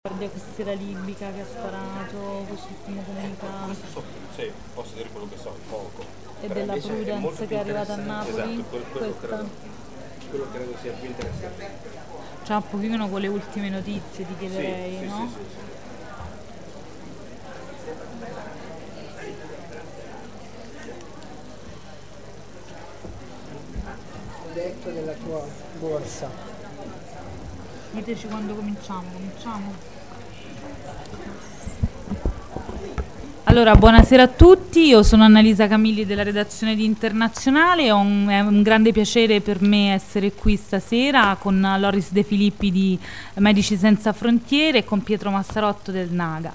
Guardia costiera libica che ha sparato quest'ultimo comunicato. Questo sì, posso dire quello che so, poco. E Però della invece è molto Prudence che più è arrivata a interessante. Napoli. Esatto, Questa quello credo sia più interessante. c'ha un pochino con le ultime notizie, ti chiederei, Sì, no? sì. Detto della tua borsa. Diteci quando cominciamo. Allora, buonasera a tutti, io sono Annalisa Camilli della redazione di Internazionale, è un grande piacere per me essere qui stasera con Loris De Filippi di Medici Senza Frontiere e con Pietro Massarotto del Naga.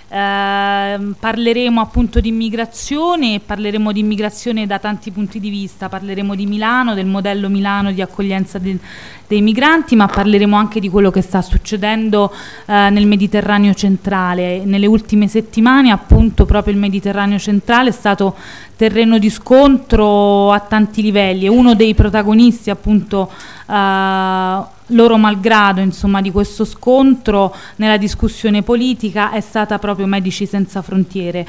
Parleremo appunto di immigrazione e parleremo di immigrazione da tanti punti di vista, parleremo di Milano, del modello Milano di accoglienza dei migranti, ma parleremo anche di quello che sta succedendo nel Mediterraneo centrale. Nelle ultime settimane appunto proprio il Mediterraneo centrale è stato terreno di scontro a tanti livelli e uno dei protagonisti appunto loro malgrado insomma di questo scontro nella discussione politica è stata proprio Medici Senza Frontiere.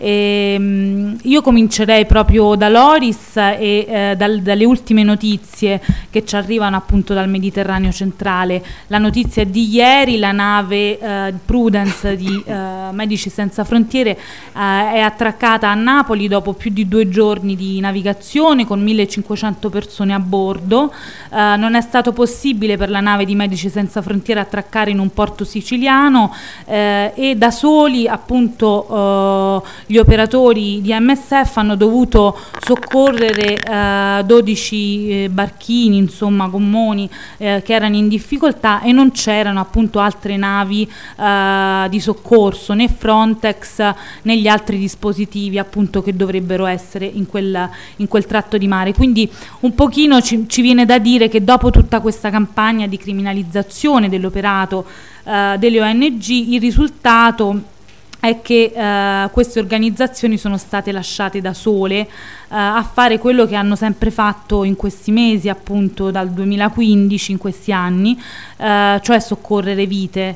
Io comincerei proprio da Loris e dalle ultime notizie che ci arrivano appunto dal Mediterraneo centrale. La notizia di ieri: la nave Prudence di Medici Senza Frontiere è attraccata a Napoli dopo più di 2 giorni di navigazione con 1500 persone a bordo. Non è stato possibile per la nave di Medici Senza Frontiere attraccare in un porto siciliano e da soli appunto gli operatori di MSF hanno dovuto soccorrere 12 barchini, insomma gommoni che erano in difficoltà e non c'erano appunto altre navi di soccorso, né Frontex né gli altri dispositivi appunto che dovrebbero essere in quel tratto di mare. Quindi un pochino ci viene da dire che dopo tutta questa campagna di criminalizzazione dell'operato delle ONG, il risultato è che queste organizzazioni sono state lasciate da sole a fare quello che hanno sempre fatto in questi mesi, appunto dal 2015, in questi anni, cioè soccorrere vite.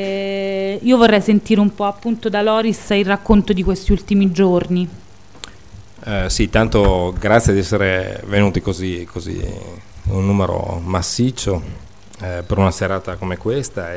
Io vorrei sentire un po' appunto da Loris il racconto di questi ultimi giorni. Sì, tanto grazie di essere venuti così un numero massiccio per una serata come questa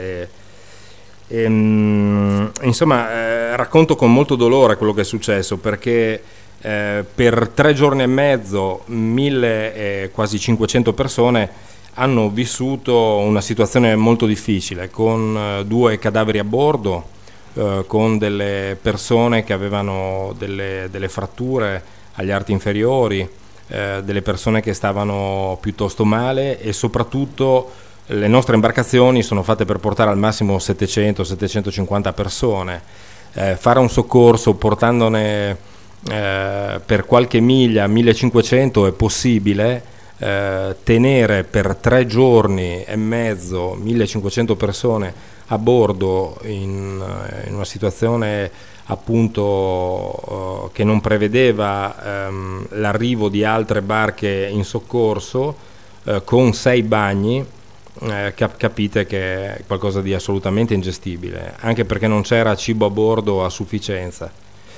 insomma racconto con molto dolore quello che è successo, perché per 3 giorni e mezzo 1000 quasi 500 persone hanno vissuto una situazione molto difficile, con 2 cadaveri a bordo, con delle persone che avevano delle fratture agli arti inferiori, delle persone che stavano piuttosto male, e soprattutto le nostre imbarcazioni sono fatte per portare al massimo 700-750 persone. Fare un soccorso portandone per qualche miglia 1500 è possibile, tenere per 3 giorni e mezzo 1500 persone a bordo in una situazione appunto che non prevedeva l'arrivo di altre barche in soccorso, con 6 bagni, capite che è qualcosa di assolutamente ingestibile, anche perché non c'era cibo a bordo a sufficienza.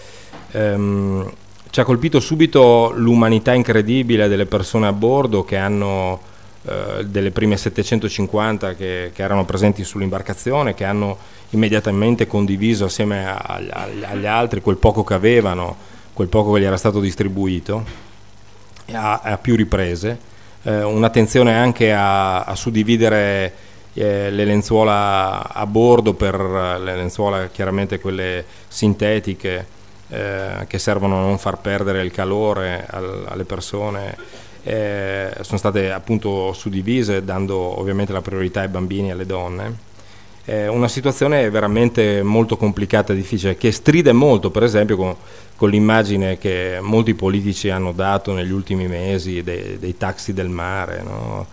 Ci ha colpito subito l'umanità incredibile delle persone a bordo, che hanno delle prime 750 che erano presenti sull'imbarcazione, che hanno immediatamente condiviso assieme agli altri quel poco che avevano, quel poco che gli era stato distribuito, a più riprese. Un'attenzione anche a suddividere le lenzuola a bordo, per le lenzuola chiaramente quelle sintetiche, che servono a non far perdere il calore alle persone, sono state appunto suddivise, dando ovviamente la priorità ai bambini e alle donne. Una situazione veramente molto complicata e difficile, che stride molto per esempio con l'immagine che molti politici hanno dato negli ultimi mesi dei taxi del mare, no?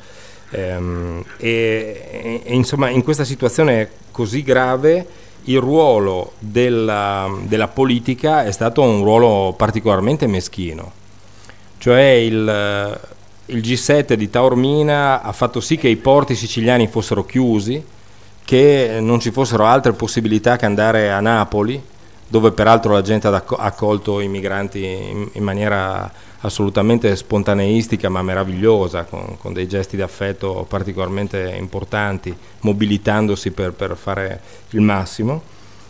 Insomma, in questa situazione così grave il ruolo della politica è stato un ruolo particolarmente meschino. Cioè il G7 di Taormina ha fatto sì che i porti siciliani fossero chiusi, che non ci fossero altre possibilità che andare a Napoli, dove peraltro la gente ha accolto i migranti in maniera assolutamente spontaneistica ma meravigliosa, con dei gesti di affetto particolarmente importanti, mobilitandosi per fare il massimo.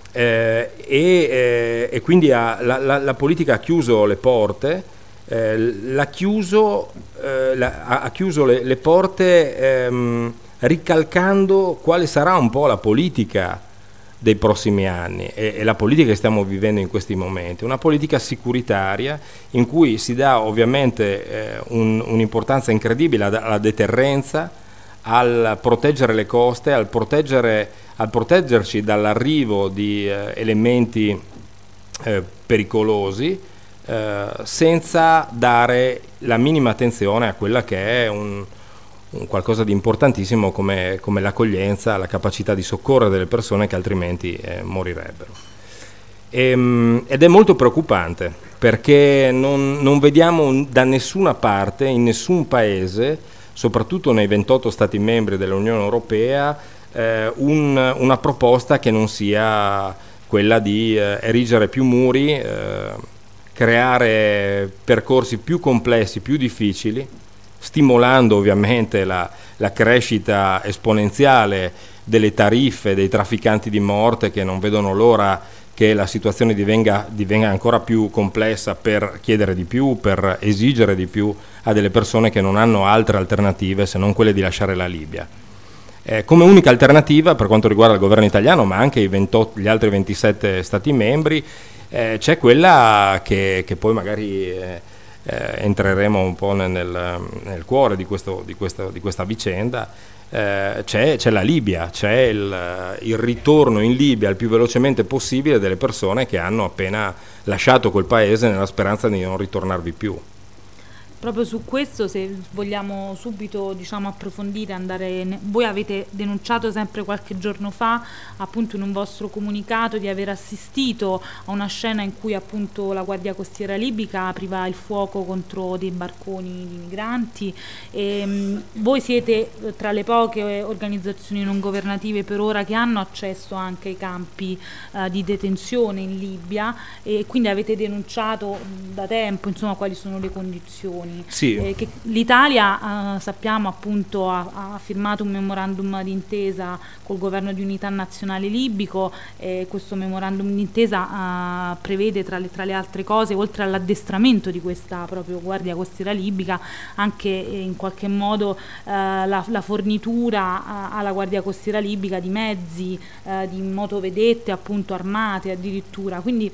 E quindi la politica ha chiuso le porte, ha chiuso le porte ricalcando quale sarà un po' la politica dei prossimi anni e la politica che stiamo vivendo in questi momenti, una politica sicuritaria in cui si dà ovviamente un'importanza incredibile alla deterrenza, al proteggere le coste, al proteggerci dall'arrivo di elementi pericolosi, senza dare la minima attenzione a quella che è un qualcosa di importantissimo come l'accoglienza, la capacità di soccorrere delle persone che altrimenti morirebbero. Ed è molto preoccupante perché non vediamo da nessuna parte, in nessun paese, soprattutto nei 28 Stati membri dell'Unione Europea, una proposta che non sia quella di erigere più muri, creare percorsi più complessi, più difficili, stimolando ovviamente la crescita esponenziale delle tariffe dei trafficanti di morte, che non vedono l'ora che la situazione divenga ancora più complessa per chiedere di più, per esigere di più a delle persone che non hanno altre alternative se non quelle di lasciare la Libia. Come unica alternativa per quanto riguarda il governo italiano, ma anche gli altri 27 Stati membri, c'è quella che poi magari entreremo un po' nel cuore di questa vicenda. C'è la Libia, c'è il ritorno in Libia il più velocemente possibile delle persone che hanno appena lasciato quel paese nella speranza di non ritornarvi più. Proprio su questo, se vogliamo subito approfondire, voi avete denunciato sempre qualche giorno fa, appunto in un vostro comunicato, di aver assistito a una scena in cui appunto la Guardia Costiera libica apriva il fuoco contro dei barconi di migranti. Voi siete tra le poche organizzazioni non governative per ora che hanno accesso anche ai campi di detenzione in Libia, e quindi avete denunciato da tempo quali sono le condizioni. Sì. Che l'Italia, sappiamo appunto, ha firmato un memorandum d'intesa col governo di unità nazionale libico, e questo memorandum d'intesa prevede tra le altre cose, oltre all'addestramento di questa proprio Guardia Costiera libica, anche in qualche modo la fornitura alla Guardia Costiera libica di mezzi, di motovedette appunto armate addirittura. Quindi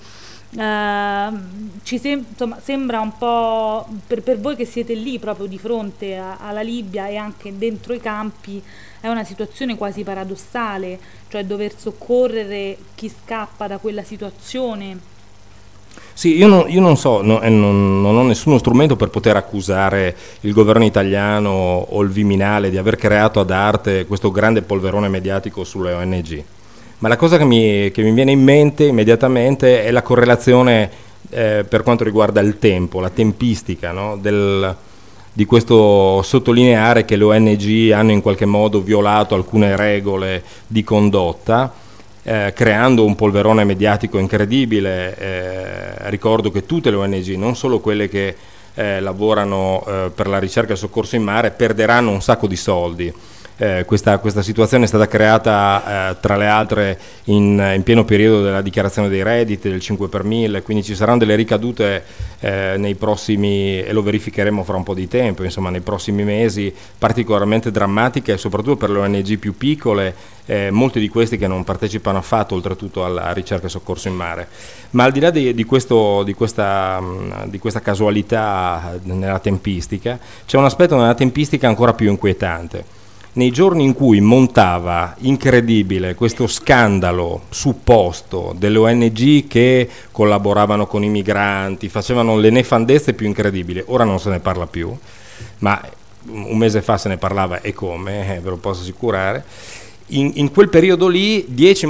sembra un po' per voi che siete lì proprio di fronte alla Libia e anche dentro i campi, è una situazione quasi paradossale, cioè dover soccorrere chi scappa da quella situazione. Sì, io non so, non ho nessuno strumento per poter accusare il governo italiano o il Viminale di aver creato ad arte questo grande polverone mediatico sulle ONG. Ma la cosa che mi viene in mente immediatamente è la correlazione per quanto riguarda il tempo, la tempistica, no? Di questo sottolineare che le ONG hanno in qualche modo violato alcune regole di condotta, creando un polverone mediatico incredibile. Ricordo che tutte le ONG, non solo quelle che lavorano per la ricerca e il soccorso in mare, perderanno un sacco di soldi. Questa situazione è stata creata tra le altre in pieno periodo della dichiarazione dei redditi del 5 per 1000, quindi ci saranno delle ricadute nei prossimi, e lo verificheremo fra un po' di tempo, insomma nei prossimi mesi, particolarmente drammatiche, soprattutto per le ONG più piccole, molti di questi che non partecipano affatto oltretutto alla ricerca e soccorso in mare. Ma al di là di questa casualità nella tempistica, c'è un aspetto nella tempistica ancora più inquietante. Nei giorni in cui montava, incredibile, questo scandalo supposto delle ONG che collaboravano con i migranti, facevano le nefandezze più incredibili, ora non se ne parla più, ma un mese fa se ne parlava e come, ve lo posso assicurare. In quel periodo lì 10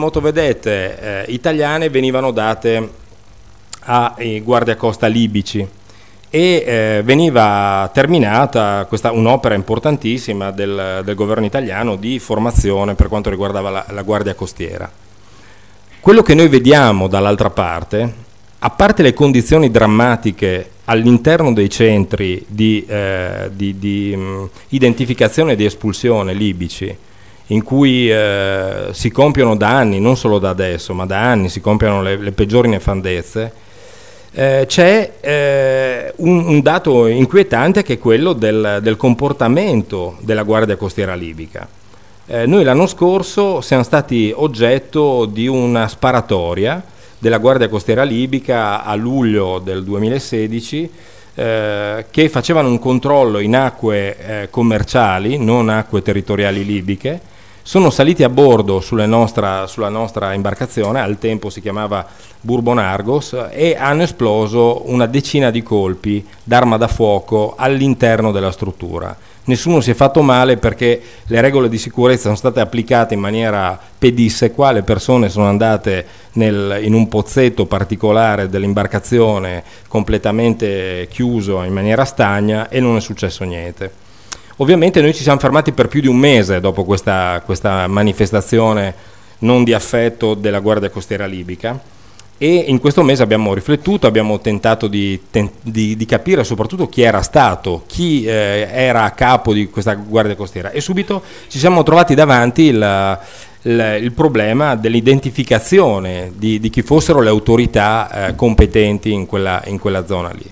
motovedette italiane venivano date ai guardiacosta libici, e veniva terminata un'opera importantissima del governo italiano di formazione per quanto riguardava la Guardia Costiera. Quello che noi vediamo dall'altra parte, a parte le condizioni drammatiche all'interno dei centri di identificazione e di espulsione libici, in cui si compiono da anni, non solo da adesso, ma da anni si compiono le peggiori nefandezze, c'è un dato inquietante che è quello del comportamento della Guardia Costiera libica. Noi l'anno scorso siamo stati oggetto di una sparatoria della Guardia Costiera libica a luglio del 2016 che facevano un controllo in acque commerciali, non acque territoriali libiche. Sono saliti a bordo sulla nostra imbarcazione, al tempo si chiamava Bourbon Argos, e hanno esploso una decina di colpi d'arma da fuoco all'interno della struttura. Nessuno si è fatto male perché le regole di sicurezza sono state applicate in maniera pedissequa, le persone sono andate in un pozzetto particolare dell'imbarcazione completamente chiuso in maniera stagna e non è successo niente. Ovviamente noi ci siamo fermati per più di un mese dopo questa manifestazione non di affetto della Guardia Costiera libica, e in questo mese abbiamo riflettuto, abbiamo tentato di capire soprattutto chi era stato, chi era a capo di questa Guardia Costiera, e subito ci siamo trovati davanti il problema dell'identificazione di chi fossero le autorità competenti in quella zona lì.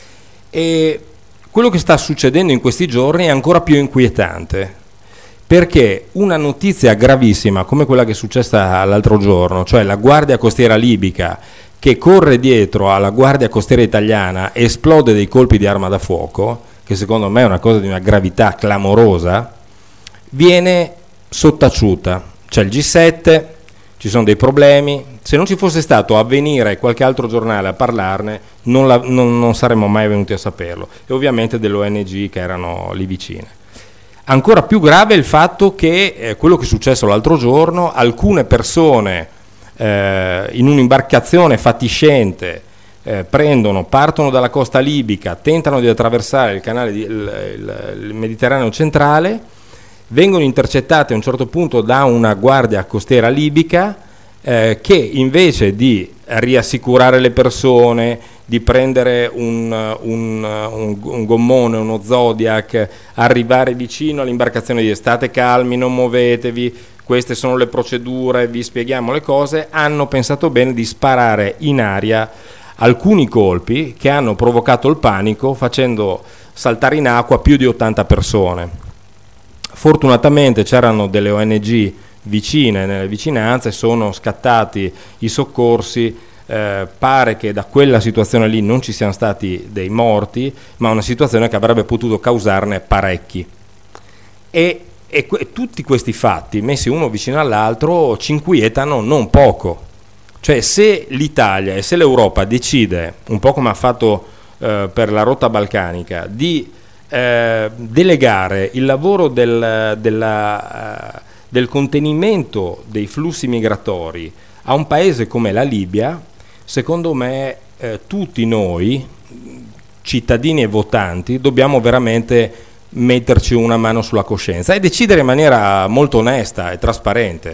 E quello che sta succedendo in questi giorni è ancora più inquietante, perché una notizia gravissima come quella che è successa l'altro giorno, cioè la Guardia Costiera libica che corre dietro alla Guardia Costiera italiana e esplode dei colpi di arma da fuoco, che secondo me è una cosa di una gravità clamorosa, viene sottaciuta. C'è il G7, ci sono dei problemi. Se non ci fosse stato Avvenire e qualche altro giornale a parlarne, non saremmo mai venuti a saperlo, e ovviamente delle ONG che erano lì vicine. Ancora più grave è il fatto che quello che è successo l'altro giorno, alcune persone in un'imbarcazione fatiscente partono dalla costa libica, tentano di attraversare il canale il Mediterraneo centrale, vengono intercettate a un certo punto da una Guardia Costiera libica che invece di riassicurare le persone, di prendere un gommone, uno Zodiac, arrivare vicino all'imbarcazione e dire state calmi, non muovetevi, queste sono le procedure, vi spieghiamo le cose, hanno pensato bene di sparare in aria alcuni colpi che hanno provocato il panico, facendo saltare in acqua più di 80 persone. Fortunatamente c'erano delle ONG vicine, nelle vicinanze, sono scattati i soccorsi. Pare che da quella situazione lì non ci siano stati dei morti, ma una situazione che avrebbe potuto causarne parecchi. E tutti questi fatti, messi uno vicino all'altro, ci inquietano non poco. Cioè, se l'Italia e se l'Europa decide, un po' come ha fatto per la rotta balcanica, di delegare il lavoro del contenimento dei flussi migratori a un paese come la Libia, secondo me tutti noi, cittadini e votanti, dobbiamo veramente metterci una mano sulla coscienza e decidere in maniera molto onesta e trasparente.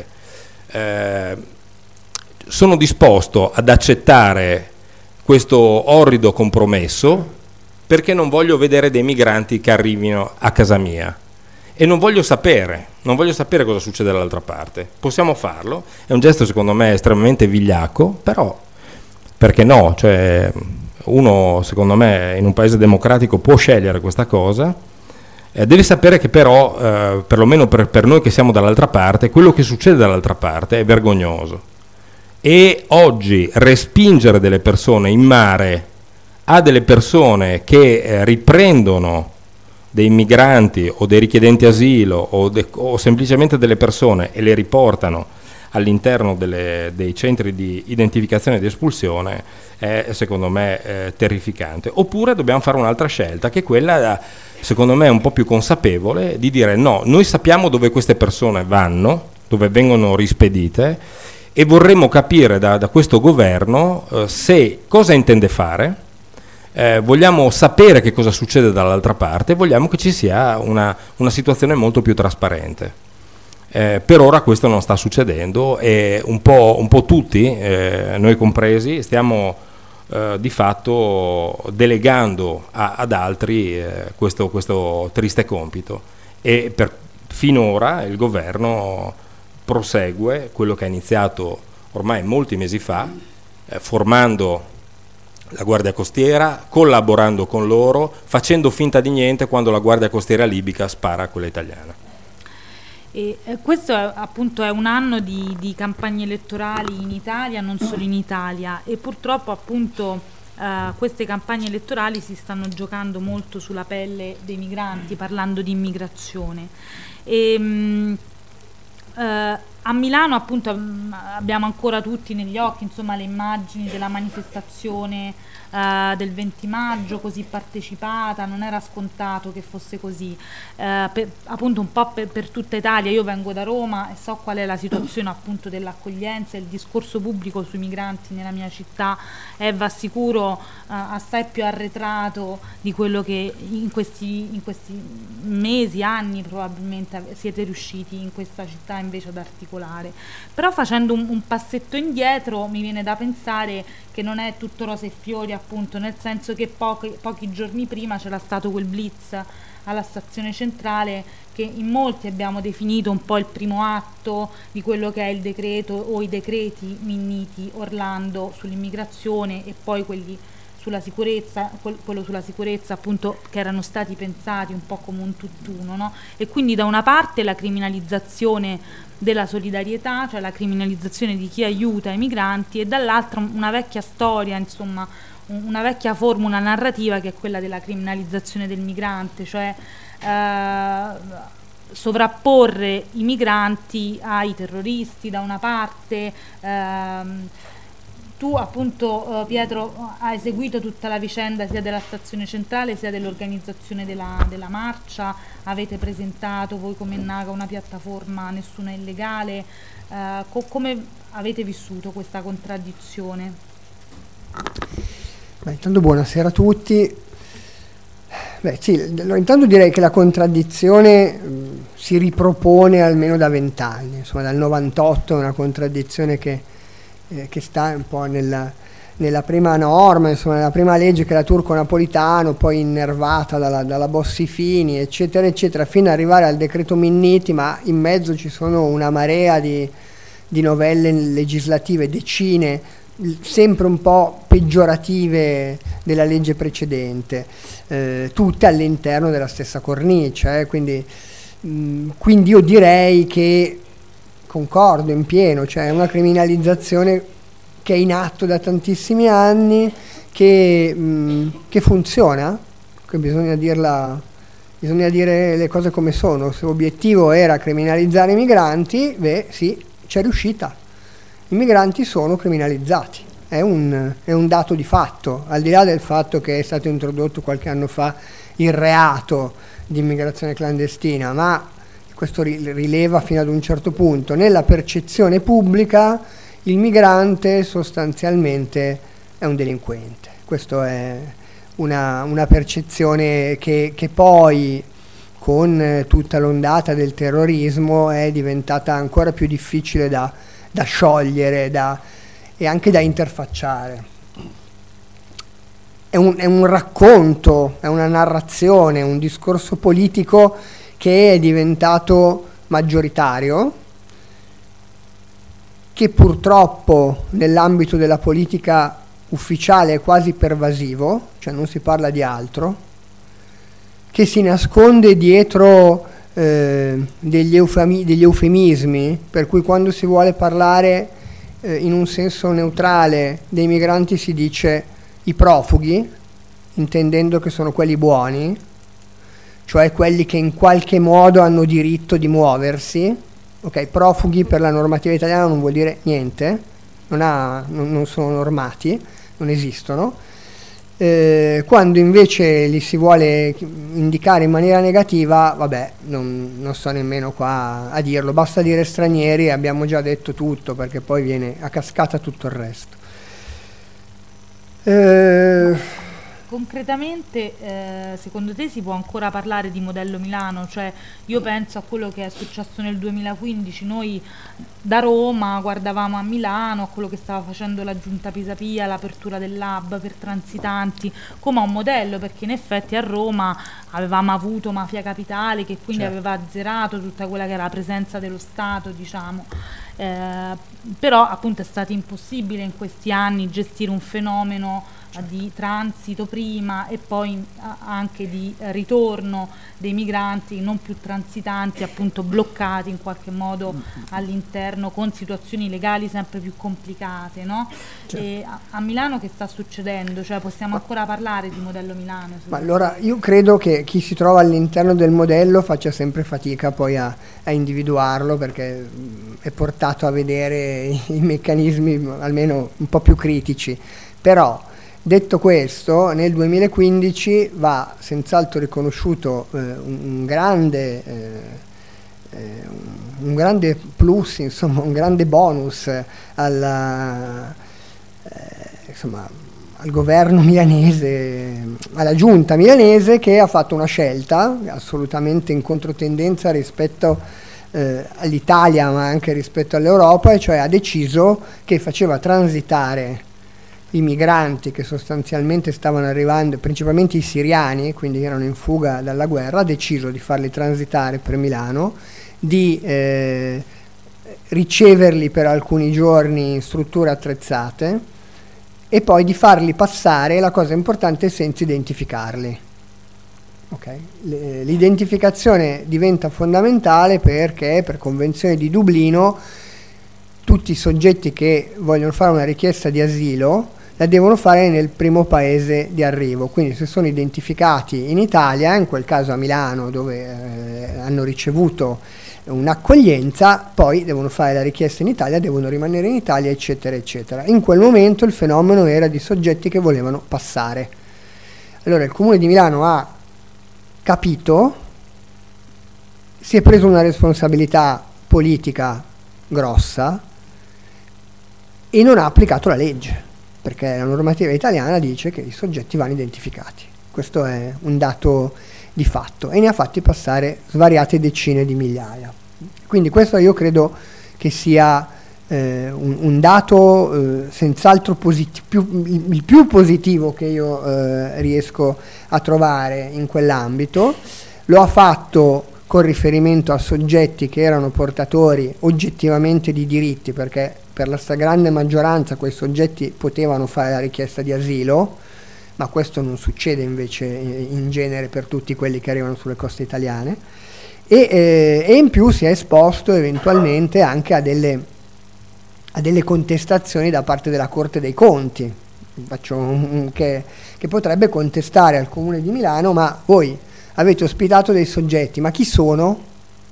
Sono disposto ad accettare questo orrido compromesso perché non voglio vedere dei migranti che arrivino a casa mia e non voglio sapere cosa succede dall'altra parte. Possiamo farlo, è un gesto secondo me estremamente vigliacco, però perché no? Cioè, uno secondo me in un paese democratico può scegliere questa cosa, deve sapere che però perlomeno per noi che siamo dall'altra parte, quello che succede dall'altra parte è vergognoso, e oggi respingere delle persone in mare a delle persone che riprendono dei migranti o dei richiedenti asilo o semplicemente delle persone e le riportano all'interno dei centri di identificazione e di espulsione è secondo me terrificante. Oppure dobbiamo fare un'altra scelta, che è quella secondo me un po' più consapevole, di dire no, noi sappiamo dove queste persone vanno, dove vengono rispedite, e vorremmo capire da questo governo cosa intende fare, vogliamo sapere che cosa succede dall'altra parte, vogliamo che ci sia una situazione molto più trasparente. Per ora questo non sta succedendo e un po' tutti, noi compresi, stiamo di fatto delegando ad altri questo triste compito, e finora il governo prosegue quello che ha iniziato ormai molti mesi fa, formando la Guardia Costiera, collaborando con loro, facendo finta di niente quando la Guardia Costiera libica spara a quella italiana. E questo appunto è un anno di campagne elettorali in Italia, non solo in Italia, e purtroppo appunto queste campagne elettorali si stanno giocando molto sulla pelle dei migranti, parlando di immigrazione. A Milano appunto abbiamo ancora tutti negli occhi, insomma, le immagini della manifestazione del 20 maggio così partecipata. Non era scontato che fosse così, appunto un po' per tutta Italia. Io vengo da Roma e so qual è la situazione appunto dell'accoglienza. Il discorso pubblico sui migranti nella mia città è, vi assicuro, assai più arretrato di quello che in questi mesi, anni probabilmente siete riusciti in questa città invece ad articolare. Però facendo un passetto indietro mi viene da pensare che non è tutto rose e fiori, appunto, nel senso che pochi giorni prima c'era stato quel blitz alla stazione centrale che in molti abbiamo definito un po' il primo atto di quello che è il decreto o i decreti Minniti-Orlando sull'immigrazione, e poi quelli sulla sicurezza, quello sulla sicurezza appunto, che erano stati pensati un po' come un tutt'uno, no? E quindi da una parte la criminalizzazione della solidarietà, cioè la criminalizzazione di chi aiuta i migranti, e dall'altra una vecchia storia, insomma, una vecchia formula narrativa che è quella della criminalizzazione del migrante, cioè sovrapporre i migranti ai terroristi da una parte. Tu appunto Pietro hai seguito tutta la vicenda sia della stazione centrale sia dell'organizzazione della marcia, avete presentato voi come Naga una piattaforma Nessuno è illegale, come avete vissuto questa contraddizione? Intanto buonasera a tutti. Sì, intanto direi che la contraddizione si ripropone almeno da 20 anni, insomma dal 98 è una contraddizione che sta un po' nella prima norma, insomma nella prima legge, che è la Turco-Napolitano, poi innervata dalla Bossi-Fini, eccetera eccetera, fino ad arrivare al decreto Minniti, ma in mezzo ci sono una marea di novelle legislative, decine, sempre un po' peggiorative della legge precedente, tutte all'interno della stessa cornice, quindi io direi che concordo in pieno, cioè è una criminalizzazione che è in atto da tantissimi anni, che funziona, che bisogna dire le cose come sono. Se l'obiettivo era criminalizzare i migranti, sì, c'è riuscita. I migranti sono criminalizzati, è un dato di fatto, al di là del fatto che è stato introdotto qualche anno fa il reato di immigrazione clandestina, ma questo rileva fino ad un certo punto. Nella percezione pubblica il migrante sostanzialmente è un delinquente. Questa è una percezione che poi con tutta l'ondata del terrorismo è diventata ancora più difficile da sciogliere e anche da interfacciare. È un racconto, è una narrazione, un discorso politico che è diventato maggioritario, che purtroppo nell'ambito della politica ufficiale è quasi pervasivo, cioè non si parla di altro, che si nasconde dietro degli eufemismi, per cui quando si vuole parlare in un senso neutrale dei migranti si dice i profughi, intendendo che sono quelli buoni, cioè quelli che in qualche modo hanno diritto di muoversi. Ok, profughi per la normativa italiana non vuol dire niente, non sono normati, non esistono. Quando invece li si vuole indicare in maniera negativa, vabbè, non sto nemmeno qua a dirlo, basta dire stranieri e abbiamo già detto tutto, perché poi viene a cascata tutto il resto. concretamente, secondo te si può ancora parlare di modello Milano? Cioè, io penso a quello che è successo nel 2015, noi da Roma guardavamo a Milano, a quello che stava facendo la Giunta Pisapia, l'apertura dell'hub per transitanti, come a un modello, perché in effetti a Roma avevamo avuto Mafia Capitale, che quindi aveva azzerato tutta quella che era la presenza dello Stato, diciamo. Però appunto è stato impossibile in questi anni gestire un fenomeno di transito prima e poi anche di ritorno dei migranti non più transitanti, appunto bloccati in qualche modo all'interno con situazioni legali sempre più complicate, no? E a Milano che sta succedendo? Cioè possiamo ancora parlare di modello Milano? Ma allora io credo che chi si trova all'interno del modello faccia sempre fatica poi a individuarlo, perché è portato a vedere i meccanismi almeno un po' più critici. Però detto questo, nel 2015 va senz'altro riconosciuto un grande plus, insomma un grande bonus al governo milanese, alla giunta milanese, che ha fatto una scelta assolutamente in controtendenza rispetto all'Italia, ma anche rispetto all'Europa, e cioè ha deciso che faceva transitare i migranti che sostanzialmente stavano arrivando, principalmente i siriani, quindi erano in fuga dalla guerra, ha deciso di farli transitare per Milano, di riceverli per alcuni giorni in strutture attrezzate e poi di farli passare, la cosa importante, senza identificarli. Okay. L'identificazione diventa fondamentale perché per Convenzione di Dublino tutti i soggetti che vogliono fare una richiesta di asilo la devono fare nel primo paese di arrivo, quindi se sono identificati in Italia, in quel caso a Milano dove hanno ricevuto un'accoglienza, poi devono fare la richiesta in Italia, devono rimanere in Italia, eccetera eccetera. In quel momento il fenomeno era di soggetti che volevano passare. Allora il Comune di Milano ha capito, si è preso una responsabilità politica grossa e non ha applicato la legge, perché la normativa italiana dice che i soggetti vanno identificati. Questo è un dato di fatto e ne ha fatti passare svariate decine di migliaia. Quindi questo io credo che sia un dato senz'altro il più positivo che io riesco a trovare in quell'ambito. Lo ha fatto con riferimento a soggetti che erano portatori oggettivamente di diritti, perché per la stragrande maggioranza quei soggetti potevano fare la richiesta di asilo, ma questo non succede invece in genere per tutti quelli che arrivano sulle coste italiane, e in più si è esposto eventualmente anche a delle contestazioni da parte della Corte dei Conti, che potrebbe contestare al Comune di Milano: ma voi avete ospitato dei soggetti, ma chi sono?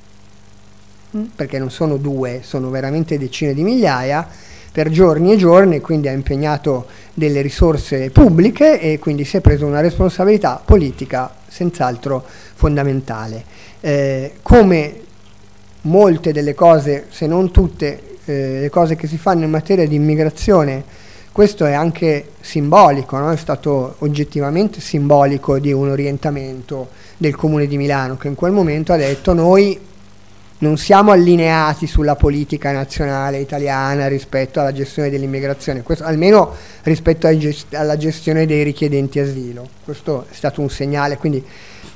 Perché non sono due, sono veramente decine di migliaia, per giorni e giorni, quindi ha impegnato delle risorse pubbliche e quindi si è preso una responsabilità politica senz'altro fondamentale. Come molte delle cose, se non tutte, le cose che si fanno in materia di immigrazione, questo è anche simbolico, no? È stato oggettivamente simbolico di un orientamento del Comune di Milano, che in quel momento ha detto: noi non siamo allineati sulla politica nazionale italiana rispetto alla gestione dell'immigrazione, questo, almeno rispetto alla gestione dei richiedenti asilo. Questo è stato un segnale, quindi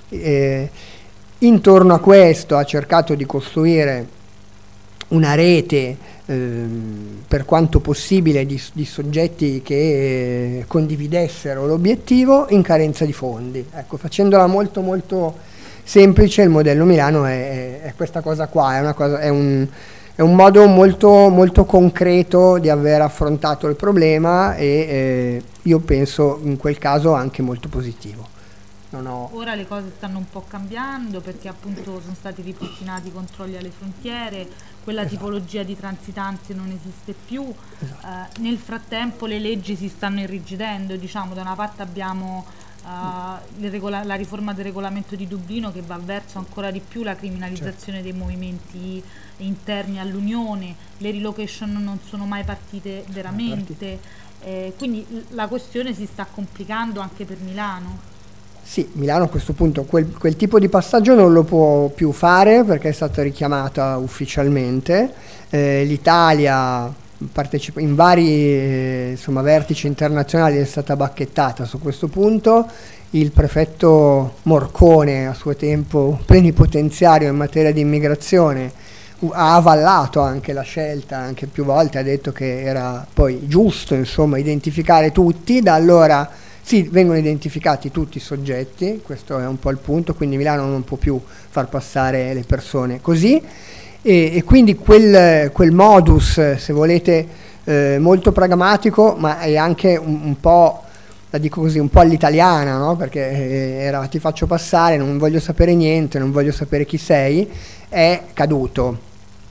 intorno a questo ha cercato di costruire una rete per quanto possibile di soggetti che condividessero l'obiettivo in carenza di fondi. Ecco, facendola molto molto semplice, il modello Milano è questa cosa qua, è un modo molto, molto concreto di aver affrontato il problema e io penso in quel caso anche molto positivo. Ora le cose stanno un po' cambiando perché appunto sono stati ripristinati i controlli alle frontiere, quella tipologia di transitanti non esiste più. Nel frattempo le leggi si stanno irrigidendo, diciamo, da una parte abbiamo la riforma del regolamento di Dublino, che va verso ancora di più la criminalizzazione dei movimenti interni all'Unione, le relocation non sono mai partite veramente, quindi la questione si sta complicando anche per Milano. Sì, Milano a questo punto quel tipo di passaggio non lo può più fare perché è stata richiamata ufficialmente. L'Italia partecipa in vari vertici internazionali, è stata bacchettata su questo punto. Il prefetto Morcone, a suo tempo plenipotenziario in materia di immigrazione, ha avallato anche la scelta, anche più volte ha detto che era poi giusto identificare tutti. Da allora sì, vengono identificati tutti i soggetti, questo è un po' il punto, quindi Milano non può più far passare le persone così. E quindi quel modus, se volete, molto pragmatico, ma è anche un po', la dico così, un po' all'italiana, no? Perché era ti faccio passare, non voglio sapere niente, non voglio sapere chi sei, è caduto.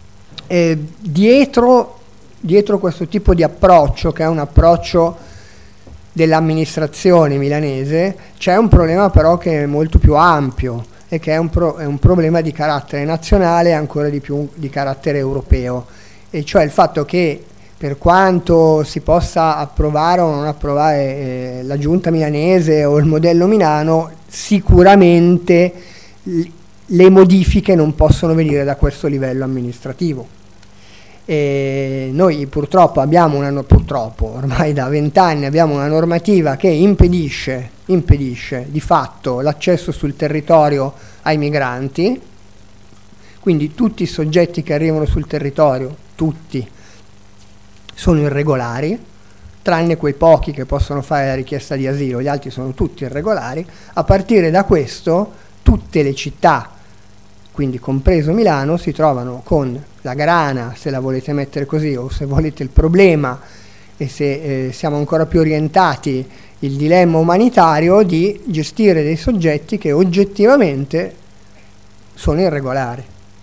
Dietro questo tipo di approccio, che è un approccio dell'amministrazione milanese, c'è un problema però che è molto più ampio, e che è un problema di carattere nazionale e ancora di più di carattere europeo, e cioè il fatto che, per quanto si possa approvare o non approvare la giunta milanese o il modello Milano, sicuramente le modifiche non possono venire da questo livello amministrativo. E noi purtroppo ormai da 20 anni abbiamo una normativa che impedisce di fatto l'accesso sul territorio ai migranti, quindi tutti i soggetti che arrivano sul territorio, tutti, sono irregolari, tranne quei pochi che possono fare la richiesta di asilo, gli altri sono tutti irregolari. A partire da questo tutte le città, quindi compreso Milano, si trovano con la grana, se la volete mettere così, o se volete il problema, e se siamo ancora più orientati, il dilemma umanitario di gestire dei soggetti che oggettivamente sono irregolari.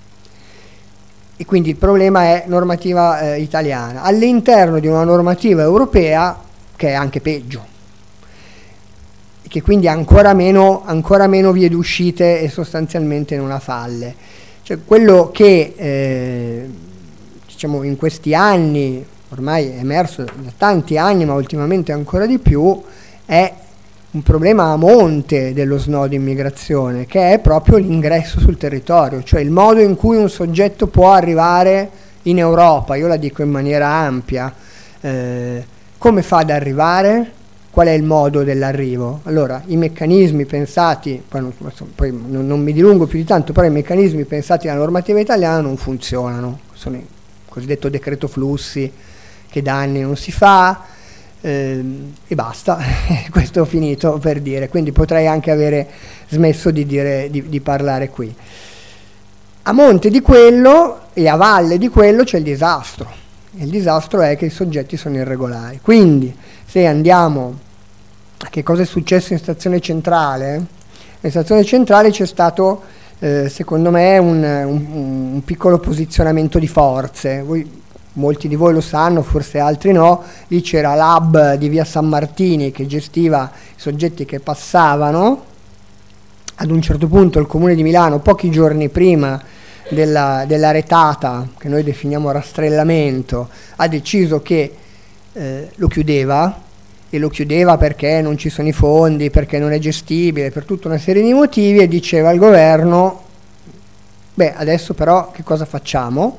E quindi il problema è normativa italiana all'interno di una normativa europea che è anche peggio, che quindi ha ancora meno vie d'uscite e sostanzialmente non ha falle. Cioè, quello che in questi anni, ormai è emerso da tanti anni, ma ultimamente ancora di più, è un problema a monte dello snodo immigrazione, che è proprio l'ingresso sul territorio, cioè il modo in cui un soggetto può arrivare in Europa. Io la dico in maniera ampia, come fa ad arrivare? Qual è il modo dell'arrivo? Allora, i meccanismi pensati, poi non mi dilungo più di tanto, però i meccanismi pensati nella normativa italiana non funzionano. Sono il cosiddetto decreto flussi, che da anni non si fa, e basta. Questo ho finito per dire, quindi potrei anche avere smesso di parlare qui. A monte di quello e a valle di quello c'è il disastro. Il disastro è che i soggetti sono irregolari. Quindi, se andiamo a che cosa è successo in Stazione Centrale, in Stazione Centrale c'è stato, secondo me, un piccolo posizionamento di forze. Molti di voi lo sanno, forse altri no. Lì c'era l'hub di via San Martini che gestiva i soggetti che passavano. Ad un certo punto il Comune di Milano, pochi giorni prima della retata, che noi definiamo rastrellamento, ha deciso che lo chiudeva, e lo chiudeva perché non ci sono i fondi, perché non è gestibile, per tutta una serie di motivi, e diceva al governo: adesso però che cosa facciamo?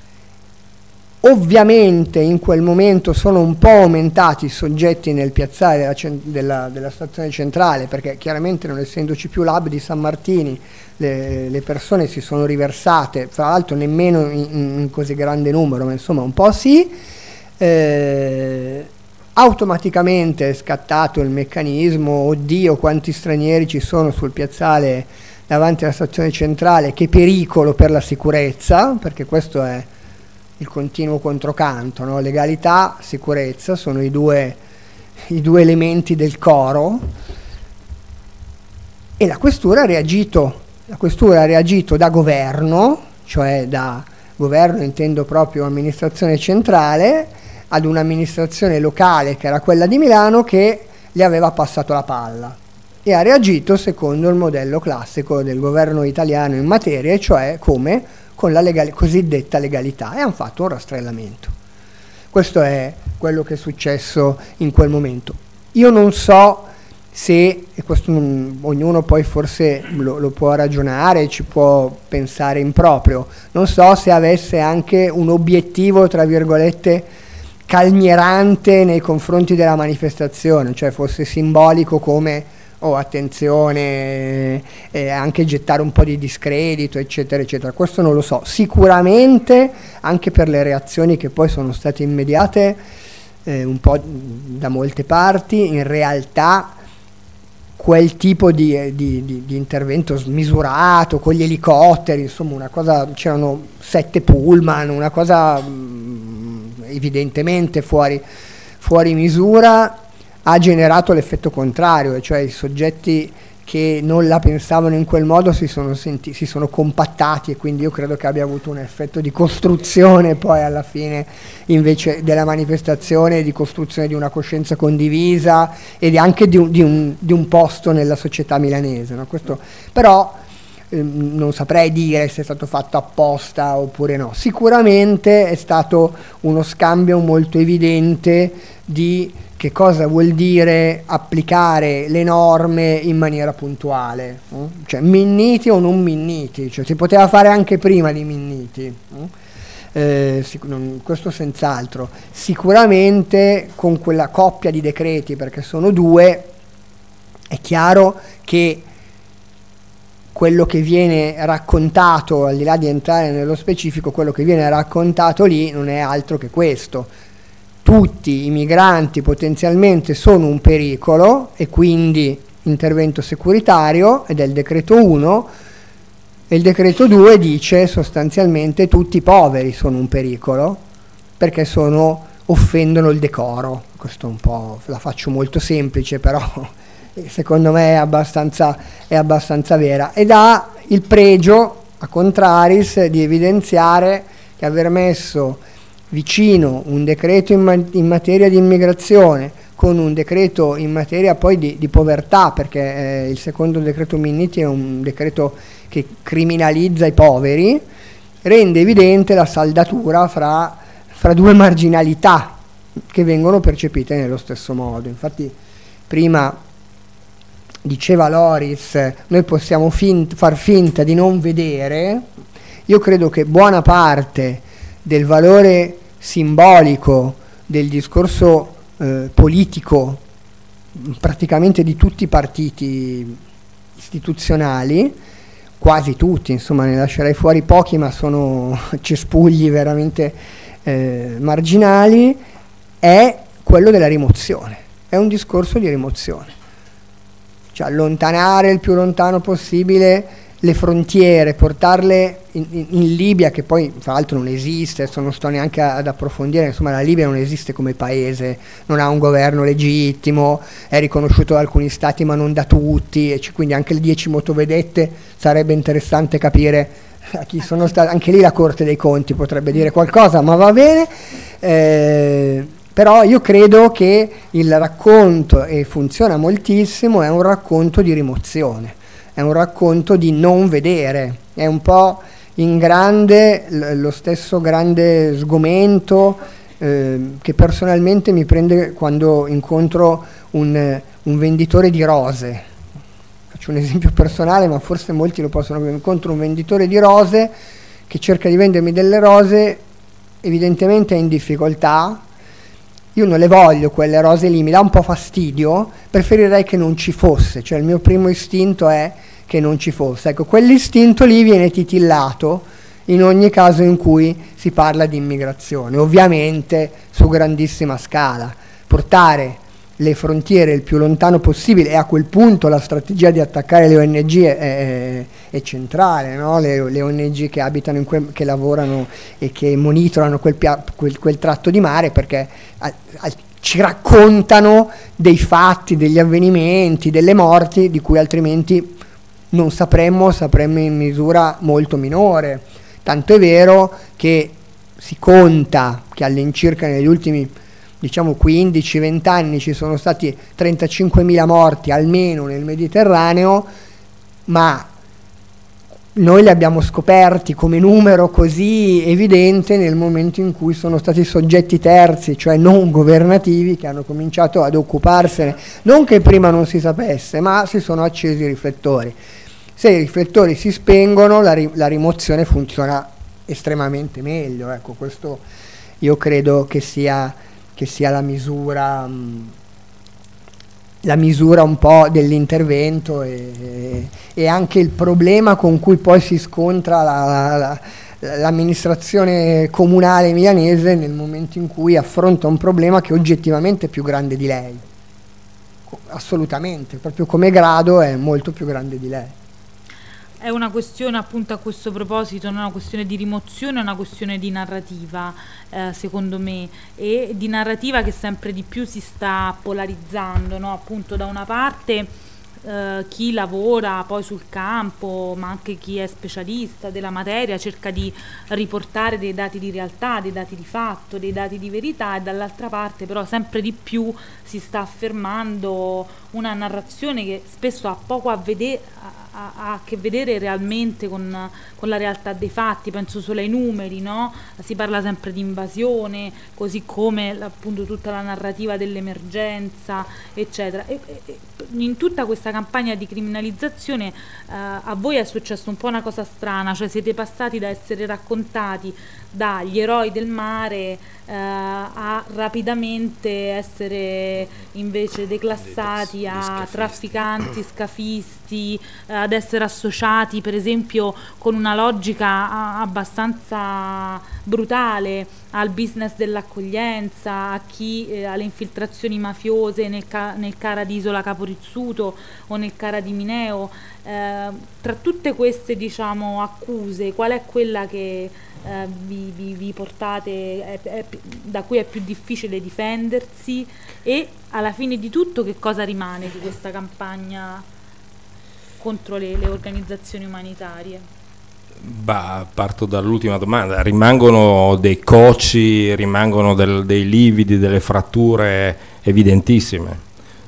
Ovviamente in quel momento sono un po' aumentati i soggetti nel piazzale della stazione centrale, perché chiaramente, non essendoci più l'hub di San Martini, le persone si sono riversate, fra l'altro nemmeno in così grande numero, ma insomma un po' sì. Automaticamente è scattato il meccanismo: oddio, quanti stranieri ci sono sul piazzale davanti alla stazione centrale, che pericolo per la sicurezza, perché questo è il continuo controcanto, no? Legalità, sicurezza sono i due elementi del coro. E la questura ha reagito da governo, cioè da governo intendo proprio amministrazione centrale, ad un'amministrazione locale che era quella di Milano, che le aveva passato la palla. e ha reagito secondo il modello classico del governo italiano in materia, e cioè come? Con la cosiddetta legalità, e hanno fatto un rastrellamento. Questo è quello che è successo in quel momento. Io non so se, e questo ognuno poi forse lo può ragionare, ci può pensare in proprio, non so se avesse anche un obiettivo, tra virgolette, calmierante nei confronti della manifestazione, cioè fosse simbolico come attenzione, anche gettare un po' di discredito, eccetera, eccetera. Questo non lo so. Sicuramente, anche per le reazioni che poi sono state immediate un po' da molte parti, in realtà quel tipo di intervento smisurato, con gli elicotteri, insomma una cosa, c'erano 7 pullman, una cosa evidentemente fuori misura, ha generato l'effetto contrario, e cioè i soggetti che non la pensavano in quel modo si sono compattati, e quindi io credo che abbia avuto un effetto di costruzione poi alla fine invece della manifestazione, di costruzione di una coscienza condivisa e anche di un posto nella società milanese, no? Questo però non saprei dire se è stato fatto apposta oppure no. Sicuramente è stato uno scambio molto evidente di che cosa vuol dire applicare le norme in maniera puntuale, cioè Minniti o non Minniti, cioè si poteva fare anche prima di Minniti, questo senz'altro. Sicuramente con quella coppia di decreti, perché sono 2, è chiaro che quello che viene raccontato, al di là di entrare nello specifico, quello che viene raccontato lì non è altro che questo. Tutti i migranti potenzialmente sono un pericolo, e quindi intervento securitario, ed è il decreto 1, e il decreto 2 dice sostanzialmente tutti i poveri sono un pericolo perché offendono il decoro. Questo un po' la faccio molto semplice, però secondo me è abbastanza vera, ed ha il pregio, a contraris, di evidenziare che aver messo vicino un decreto in materia di immigrazione con un decreto in materia poi di povertà, perché il secondo decreto Minniti è un decreto che criminalizza i poveri, rende evidente la saldatura fra 2 marginalità che vengono percepite nello stesso modo. Infatti prima diceva Loris, noi possiamo far finta di non vedere. Io credo che buona parte del valore simbolico del discorso politico praticamente di tutti i partiti istituzionali, quasi tutti, insomma ne lascerei fuori pochi, ma sono cespugli veramente marginali, è quello della rimozione, è un discorso di rimozione, cioè allontanare il più lontano possibile le frontiere, portarle in Libia, che poi fra l'altro non esiste, adesso non sto neanche ad approfondire, insomma la Libia non esiste come paese, non ha un governo legittimo, è riconosciuto da alcuni stati ma non da tutti, e quindi anche le 10 motovedette sarebbe interessante capire a chi sono state, anche lì la Corte dei Conti potrebbe dire qualcosa, ma va bene. Però io credo che il racconto, e funziona moltissimo, è un racconto di rimozione, è un racconto di non vedere, è un po' in grande lo stesso grande sgomento che personalmente mi prende quando incontro un venditore di rose. Faccio un esempio personale, ma forse molti lo possono. Incontro un venditore di rose che cerca di vendermi delle rose, evidentemente è in difficoltà. Io non le voglio quelle rose lì, mi dà un po' fastidio, preferirei che non ci fosse, cioè il mio primo istinto è che non ci fosse. Ecco, quell'istinto lì viene titillato in ogni caso in cui si parla di immigrazione, ovviamente su grandissima scala. Portare le frontiere il più lontano possibile, e a quel punto la strategia di attaccare le ONG è centrale, no? Le ONG che abitano che lavorano e che monitorano quel tratto di mare, perché ci raccontano dei fatti, degli avvenimenti, delle morti di cui altrimenti non sapremmo in misura molto minore. Tanto è vero che si conta che all'incirca negli ultimi diciamo 15-20 anni ci sono stati 35.000 morti almeno nel Mediterraneo, ma noi li abbiamo scoperti come numero così evidente nel momento in cui sono stati soggetti terzi, cioè non governativi, che hanno cominciato ad occuparsene, non che prima non si sapesse, ma si sono accesi i riflettori. Se i riflettori si spengono, la rimozione funziona estremamente meglio. Ecco, questo io credo che sia la misura un po' dell'intervento e anche il problema con cui poi si scontra l'amministrazione comunale milanese nel momento in cui affronta un problema che oggettivamente è più grande di lei. Assolutamente, proprio come grado è molto più grande di lei. È una questione, appunto, a questo proposito, non è una questione di rimozione, è una questione di narrativa, secondo me, e di narrativa che sempre di più si sta polarizzando, no? Appunto, da una parte chi lavora poi sul campo, ma anche chi è specialista della materia, cerca di riportare dei dati di realtà, dei dati di fatto, dei dati di verità, e dall'altra parte però sempre di più si sta affermando una narrazione che spesso ha poco a che vedere realmente con la realtà dei fatti. Penso solo ai numeri, no? Si parla sempre di invasione, così come appunto tutta la narrativa dell'emergenza, eccetera. E in tutta questa campagna di criminalizzazione a voi è successo un po' una cosa strana, cioè siete passati da essere raccontati dagli eroi del mare a rapidamente essere invece declassati a trafficanti, scafisti, ad essere associati per esempio con una logica abbastanza brutale al business dell'accoglienza, a chi alle infiltrazioni mafiose nel CARA di Isola Caporizzuto o nel CARA di Mineo. Tra tutte queste, diciamo, accuse, qual è quella che vi portate, da cui è più difficile difendersi, e alla fine di tutto che cosa rimane di questa campagna contro le organizzazioni umanitarie? Bah, parto dall'ultima domanda. Rimangono dei cocci, rimangono dei lividi, delle fratture evidentissime.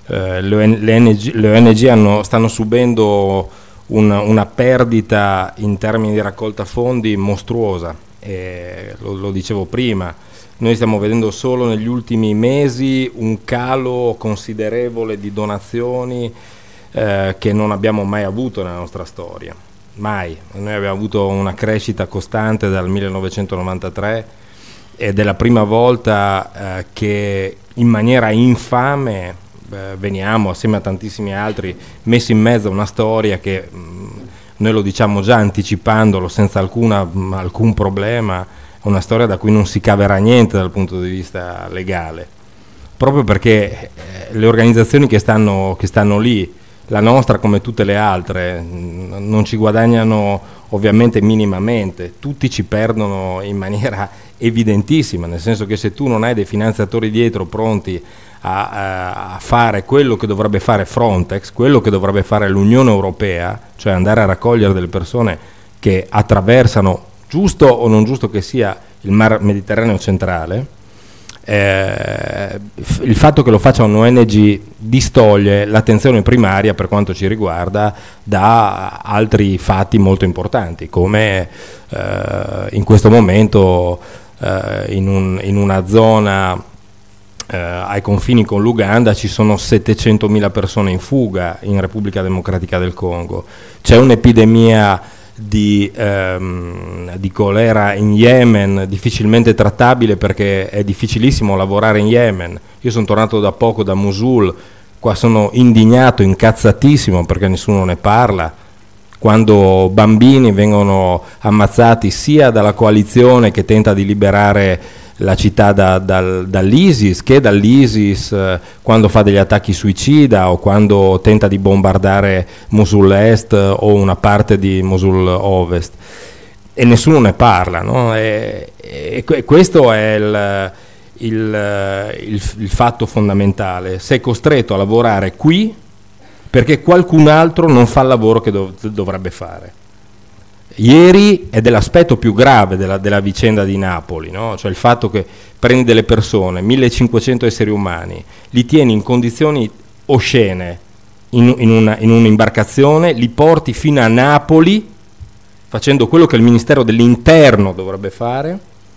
Le ONG stanno subendo una perdita in termini di raccolta fondi mostruosa, lo dicevo prima. Noi stiamo vedendo solo negli ultimi mesi un calo considerevole di donazioni che non abbiamo mai avuto nella nostra storia, mai. Noi abbiamo avuto una crescita costante dal 1993 ed è la prima volta che in maniera infame veniamo, assieme a tantissimi altri, messi in mezzo a una storia che noi lo diciamo già anticipandolo senza alcun problema, è una storia da cui non si caverà niente dal punto di vista legale, proprio perché le organizzazioni che stanno lì, la nostra come tutte le altre, non ci guadagnano ovviamente minimamente, tutti ci perdono in maniera evidentissima, nel senso che se tu non hai dei finanziatori dietro pronti a fare quello che dovrebbe fare Frontex, quello che dovrebbe fare l'Unione Europea, cioè andare a raccogliere delle persone che attraversano, giusto o non giusto che sia, il Mar Mediterraneo centrale, il fatto che lo faccia un'ONG distoglie l'attenzione primaria, per quanto ci riguarda, da altri fatti molto importanti, come in questo momento in una zona ai confini con l'Uganda ci sono 700.000 persone in fuga in Repubblica Democratica del Congo, c'è un'epidemia di colera in Yemen, difficilmente trattabile perché è difficilissimo lavorare in Yemen. Io sono tornato da poco da Mosul, qua sono indignato, incazzatissimo perché nessuno ne parla, quando bambini vengono ammazzati sia dalla coalizione che tenta di liberare la città dall'ISIS, che dall'ISIS quando fa degli attacchi suicida o quando tenta di bombardare Mosul Est o una parte di Mosul Ovest, e nessuno ne parla, no? E questo è il fatto fondamentale. Sei costretto a lavorare qui perché qualcun altro non fa il lavoro che dovrebbe fare. ieri è dell'aspetto più grave della vicenda di Napoli, no? Cioè il fatto che prendi delle persone, 1500 esseri umani, li tieni in condizioni oscene in un'imbarcazione, li porti fino a Napoli facendo quello che il Ministero dell'Interno dovrebbe fare,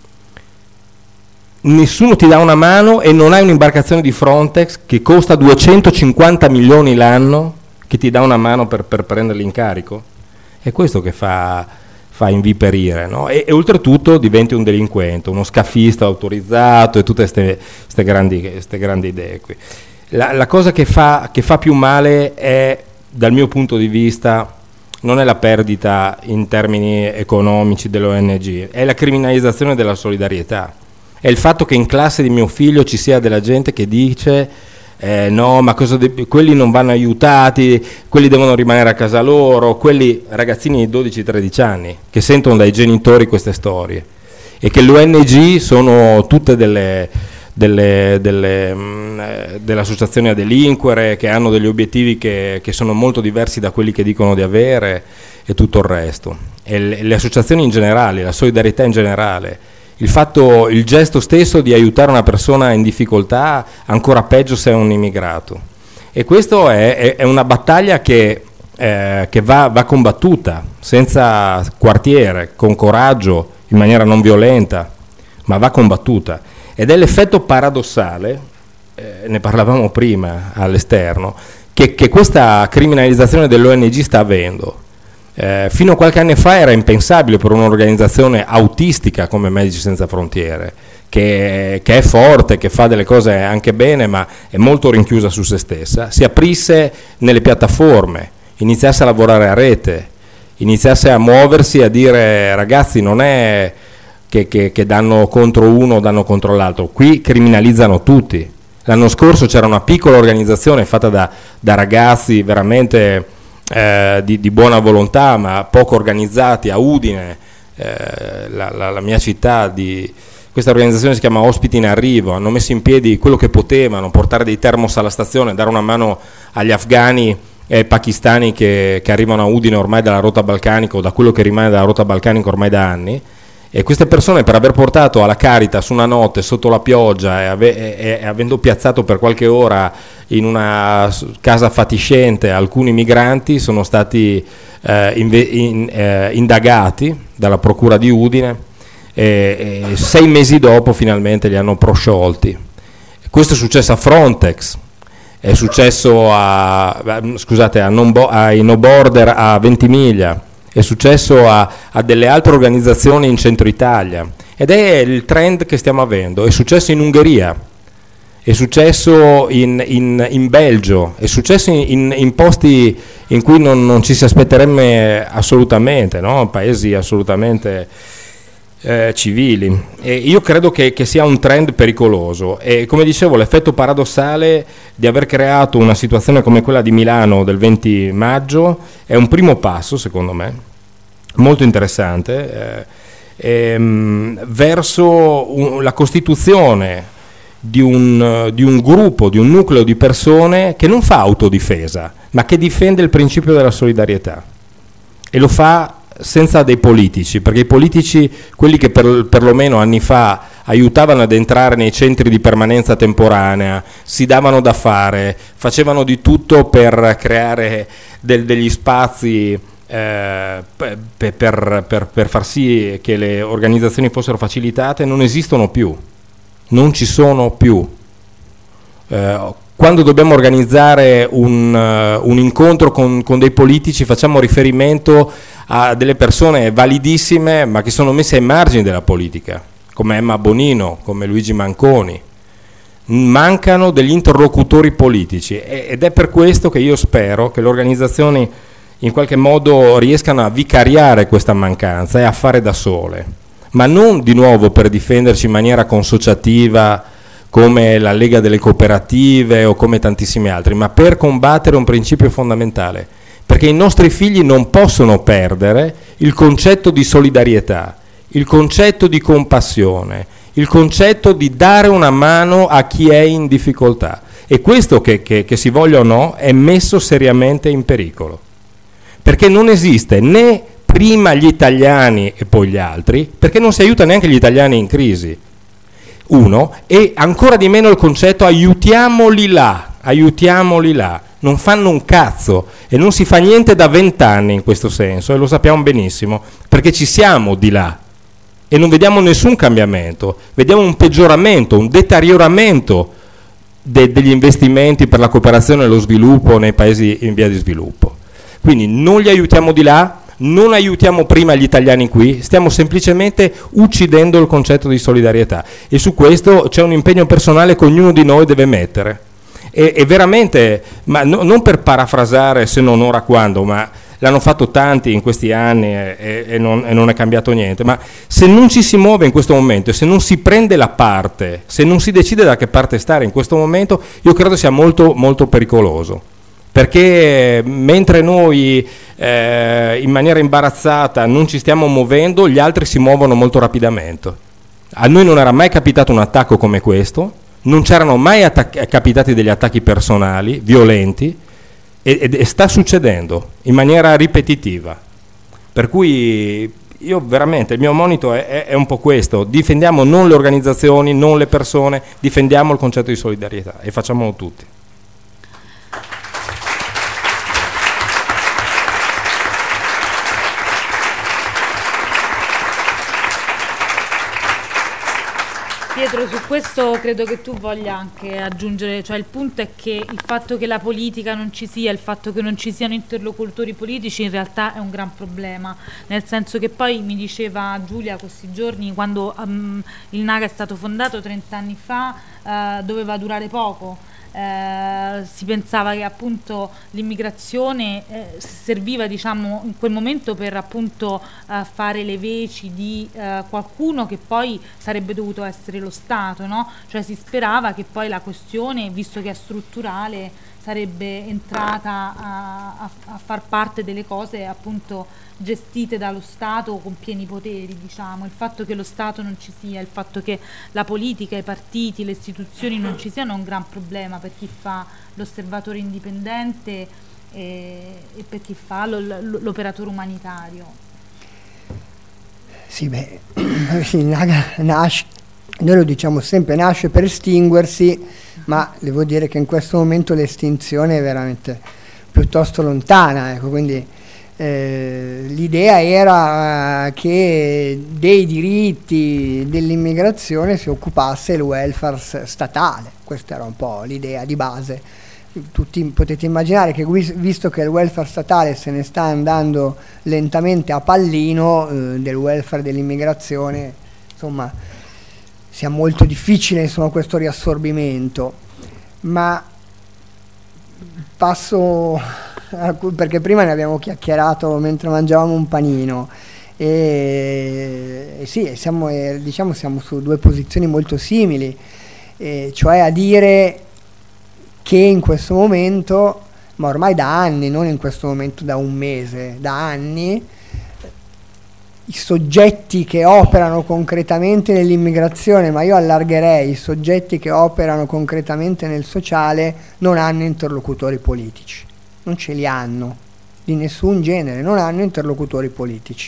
nessuno ti dà una mano e non hai un'imbarcazione di Frontex che costa 250 milioni l'anno che ti dà una mano per prenderli in carico. È questo che fa inviperire, no? E oltretutto diventi un delinquente, uno scafista autorizzato e tutte queste grandi idee qui. La cosa che fa più male è, dal mio punto di vista, non è la perdita in termini economici dell'ONG, è la criminalizzazione della solidarietà. È il fatto che in classe di mio figlio ci sia della gente che dice no, ma quelli non vanno aiutati, quelli devono rimanere a casa loro, quelli ragazzini di 12-13 anni che sentono dai genitori queste storie, e che le ONG sono tutte delle associazioni a delinquere, che hanno degli obiettivi che sono molto diversi da quelli che dicono di avere, e tutto il resto. E le associazioni in generale, la solidarietà in generale, il gesto stesso di aiutare una persona in difficoltà, ancora peggio se è un immigrato. E questo è una battaglia che va combattuta senza quartiere, con coraggio, in maniera non violenta, ma va combattuta. Ed è l'effetto paradossale, ne parlavamo prima all'esterno, che questa criminalizzazione dell'ONG sta avendo. Fino a qualche anno fa era impensabile per un'organizzazione autistica come Medici Senza Frontiere, che è forte, che fa delle cose anche bene, ma è molto rinchiusa su se stessa, si aprisse nelle piattaforme, iniziasse a lavorare a rete, iniziasse a muoversi, a dire ragazzi, non è che danno contro uno o danno contro l'altro, qui criminalizzano tutti. L'anno scorso c'era una piccola organizzazione fatta da ragazzi veramente di buona volontà, ma poco organizzati, a Udine, la mia città. Questa organizzazione si chiama Ospiti in Arrivo, hanno messo in piedi quello che potevano, portare dei termos alla stazione, dare una mano agli afghani e pakistani che arrivano a Udine ormai dalla rotta balcanica, o da quello che rimane dalla rotta balcanica ormai da anni. E queste persone, per aver portato alla Caritas una notte sotto la pioggia e avendo piazzato per qualche ora in una casa fatiscente alcuni migranti, sono stati indagati dalla procura di Udine, e 6 mesi dopo finalmente li hanno prosciolti. Questo è successo a Frontex, è successo ai No Border a Ventimiglia, è successo a delle altre organizzazioni in centro Italia, ed è il trend che stiamo avendo. È successo in Ungheria, è successo in Belgio, è successo in posti in cui non ci si aspetterebbe assolutamente, no? Paesi assolutamente civili. E io credo che sia un trend pericoloso, e come dicevo, l'effetto paradossale di aver creato una situazione come quella di Milano del 20 maggio è un primo passo, secondo me, molto interessante, verso la costituzione di un gruppo, di un nucleo di persone che non fa autodifesa, ma che difende il principio della solidarietà, e lo fa senza dei politici, perché i politici, quelli che perlomeno anni fa aiutavano ad entrare nei centri di permanenza temporanea, si davano da fare, facevano di tutto per creare degli spazi per far sì che le organizzazioni fossero facilitate, non esistono più, non ci sono più. Quando dobbiamo organizzare un incontro con dei politici, facciamo riferimento a delle persone validissime, ma che sono messe ai margini della politica, come Emma Bonino, come Luigi Manconi. Mancano degli interlocutori politici, ed è per questo che io spero che le organizzazioni in qualche modo riescano a vicariare questa mancanza e a fare da sole, ma non di nuovo per difenderci in maniera consociativa come la Lega delle Cooperative o come tantissimi altri, ma per combattere un principio fondamentale, perché i nostri figli non possono perdere il concetto di solidarietà, il concetto di compassione, il concetto di dare una mano a chi è in difficoltà, e questo, che si voglia o no, è messo seriamente in pericolo, perché non esiste né prima gli italiani e poi gli altri, perché non si aiuta neanche gli italiani in crisi. Uno, e ancora di meno il concetto aiutiamoli là, non fanno un cazzo e non si fa niente da 20 anni in questo senso, e lo sappiamo benissimo, perché ci siamo di là e non vediamo nessun cambiamento, vediamo un peggioramento, un deterioramento degli investimenti per la cooperazione e lo sviluppo nei paesi in via di sviluppo. Quindi non li aiutiamo di là, non aiutiamo prima gli italiani qui, stiamo semplicemente uccidendo il concetto di solidarietà, e su questo c'è un impegno personale che ognuno di noi deve mettere. E veramente, ma non per parafrasare se non ora quando, ma l'hanno fatto tanti in questi anni e non è cambiato niente, ma se non ci si muove in questo momento, se non si prende la parte, se non si decide da che parte stare in questo momento, io credo sia molto, molto pericoloso. Perché mentre noi in maniera imbarazzata non ci stiamo muovendo, gli altri si muovono molto rapidamente. A noi non era mai capitato un attacco come questo, non c'erano mai capitati degli attacchi personali, violenti, e sta succedendo in maniera ripetitiva. Per cui io veramente, il mio monito è un po' questo: difendiamo non le organizzazioni, non le persone, difendiamo il concetto di solidarietà e facciamolo tutti. Pietro, su questo credo che tu voglia anche aggiungere, cioè il punto è che il fatto che la politica non ci sia, il fatto che non ci siano interlocutori politici in realtà è un gran problema, nel senso che poi mi diceva Giulia questi giorni, quando il NACA è stato fondato 30 anni fa, doveva durare poco. Si pensava che appunto l'immigrazione serviva, diciamo, in quel momento per appunto fare le veci di qualcuno che poi sarebbe dovuto essere lo Stato, no? Cioè si sperava che poi la questione, visto che è strutturale, sarebbe entrata a far parte delle cose appunto gestite dallo Stato con pieni poteri, diciamo. Il fatto che lo Stato non ci sia, il fatto che la politica, i partiti, le istituzioni non ci siano è un gran problema per chi fa l'osservatore indipendente e per chi fa l'operatore umanitario. Sì, beh, il NACA nasce, noi lo diciamo sempre, nasce per estinguersi, ma devo dire che in questo momento l'estinzione è veramente piuttosto lontana, ecco, quindi l'idea era che dei diritti dell'immigrazione si occupasse il welfare statale, questa era un po' l'idea di base. Tutti potete immaginare che visto che il welfare statale se ne sta andando lentamente a pallino, del welfare dell'immigrazione, insomma, sia molto difficile, insomma, questo riassorbimento. Ma passo, perché prima ne abbiamo chiacchierato mentre mangiavamo un panino, e sì, siamo su due posizioni molto simili, cioè a dire che in questo momento, ma ormai da anni, non in questo momento da un mese, da anni, i soggetti che operano concretamente nell'immigrazione, ma io allargherei i soggetti che operano concretamente nel sociale, non hanno interlocutori politici, non ce li hanno, di nessun genere, non hanno interlocutori politici,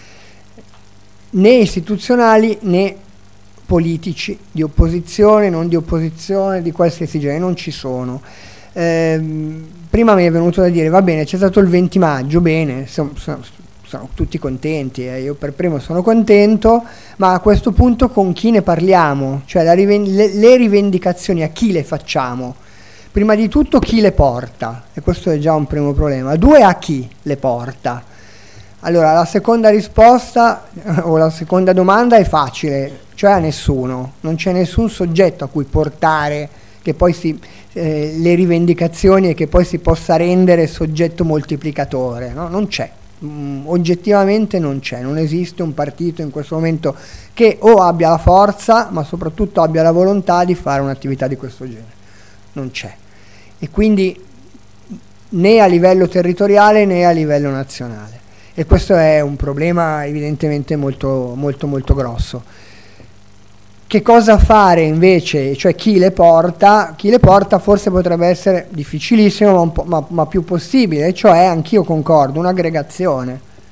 né istituzionali né politici, di opposizione, non di opposizione, di qualsiasi genere, non ci sono. Prima mi è venuto da dire, va bene, c'è stato il 20 maggio, bene, sono tutti contenti, io per primo sono contento, ma a questo punto con chi ne parliamo? Cioè le rivendicazioni a chi le facciamo? Prima di tutto chi le porta, e questo è già un primo problema. Due, a chi le porta? Allora la seconda risposta o la seconda domanda è facile, cioè a nessuno, non c'è nessun soggetto a cui portare che poi le rivendicazioni e che poi si possa rendere soggetto moltiplicatore, no? Non c'è. Oggettivamente non c'è, non esiste un partito in questo momento che o abbia la forza ma soprattutto abbia la volontà di fare un'attività di questo genere, non c'è, e quindi né a livello territoriale né a livello nazionale, e questo è un problema evidentemente molto molto molto grosso. Che cosa fare invece, cioè chi le porta forse potrebbe essere difficilissimo ma più possibile, cioè anch'io concordo, un'aggregazione,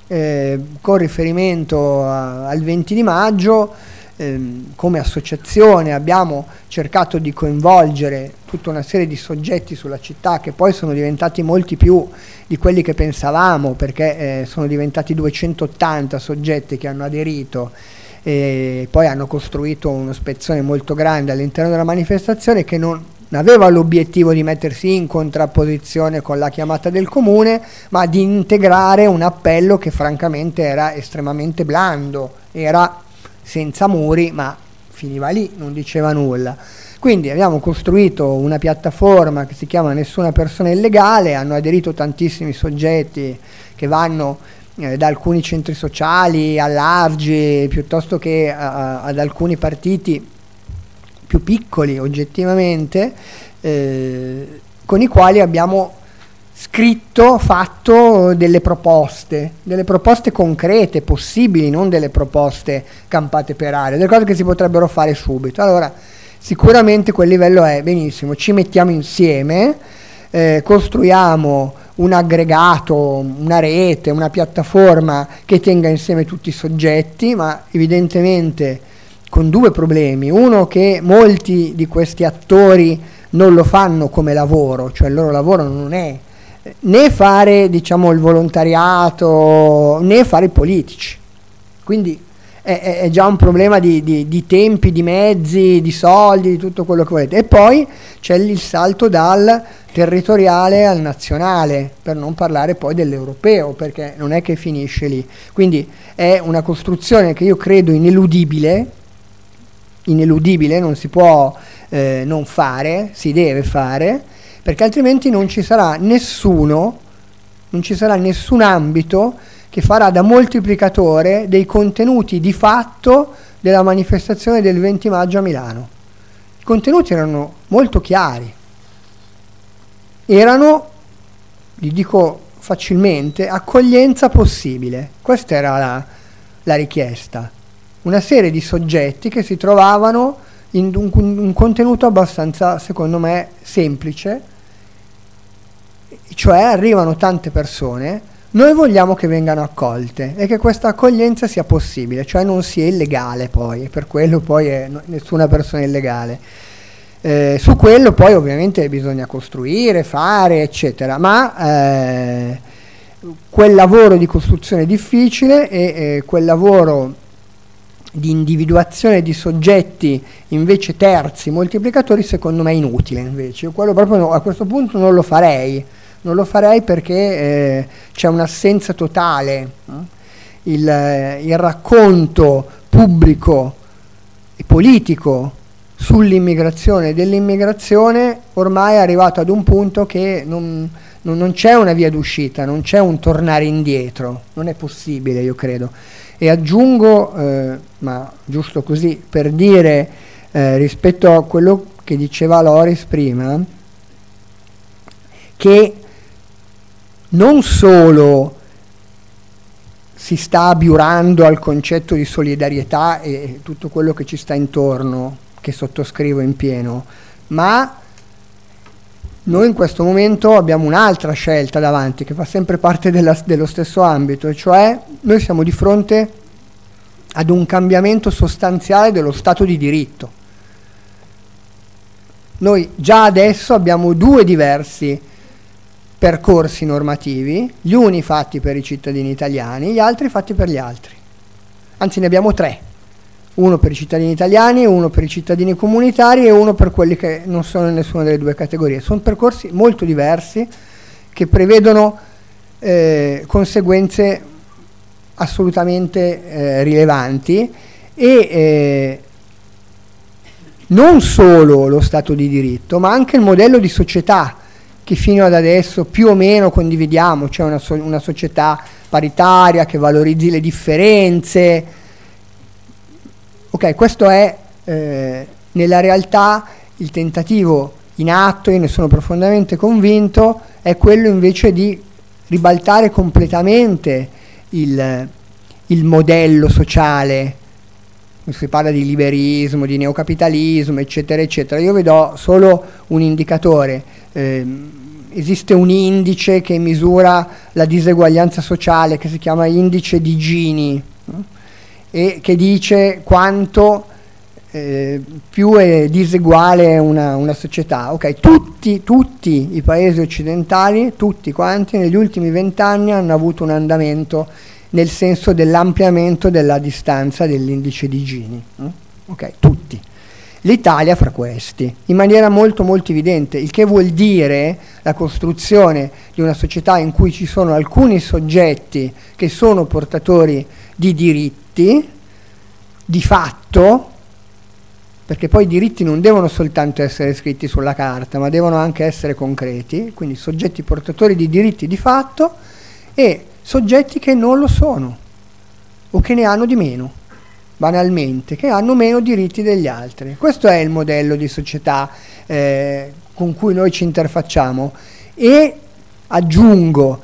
con riferimento al 20 di maggio, come associazione abbiamo cercato di coinvolgere tutta una serie di soggetti sulla città, che poi sono diventati molti più di quelli che pensavamo, perché sono diventati 280 soggetti che hanno aderito e poi hanno costruito uno spezzone molto grande all'interno della manifestazione, che non aveva l'obiettivo di mettersi in contrapposizione con la chiamata del comune, ma di integrare un appello che francamente era estremamente blando, era senza muri, ma finiva lì, non diceva nulla. Quindi abbiamo costruito una piattaforma che si chiama Nessuna persona illegale, hanno aderito tantissimi soggetti che vanno da alcuni centri sociali all'Argi, piuttosto che ad alcuni partiti più piccoli oggettivamente, con i quali abbiamo scritto, fatto delle proposte concrete, possibili, non delle proposte campate per aria, delle cose che si potrebbero fare subito. Allora, sicuramente quel livello è benissimo, ci mettiamo insieme, costruiamo un aggregato, una rete, una piattaforma che tenga insieme tutti i soggetti, ma evidentemente con due problemi. Uno, che molti di questi attori non lo fanno come lavoro, cioè il loro lavoro non è né fare, diciamo, il volontariato, né fare i politici. Quindi è già un problema di tempi, di mezzi, di soldi, di tutto quello che volete. E poi c'è il salto dal territoriale al nazionale, per non parlare poi dell'europeo, perché non è che finisce lì. Quindi è una costruzione che io credo ineludibile, non si può non fare, si deve fare, perché altrimenti non ci sarà nessun ambito che farà da moltiplicatore dei contenuti di fatto della manifestazione del 20 maggio a Milano. I contenuti erano molto chiari, erano, li dico facilmente, accoglienza possibile. Questa era la richiesta. Una serie di soggetti che si trovavano in un contenuto abbastanza, secondo me, semplice, cioè arrivano tante persone, noi vogliamo che vengano accolte e che questa accoglienza sia possibile, cioè non sia illegale poi, per quello poi è nessuna persona illegale. Su quello poi ovviamente bisogna costruire, fare, eccetera, ma quel lavoro di costruzione è difficile e quel lavoro di individuazione di soggetti invece terzi, moltiplicatori, secondo me è inutile invece. Io quello proprio no, a questo punto non lo farei perché c'è un'assenza totale. Il racconto pubblico e politico sull'immigrazione e dell'immigrazione ormai è arrivato ad un punto che non c'è una via d'uscita, non c'è un tornare indietro, non è possibile, io credo. E aggiungo, ma giusto così per dire, rispetto a quello che diceva Loris prima, che non solo si sta abiurando al concetto di solidarietà e tutto quello che ci sta intorno, che sottoscrivo in pieno, ma noi in questo momento abbiamo un'altra scelta davanti che fa sempre parte dello stesso ambito, cioè noi siamo di fronte ad un cambiamento sostanziale dello Stato di diritto. Noi già adesso abbiamo due diversi percorsi normativi, gli uni fatti per i cittadini italiani, gli altri fatti per gli altri. Anzi, ne abbiamo tre. Uno per i cittadini italiani, uno per i cittadini comunitari e uno per quelli che non sono in nessuna delle due categorie. Sono percorsi molto diversi che prevedono conseguenze assolutamente rilevanti e non solo lo Stato di diritto, ma anche il modello di società che fino ad adesso più o meno condividiamo, cioè una società paritaria che valorizzi le differenze. Ok, questo è nella realtà il tentativo in atto, io ne sono profondamente convinto, è quello invece di ribaltare completamente il modello sociale. Si parla di liberismo, di neocapitalismo, eccetera, eccetera. Io vi do solo un indicatore. esiste un indice che misura la diseguaglianza sociale, che si chiama indice di Gini, no? E che dice quanto più è diseguale una società. Ok, tutti i paesi occidentali, tutti quanti, negli ultimi 20 anni hanno avuto un andamento nel senso dell'ampliamento della distanza dell'indice di Gini. Ok, tutti. L'Italia fra questi, in maniera molto molto evidente, il che vuol dire la costruzione di una società in cui ci sono alcuni soggetti che sono portatori di diritti, di fatto, perché poi i diritti non devono soltanto essere scritti sulla carta, ma devono anche essere concreti, quindi soggetti portatori di diritti di fatto e soggetti che non lo sono, o che ne hanno di meno, banalmente, che hanno meno diritti degli altri. Questo è il modello di società con cui noi ci interfacciamo. E aggiungo,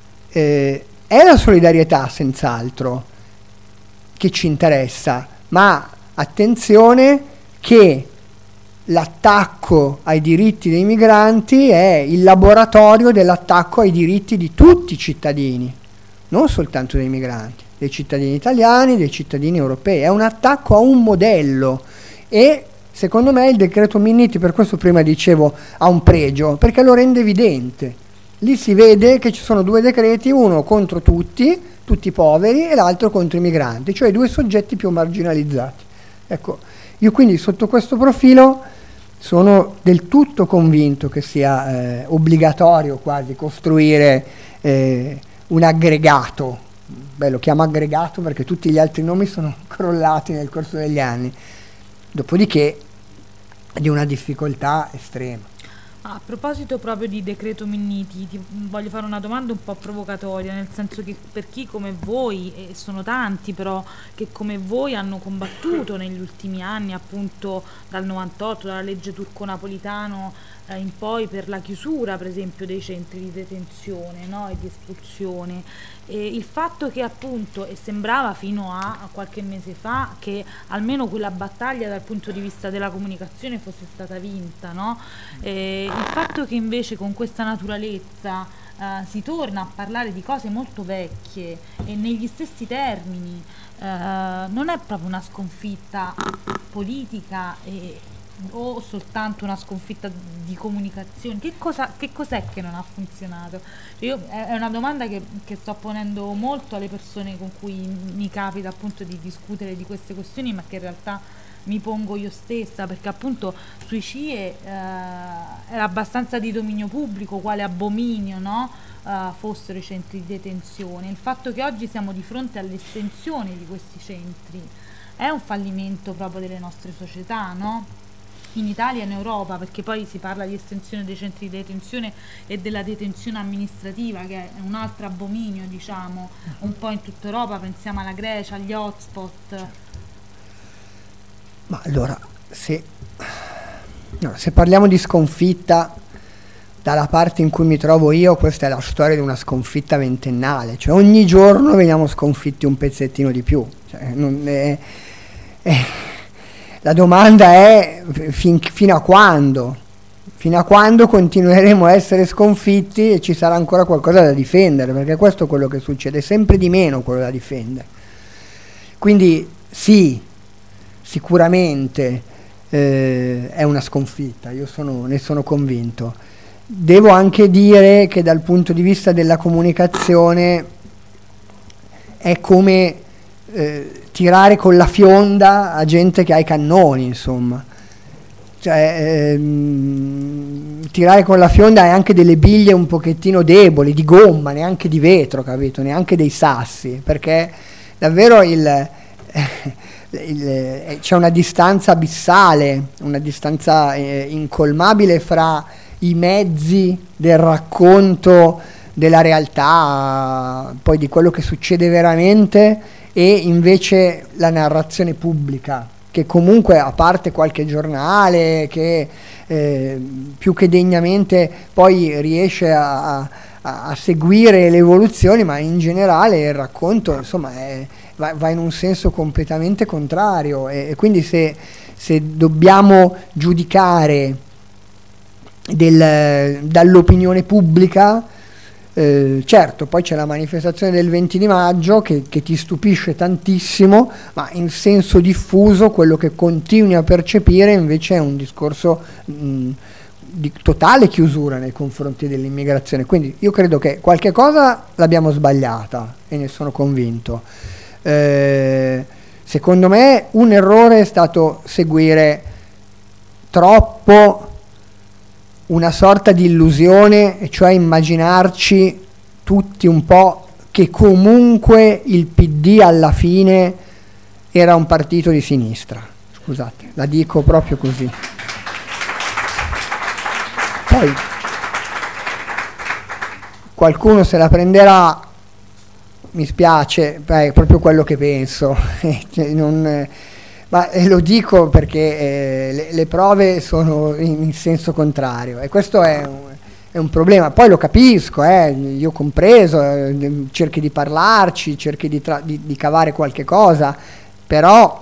è la solidarietà senz'altro che ci interessa, ma attenzione che l'attacco ai diritti dei migranti è il laboratorio dell'attacco ai diritti di tutti i cittadini, non soltanto dei migranti, dei cittadini italiani, dei cittadini europei. È un attacco a un modello e secondo me il decreto Minniti, per questo prima dicevo, ha un pregio, perché lo rende evidente. Lì si vede che ci sono due decreti, uno contro tutti i poveri, e l'altro contro i migranti, cioè i due soggetti più marginalizzati. Ecco, io quindi sotto questo profilo sono del tutto convinto che sia obbligatorio quasi costruire un aggregato. Beh, lo chiamo aggregato perché tutti gli altri nomi sono crollati nel corso degli anni, dopodiché di una difficoltà estrema. A proposito proprio di decreto Minniti, ti voglio fare una domanda un po' provocatoria, nel senso che per chi come voi, e sono tanti però, che come voi hanno combattuto negli ultimi anni, appunto dal 98, dalla legge Turco-Napolitano in poi, per la chiusura per esempio dei centri di detenzione, no, e di espulsione, il fatto che appunto, e sembrava fino a qualche mese fa, che almeno quella battaglia dal punto di vista della comunicazione fosse stata vinta, no? Il fatto che invece con questa naturalezza si torna a parlare di cose molto vecchie e negli stessi termini, non è proprio una sconfitta politica o soltanto una sconfitta di comunicazione? Che cos'è che non ha funzionato? È una domanda che sto ponendo molto alle persone con cui mi capita appunto di discutere di queste questioni, ma che in realtà mi pongo io stessa, perché appunto sui CIE era abbastanza di dominio pubblico quale abominio, no? Fossero i centri di detenzione. Il fatto che oggi siamo di fronte all'estensione di questi centri è un fallimento proprio delle nostre società, no? In Italia e in Europa, perché poi si parla di estensione dei centri di detenzione e della detenzione amministrativa, che è un altro abominio, diciamo, un po' in tutta Europa. Pensiamo alla Grecia, agli hotspot. Ma allora, se parliamo di sconfitta, dalla parte in cui mi trovo io, questa è la storia di una sconfitta ventennale, cioè ogni giorno veniamo sconfitti un pezzettino di più. Cioè, la domanda è fino a quando? Fino a quando continueremo a essere sconfitti e ci sarà ancora qualcosa da difendere? Perché questo è quello che succede, sempre di meno quello da difendere. Quindi sì, sicuramente è una sconfitta, io ne sono convinto. Devo anche dire che dal punto di vista della comunicazione è come tirare con la fionda a gente che ha i cannoni, insomma. Cioè, tirare con la fionda è anche delle biglie un pochettino deboli, di gomma, neanche di vetro, capito? Neanche dei sassi, perché davvero c'è una distanza abissale, una distanza incolmabile fra i mezzi del racconto della realtà, poi di quello che succede veramente, e invece la narrazione pubblica, che comunque, a parte qualche giornale che più che degnamente poi riesce a seguire le evoluzioni, ma in generale il racconto, insomma, va in un senso completamente contrario, e quindi se dobbiamo giudicare dall'opinione pubblica. Certo, poi c'è la manifestazione del 20 di maggio che ti stupisce tantissimo, ma in senso diffuso quello che continui a percepire invece è un discorso di totale chiusura nei confronti dell'immigrazione. Quindi io credo che qualche cosa l'abbiamo sbagliata e ne sono convinto. Secondo me un errore è stato seguire troppo una sorta di illusione, e cioè immaginarci tutti un po' che comunque il PD alla fine era un partito di sinistra. Scusate, la dico proprio così. Poi qualcuno se la prenderà, mi spiace, è proprio quello che penso. Ma lo dico perché le prove sono in senso contrario e questo è un problema. Poi lo capisco, io compreso, cerchi di parlarci, cerchi di cavare qualche cosa, però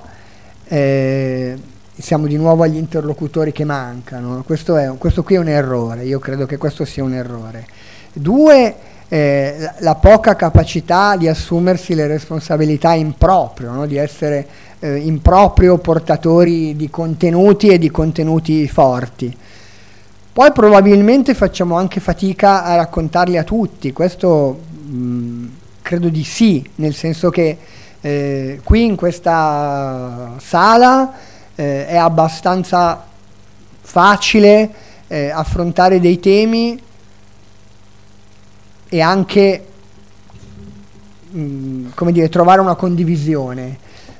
siamo di nuovo agli interlocutori che mancano. Questo qui è un errore, io credo che questo sia un errore. 2, la poca capacità di assumersi le responsabilità in proprio, no? Di essere in proprio portatori di contenuti e di contenuti forti. Poi probabilmente facciamo anche fatica a raccontarli a tutti, questo credo di sì, nel senso che qui in questa sala è abbastanza facile affrontare dei temi e anche come dire, trovare una condivisione.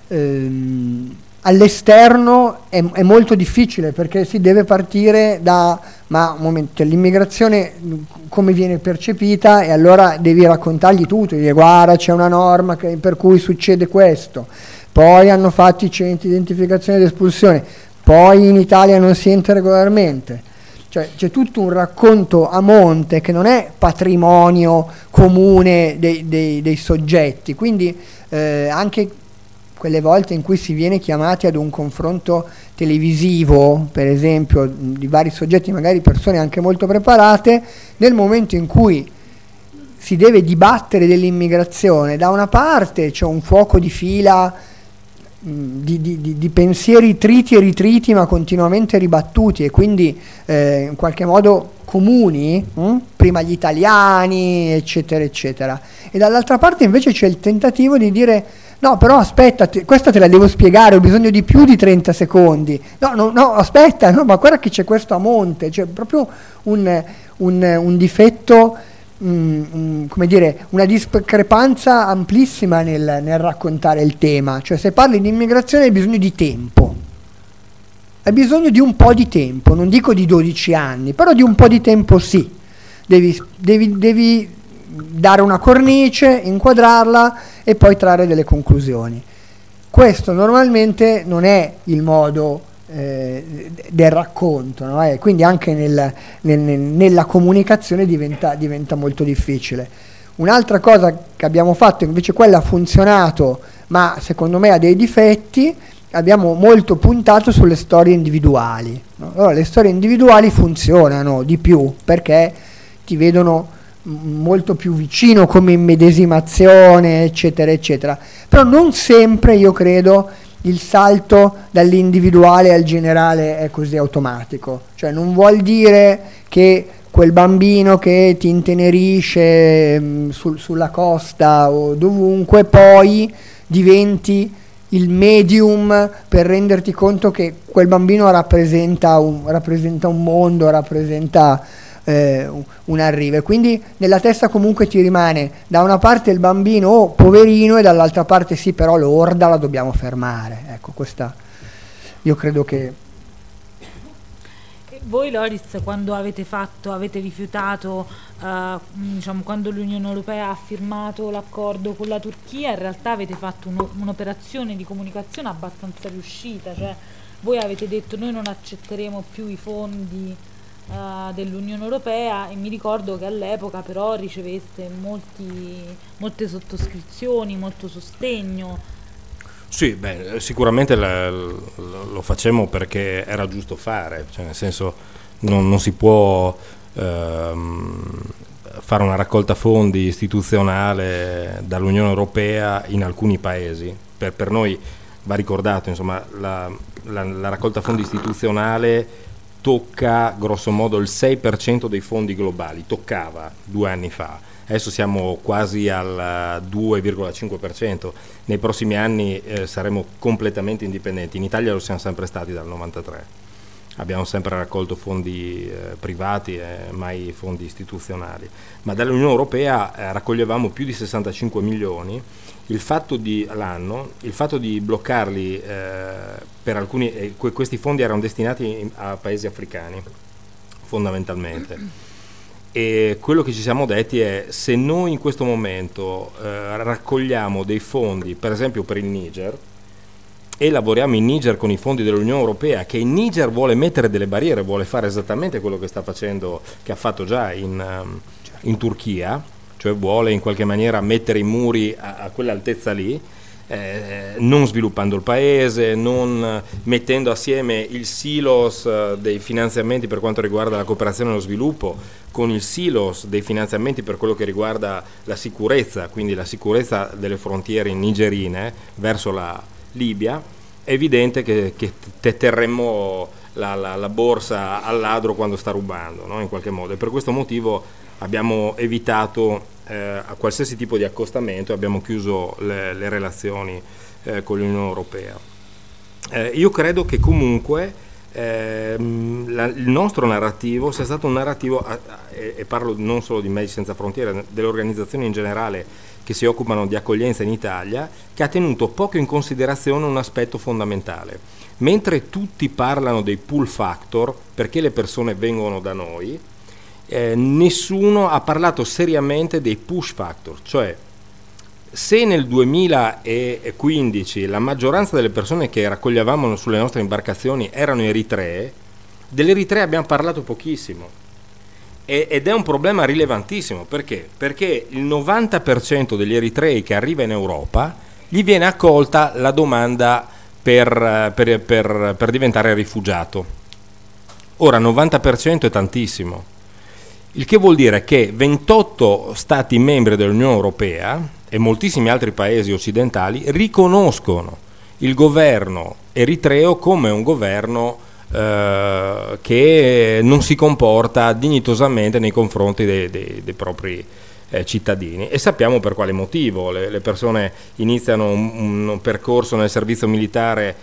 All'esterno è molto difficile perché si deve partire da un momento, l'immigrazione come viene percepita, e allora devi raccontargli tutto, dire guarda c'è una norma per cui succede questo, poi hanno fatto i centri di identificazione ed espulsione, poi in Italia non si entra regolarmente. Cioè c'è tutto un racconto a monte che non è patrimonio comune dei soggetti, quindi anche quelle volte in cui si viene chiamati ad un confronto televisivo, per esempio, di vari soggetti, magari persone anche molto preparate, nel momento in cui si deve dibattere dell'immigrazione, da una parte c'è un fuoco di fila di pensieri triti e ritriti ma continuamente ribattuti e quindi in qualche modo comuni, prima gli italiani eccetera eccetera, e dall'altra parte invece c'è il tentativo di dire no però aspetta, questa te la devo spiegare, ho bisogno di più di 30 secondi, no aspetta, no, ma guarda che c'è questo a monte, c'è proprio un difetto, come dire, una discrepanza amplissima nel raccontare il tema. Cioè se parli di immigrazione hai bisogno di tempo, hai bisogno di un po' di tempo, non dico di 12 anni, però di un po' di tempo sì, devi dare una cornice, inquadrarla e poi trarre delle conclusioni. Questo normalmente non è il modo del racconto, no? Quindi anche nella comunicazione diventa molto difficile. Un'altra cosa che abbiamo fatto, invece quella ha funzionato ma secondo me ha dei difetti, abbiamo molto puntato sulle storie individuali, no? Allora, le storie individuali funzionano di più perché ti vedono molto più vicino come immedesimazione eccetera eccetera, però non sempre io credo il salto dall'individuale al generale è così automatico, cioè non vuol dire che quel bambino che ti intenerisce sulla costa o dovunque poi diventi il medium per renderti conto che quel bambino rappresenta un mondo, rappresenta un arrivo, e quindi nella testa comunque ti rimane da una parte il bambino poverino e dall'altra parte sì però l'orda la dobbiamo fermare. Ecco, questa io credo che... Voi Loris, quando avete rifiutato, diciamo, quando l'Unione Europea ha firmato l'accordo con la Turchia, in realtà avete fatto un'operazione di comunicazione abbastanza riuscita, cioè voi avete detto noi non accetteremo più i fondi dell'Unione Europea, e mi ricordo che all'epoca però riceveste molte sottoscrizioni, molto sostegno. Sì, beh, sicuramente lo facemmo perché era giusto fare, cioè nel senso non si può fare una raccolta fondi istituzionale dall'Unione Europea in alcuni paesi. Per noi va ricordato, insomma, la raccolta fondi istituzionale tocca grosso modo il 6% dei fondi globali, toccava 2 anni fa, adesso siamo quasi al 2,5%, nei prossimi anni saremo completamente indipendenti. In Italia lo siamo sempre stati dal 93. Abbiamo sempre raccolto fondi privati e mai fondi istituzionali, ma dall'Unione Europea raccoglievamo più di 65 milioni. Il fatto di bloccarli per alcuni, questi fondi erano destinati a paesi africani fondamentalmente, e quello che ci siamo detti è: se noi in questo momento raccogliamo dei fondi per esempio per il Niger e lavoriamo in Niger con i fondi dell'Unione Europea, che il Niger vuole mettere delle barriere, vuole fare esattamente quello che sta facendo, che ha fatto già in Turchia, cioè vuole in qualche maniera mettere i muri a quell'altezza lì, non sviluppando il paese, non mettendo assieme il silos dei finanziamenti per quanto riguarda la cooperazione e lo sviluppo con il silos dei finanziamenti per quello che riguarda la sicurezza, quindi la sicurezza delle frontiere nigerine verso la Libia. È evidente che terremmo la borsa al ladro quando sta rubando, no? In qualche modo, e per questo motivo abbiamo evitato a qualsiasi tipo di accostamento, abbiamo chiuso le relazioni con l'Unione Europea. Io credo che comunque il nostro narrativo sia stato un narrativo, e parlo non solo di Medici Senza Frontiere, delle organizzazioni in generale che si occupano di accoglienza in Italia, che ha tenuto poco in considerazione un aspetto fondamentale. Mentre tutti parlano dei pull factor, perché le persone vengono da noi, nessuno ha parlato seriamente dei push factor, cioè se nel 2015 la maggioranza delle persone che raccoglievamo sulle nostre imbarcazioni erano eritree, dell'Eritrea abbiamo parlato pochissimo. Ed è un problema rilevantissimo. Perché? Perché il 90% degli eritrei che arriva in Europa gli viene accolta la domanda per diventare rifugiato. Ora 90% è tantissimo, il che vuol dire che 28 Stati membri dell'Unione Europea e moltissimi altri paesi occidentali riconoscono il governo eritreo come un governo che non si comporta dignitosamente nei confronti dei propri cittadini, e sappiamo per quale motivo. Le persone iniziano un percorso nel servizio militare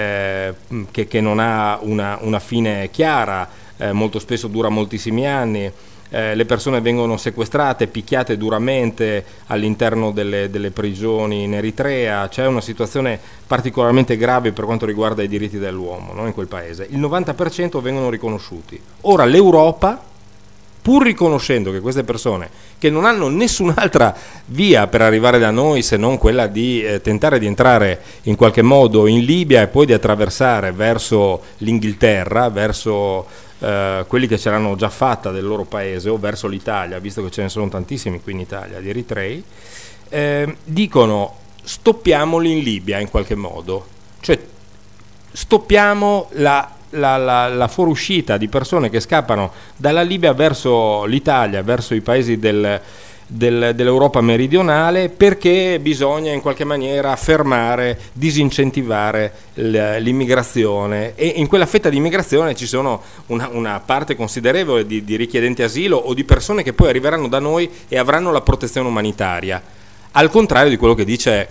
che non ha una fine chiara, molto spesso dura moltissimi anni. Le persone vengono sequestrate, picchiate duramente all'interno delle prigioni in Eritrea. C'è una situazione particolarmente grave per quanto riguarda i diritti dell'uomo, no, in quel paese. Il 90% vengono riconosciuti. Ora l'Europa, pur riconoscendo che queste persone, che non hanno nessun'altra via per arrivare da noi se non quella di tentare di entrare in qualche modo in Libia e poi di attraversare verso l'Inghilterra, verso quelli che ce l'hanno già fatta del loro paese, o verso l'Italia, visto che ce ne sono tantissimi qui in Italia di eritrei, dicono: stoppiamoli in Libia in qualche modo, cioè stoppiamo la fuoriuscita di persone che scappano dalla Libia verso l'Italia, verso i paesi dell'Europa meridionale, perché bisogna in qualche maniera fermare, disincentivare l'immigrazione, e in quella fetta di immigrazione ci sono una parte considerevole di richiedenti asilo o di persone che poi arriveranno da noi e avranno la protezione umanitaria, al contrario di quello che dice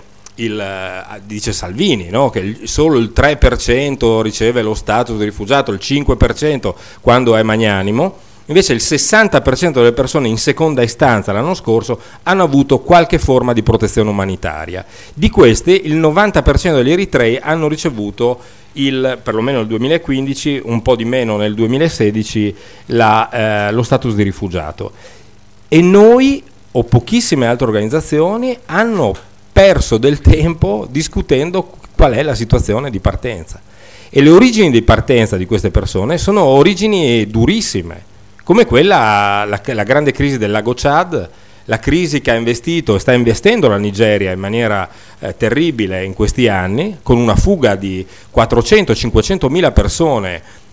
Salvini, no? Che solo il 3% riceve lo status di rifugiato, il 5% quando è magnanimo. Invece il 60% delle persone in seconda istanza l'anno scorso hanno avuto qualche forma di protezione umanitaria. Di questi il 90% degli eritrei hanno ricevuto, perlomeno nel 2015, un po' di meno nel 2016, lo status di rifugiato. E noi, o pochissime altre organizzazioni, hanno perso del tempo discutendo qual è la situazione di partenza. E le origini di partenza di queste persone sono origini durissime, come la grande crisi del lago Chad, la crisi che ha investito e sta investendo la Nigeria in maniera terribile in questi anni, con una fuga di 400-500 mila persone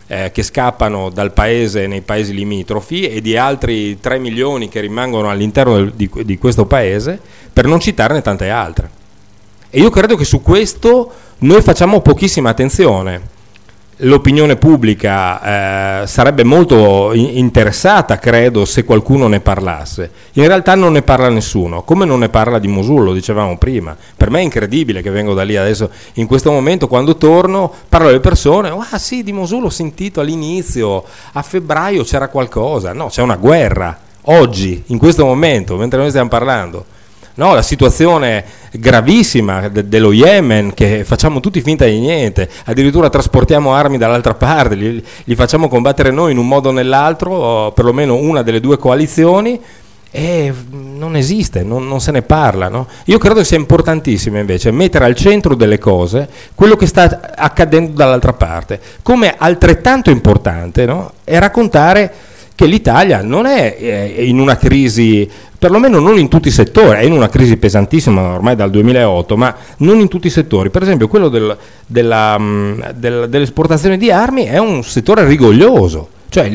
che scappano dal paese nei paesi limitrofi e di altri 3 milioni che rimangono all'interno di questo paese, per non citarne tante altre. E io credo che su questo noi facciamo pochissima attenzione. L'opinione pubblica sarebbe molto interessata, credo, se qualcuno ne parlasse. In realtà non ne parla nessuno, come non ne parla di Mosul, lo dicevamo prima. Per me è incredibile che vengo da lì adesso, in questo momento, quando torno, parlo alle persone, ah sì, di Mosul ho sentito all'inizio, a febbraio c'era qualcosa. No, c'è una guerra, oggi, in questo momento, mentre noi stiamo parlando. No, la situazione gravissima dello Yemen, che facciamo tutti finta di niente, addirittura trasportiamo armi dall'altra parte, li facciamo combattere noi in un modo o nell'altro, o perlomeno una delle due coalizioni, e non esiste, non se ne parla. No? Io credo che sia importantissimo invece mettere al centro delle cose quello che sta accadendo dall'altra parte, come altrettanto importante, no? È raccontare che l'Italia non è in una crisi, perlomeno non in tutti i settori, è in una crisi pesantissima ormai dal 2008, ma non in tutti i settori. Per esempio quello dell'esportazione di armi è un settore rigoglioso, cioè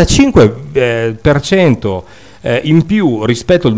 l'85% in più rispetto al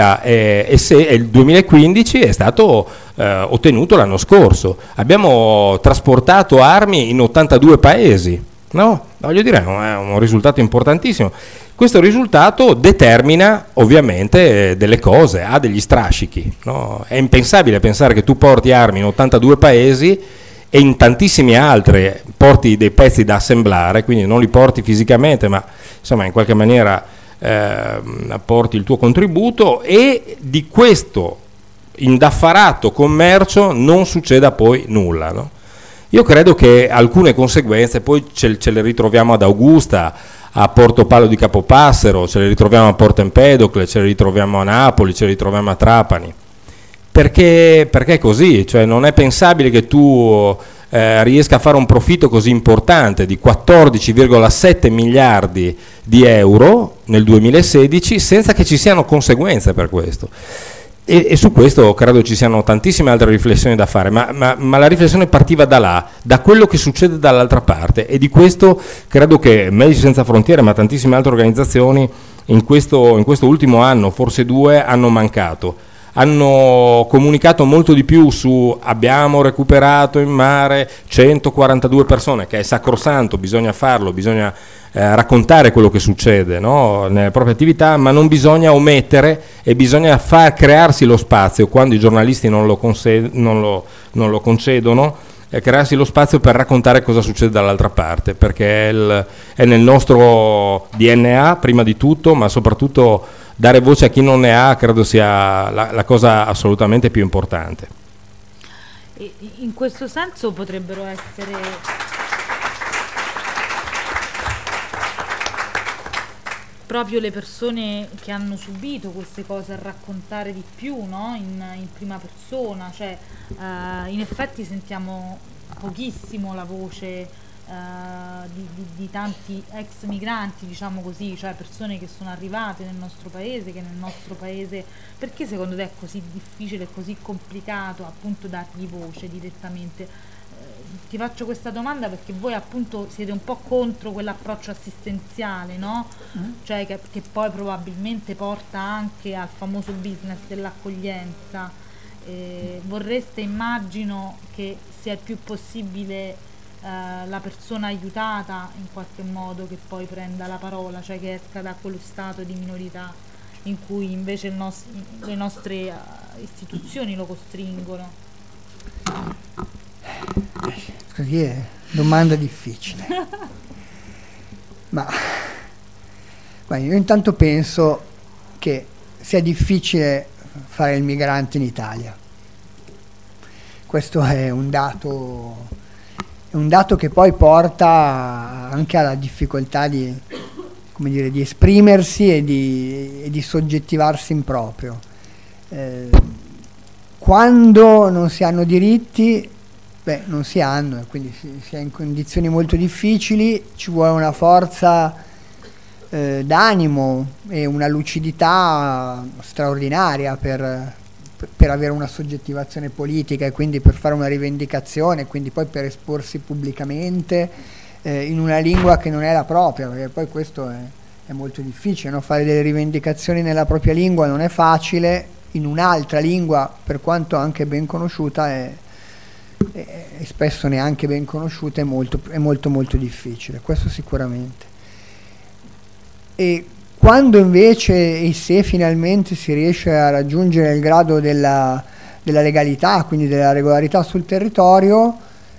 2015 è stato ottenuto l'anno scorso. Abbiamo trasportato armi in 82 paesi. No, voglio dire, è un risultato importantissimo. Questo risultato determina ovviamente delle cose, ha degli strascichi. No? È impensabile pensare che tu porti armi in 82 paesi e in tantissimi altri porti dei pezzi da assemblare, quindi non li porti fisicamente, ma insomma in qualche maniera porti il tuo contributo, e di questo indaffarato commercio non succeda poi nulla. No? Io credo che alcune conseguenze poi ce le ritroviamo ad Augusta, a Porto Palo di Capopassero, ce le ritroviamo a Porto Empedocle, ce le ritroviamo a Napoli, ce le ritroviamo a Trapani. Perché è così, cioè non è pensabile che tu riesca a fare un profitto così importante di 14,7 miliardi di euro nel 2016 senza che ci siano conseguenze per questo. E su questo credo ci siano tantissime altre riflessioni da fare, ma la riflessione partiva da là, da quello che succede dall'altra parte, e di questo credo che Medici Senza Frontiere, ma tantissime altre organizzazioni in questo ultimo anno, forse 2, hanno mancato. Hanno comunicato molto di più su abbiamo recuperato in mare 142 persone, che è sacrosanto, bisogna farlo, bisogna raccontare quello che succede, no? Nelle proprie attività, ma non bisogna omettere e bisogna far crearsi lo spazio, quando i giornalisti non lo concedono, crearsi lo spazio per raccontare cosa succede dall'altra parte, perché è nel nostro DNA prima di tutto, ma soprattutto dare voce a chi non ne ha credo sia la cosa assolutamente più importante. E in questo senso potrebbero essere proprio le persone che hanno subito queste cose a raccontare di più, no? in prima persona, cioè in effetti sentiamo pochissimo la voce di tanti ex migranti, diciamo così, cioè persone che sono arrivate nel nostro paese, che nel nostro paese, perché secondo te è così difficile, così complicato appunto dargli voce direttamente? Ti faccio questa domanda perché voi appunto siete un po' contro quell'approccio assistenziale, no? Cioè che poi probabilmente porta anche al famoso business dell'accoglienza. Vorreste, immagino, che sia il più possibile la persona aiutata in qualche modo che poi prenda la parola, cioè che esca da quello stato di minorità in cui invece le nostre istituzioni lo costringono. Così è domanda difficile. Ma io intanto penso che sia difficile fare il migrante in Italia. Questo è un dato che poi porta anche alla difficoltà di esprimersi e di soggettivarsi in proprio. Quando non si hanno diritti, non si hanno, e quindi si è in condizioni molto difficili, ci vuole una forza d'animo e una lucidità straordinaria per avere una soggettivazione politica, e quindi per fare una rivendicazione, quindi poi per esporsi pubblicamente in una lingua che non è la propria, perché poi questo è molto difficile, no? Fare delle rivendicazioni nella propria lingua non è facile, in un'altra lingua, per quanto anche ben conosciuta, è spesso neanche ben conosciuta, è molto molto difficile, questo sicuramente. E quando invece e se finalmente si riesce a raggiungere il grado della legalità, quindi della regolarità sul territorio,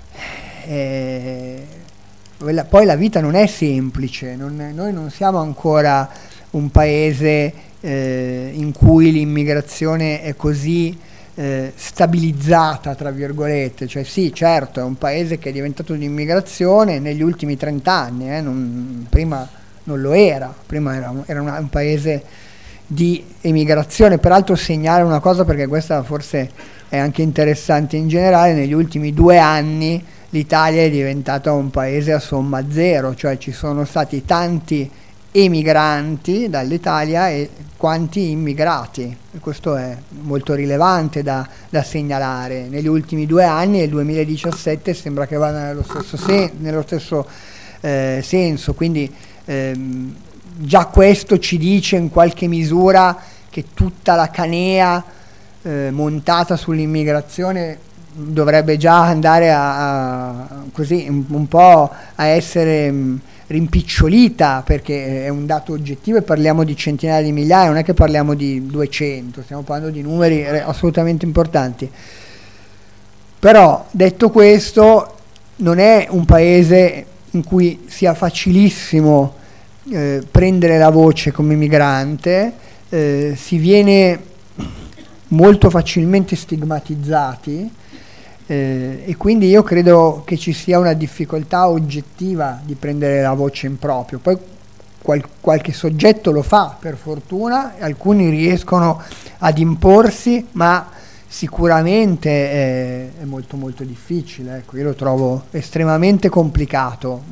poi la vita non è semplice, noi non siamo ancora un paese in cui l'immigrazione è così stabilizzata, tra virgolette, cioè sì, certo, è un paese che è diventato di immigrazione negli ultimi 30 anni, prima non lo era, prima era un paese di emigrazione. Peraltro segnare una cosa, perché questa forse è anche interessante in generale: negli ultimi 2 anni l'Italia è diventata un paese a somma zero, cioè ci sono stati tanti emigranti dall'Italia e quanti immigrati, e questo è molto rilevante da segnalare. Negli ultimi 2 anni, il 2017 sembra che vada nello stesso senso, quindi già questo ci dice in qualche misura che tutta la canea montata sull'immigrazione dovrebbe già andare così un po' a essere rimpicciolita, perché è un dato oggettivo e parliamo di centinaia di migliaia, non è che parliamo di 200, stiamo parlando di numeri assolutamente importanti. Però detto questo, non è un paese in cui sia facilissimo prendere la voce come migrante, si viene molto facilmente stigmatizzati, e quindi io credo che ci sia una difficoltà oggettiva di prendere la voce in proprio. Poi qualche soggetto lo fa, per fortuna, alcuni riescono ad imporsi, ma sicuramente è molto molto difficile, ecco, io lo trovo estremamente complicato,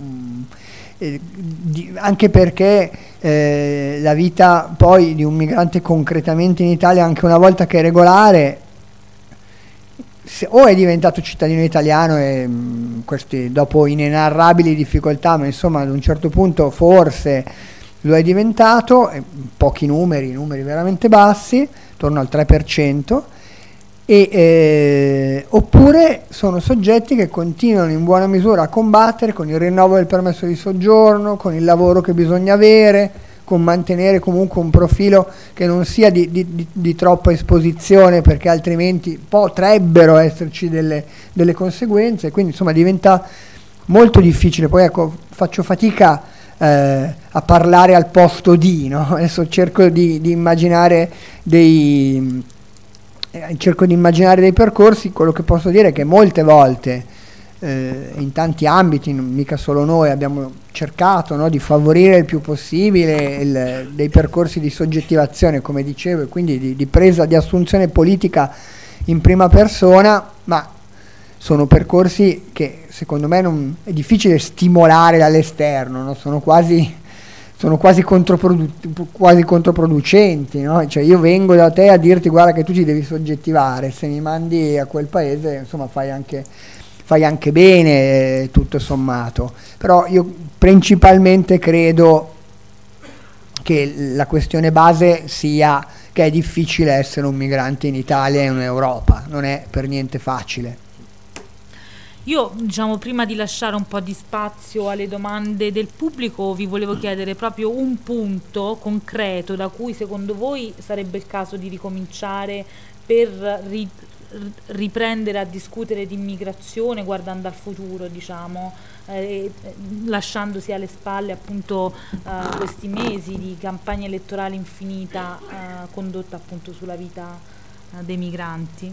anche perché la vita poi di un migrante concretamente in Italia, anche una volta che è regolare, o è diventato cittadino italiano e questi dopo inenarrabili difficoltà, ma insomma ad un certo punto forse lo è diventato, pochi numeri veramente bassi, attorno al 3%, oppure sono soggetti che continuano in buona misura a combattere con il rinnovo del permesso di soggiorno, con il lavoro che bisogna avere, con mantenere comunque un profilo che non sia di troppa esposizione, perché altrimenti potrebbero esserci delle conseguenze, quindi insomma diventa molto difficile. Poi ecco, faccio fatica a parlare al posto no? Adesso cerco di immaginare dei percorsi. Quello che posso dire è che molte volte in tanti ambiti, mica solo noi, abbiamo cercato, no, di favorire il più possibile dei percorsi di soggettivazione, come dicevo, e quindi di presa di assunzione politica in prima persona, ma sono percorsi che secondo me è difficile stimolare dall'esterno, no? Sono quasi controproducenti, no? Cioè io vengo da te a dirti guarda che tu ti devi soggettivare, se mi mandi a quel paese insomma fai anche bene, tutto sommato. Però io principalmente credo che la questione base sia che è difficile essere un migrante in Italia e in Europa, non è per niente facile. Io, prima di lasciare un po' di spazio alle domande del pubblico, vi volevo chiedere proprio un punto concreto da cui secondo voi sarebbe il caso di ricominciare per riprendere a discutere di immigrazione guardando al futuro, lasciandosi alle spalle appunto questi mesi di campagna elettorale infinita condotta appunto sulla vita dei migranti.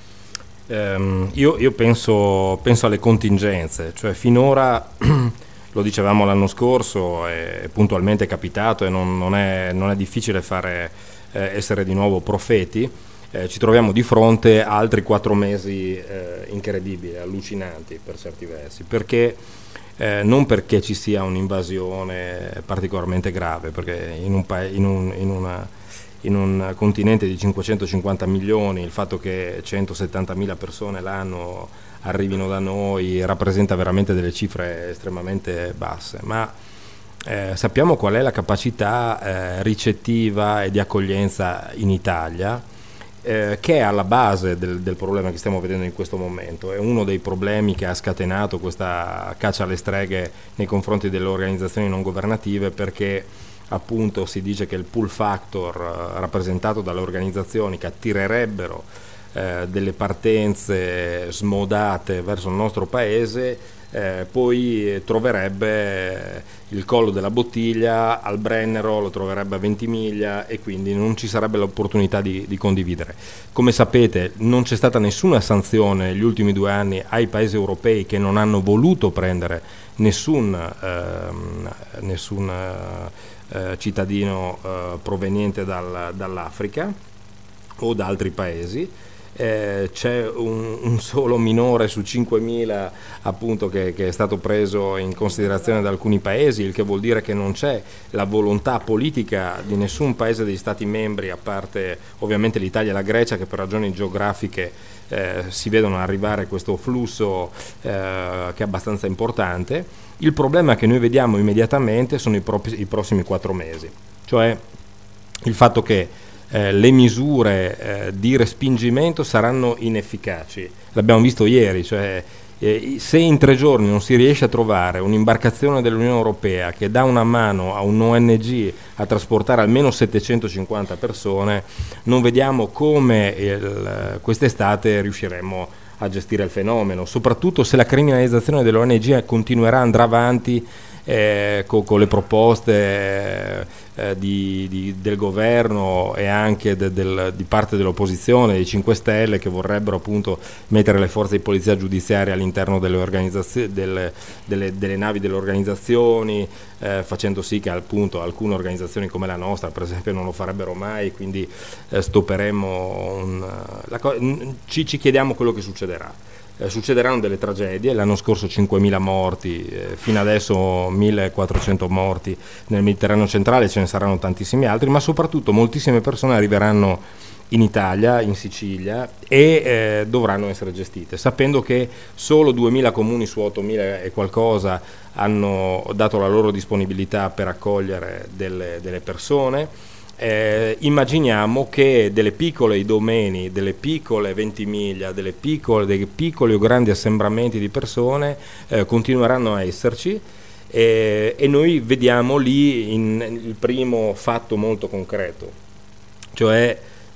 Io penso alle contingenze, cioè finora lo dicevamo l'anno scorso, è puntualmente capitato e non è difficile essere di nuovo profeti. Ci troviamo di fronte a altri 4 mesi incredibili, allucinanti per certi versi, perché non perché ci sia un'invasione particolarmente grave, perché in in un continente di 550 milioni, il fatto che 170.000 persone l'anno arrivino da noi rappresenta veramente delle cifre estremamente basse, ma sappiamo qual è la capacità ricettiva e di accoglienza in Italia, che è alla base del problema che stiamo vedendo in questo momento. È uno dei problemi che ha scatenato questa caccia alle streghe nei confronti delle organizzazioni non governative, perché appunto si dice che il pull factor rappresentato dalle organizzazioni che attirerebbero delle partenze smodate verso il nostro paese poi troverebbe il collo della bottiglia al Brennero, lo troverebbe a Ventimiglia, e quindi non ci sarebbe l'opportunità di condividere. Come sapete, non c'è stata nessuna sanzione negli ultimi 2 anni ai paesi europei che non hanno voluto prendere nessun cittadino proveniente dall'Africa o da altri paesi. C'è un solo minore su 5.000 appunto che è stato preso in considerazione da alcuni paesi, il che vuol dire che non c'è la volontà politica di nessun paese degli stati membri, a parte ovviamente l'Italia e la Grecia, che per ragioni geografiche si vedono arrivare questo flusso che è abbastanza importante. Il problema che noi vediamo immediatamente sono i prossimi 4 mesi, cioè il fatto che le misure di respingimento saranno inefficaci. L'abbiamo visto ieri, cioè se in 3 giorni non si riesce a trovare un'imbarcazione dell'Unione Europea che dà una mano a un ONG a trasportare almeno 750 persone, non vediamo come quest'estate riusciremo a gestire il fenomeno, soprattutto se la criminalizzazione dell'ONG continuerà, andrà avanti con le proposte del governo e anche di parte dell'opposizione, dei 5 Stelle, che vorrebbero appunto mettere le forze di polizia giudiziaria all'interno delle organizzazioni, delle navi delle organizzazioni, facendo sì che appunto alcune organizzazioni come la nostra per esempio non lo farebbero mai, quindi stopperemo ci chiediamo quello che succederà. Succederanno delle tragedie, l'anno scorso 5.000 morti, fino adesso 1.400 morti nel Mediterraneo centrale, ce ne saranno tantissimi altri, ma soprattutto moltissime persone arriveranno in Italia, in Sicilia, e dovranno essere gestite, sapendo che solo 2.000 comuni su 8.000 e qualcosa hanno dato la loro disponibilità per accogliere delle persone. Immaginiamo che delle piccole idomeni, delle piccole Ventimiglia, dei piccoli o grandi assembramenti di persone continueranno a esserci, e noi vediamo lì il primo fatto molto concreto, cioè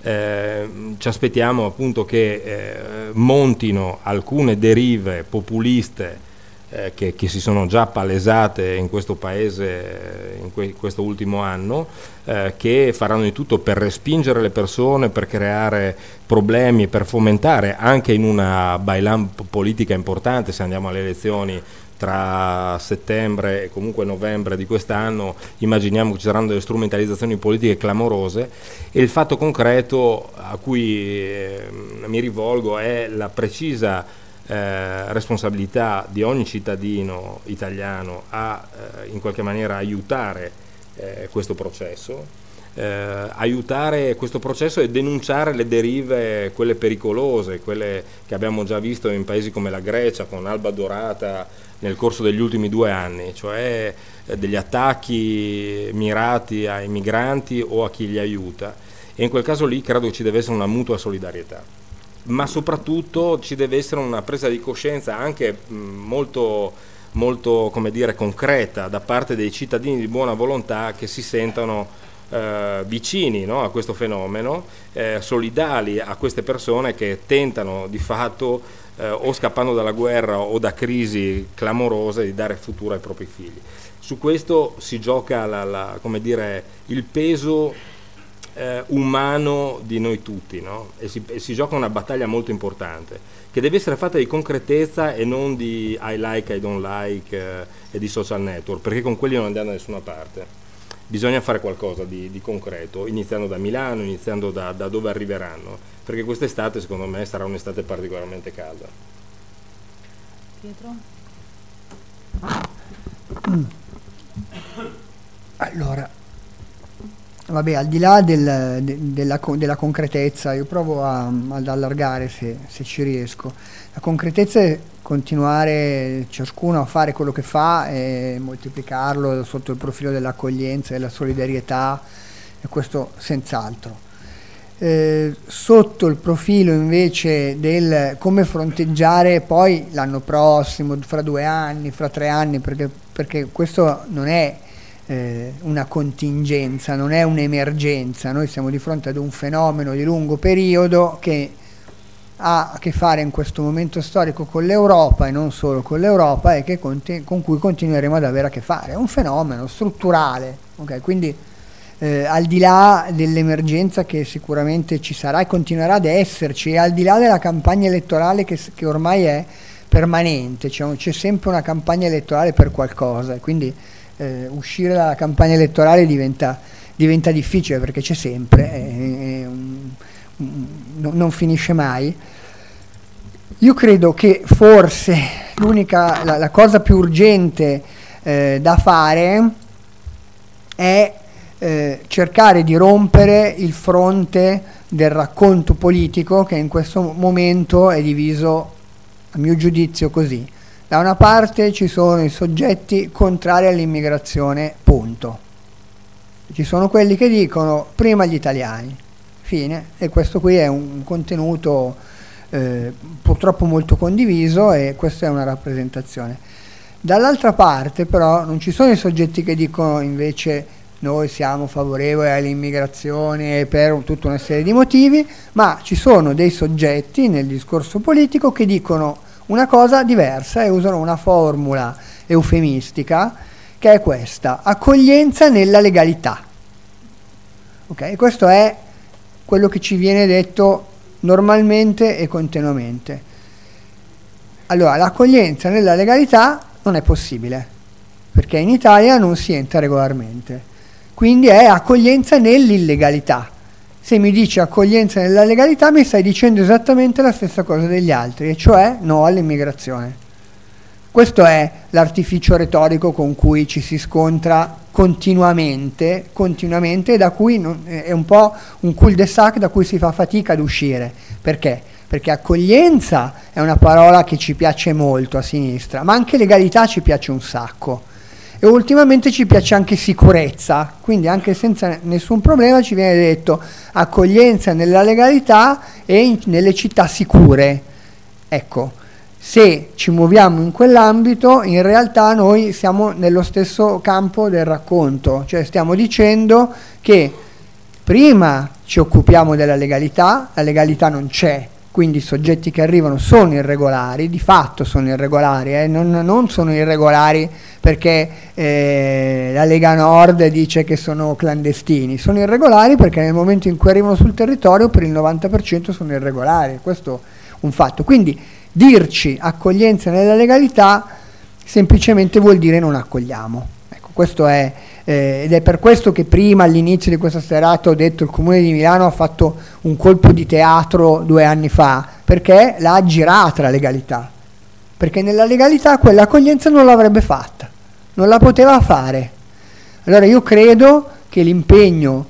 ci aspettiamo appunto che montino alcune derive populiste che si sono già palesate in questo paese in questo ultimo anno, che faranno di tutto per respingere le persone, per creare problemi, per fomentare anche in una bailan politica importante. Se andiamo alle elezioni tra settembre e comunque novembre di quest'anno, immaginiamo che ci saranno delle strumentalizzazioni politiche clamorose, e il fatto concreto a cui mi rivolgo è la precisa responsabilità di ogni cittadino italiano a in qualche maniera aiutare questo processo, e denunciare le derive, quelle pericolose, quelle che abbiamo già visto in paesi come la Grecia con Alba Dorata nel corso degli ultimi 2 anni, cioè degli attacchi mirati ai migranti o a chi li aiuta, e in quel caso lì credo che ci deve essere una mutua solidarietà, ma soprattutto ci deve essere una presa di coscienza anche molto, molto, come dire, concreta da parte dei cittadini di buona volontà, che si sentono vicini, no, a questo fenomeno, solidali a queste persone che tentano di fatto, o scappando dalla guerra o da crisi clamorose, di dare futuro ai propri figli. Su questo si gioca come dire, il peso umano di noi tutti, no? E si gioca una battaglia molto importante, che deve essere fatta di concretezza e non di I like, I don't like e di social network, perché con quelli non andiamo da nessuna parte. Bisogna fare qualcosa di concreto, iniziando da Milano, iniziando da dove arriveranno, perché quest'estate secondo me sarà un'estate particolarmente calda. Pietro? Allora, vabbè, al di là della concretezza, io provo ad allargare se ci riesco. La concretezza è continuare ciascuno a fare quello che fa e moltiplicarlo sotto il profilo dell'accoglienza e della solidarietà, e questo senz'altro. Sotto il profilo invece del come fronteggiare poi l'anno prossimo, fra 2 anni, fra 3 anni, perché questo non è una contingenza, non è un'emergenza, noi siamo di fronte ad un fenomeno di lungo periodo che ha a che fare in questo momento storico con l'Europa e non solo con l'Europa, e con cui continueremo ad avere a che fare. È un fenomeno strutturale, okay? Quindi al di là dell'emergenza che sicuramente ci sarà e continuerà ad esserci, e al di là della campagna elettorale che ormai è permanente, c'è sempre una campagna elettorale per qualcosa, e quindi uscire dalla campagna elettorale diventa difficile, perché c'è sempre, non finisce mai. Io credo che forse la cosa più urgente da fare è cercare di rompere il fronte del racconto politico, che in questo momento è diviso, a mio giudizio, così. Da una parte ci sono i soggetti contrari all'immigrazione, punto. Ci sono quelli che dicono prima gli italiani, fine, e questo qui è un contenuto purtroppo molto condiviso, e questa è una rappresentazione. Dall'altra parte però non ci sono i soggetti che dicono invece noi siamo favorevoli all'immigrazione per tutta una serie di motivi, ma ci sono dei soggetti nel discorso politico che dicono una cosa diversa e usano una formula eufemistica che è questa: accoglienza nella legalità. Ok? Questo è quello che ci viene detto normalmente e continuamente. Allora, l'accoglienza nella legalità non è possibile, perché in Italia non si entra regolarmente. Quindi è accoglienza nell'illegalità. Se mi dici accoglienza nella legalità, mi stai dicendo esattamente la stessa cosa degli altri, e cioè no all'immigrazione. Questo è l'artificio retorico con cui ci si scontra continuamente, e da cui è un po' un cul-de-sac da cui si fa fatica ad uscire. Perché? Perché accoglienza è una parola che ci piace molto a sinistra, ma anche legalità ci piace un sacco. E ultimamente ci piace anche sicurezza, quindi anche senza nessun problema ci viene detto accoglienza nella legalità e nelle città sicure. Ecco, se ci muoviamo in quell'ambito, in realtà noi siamo nello stesso campo del racconto, cioè stiamo dicendo che prima ci occupiamo della legalità, la legalità non c'è, quindi i soggetti che arrivano sono irregolari, di fatto sono irregolari, non sono irregolari perché la Lega Nord dice che sono clandestini, sono irregolari perché nel momento in cui arrivano sul territorio per il 90% sono irregolari, questo è un fatto. Quindi dirci accoglienza nella legalità semplicemente vuol dire non accogliamo. Ecco, questo è, ed è per questo che prima, all'inizio di questa serata, ho detto il Comune di Milano ha fatto un colpo di teatro 2 anni fa, perché l'ha aggirata la legalità, perché nella legalità quell'accoglienza non l'avrebbe fatta, non la poteva fare. Allora io credo che l'impegno,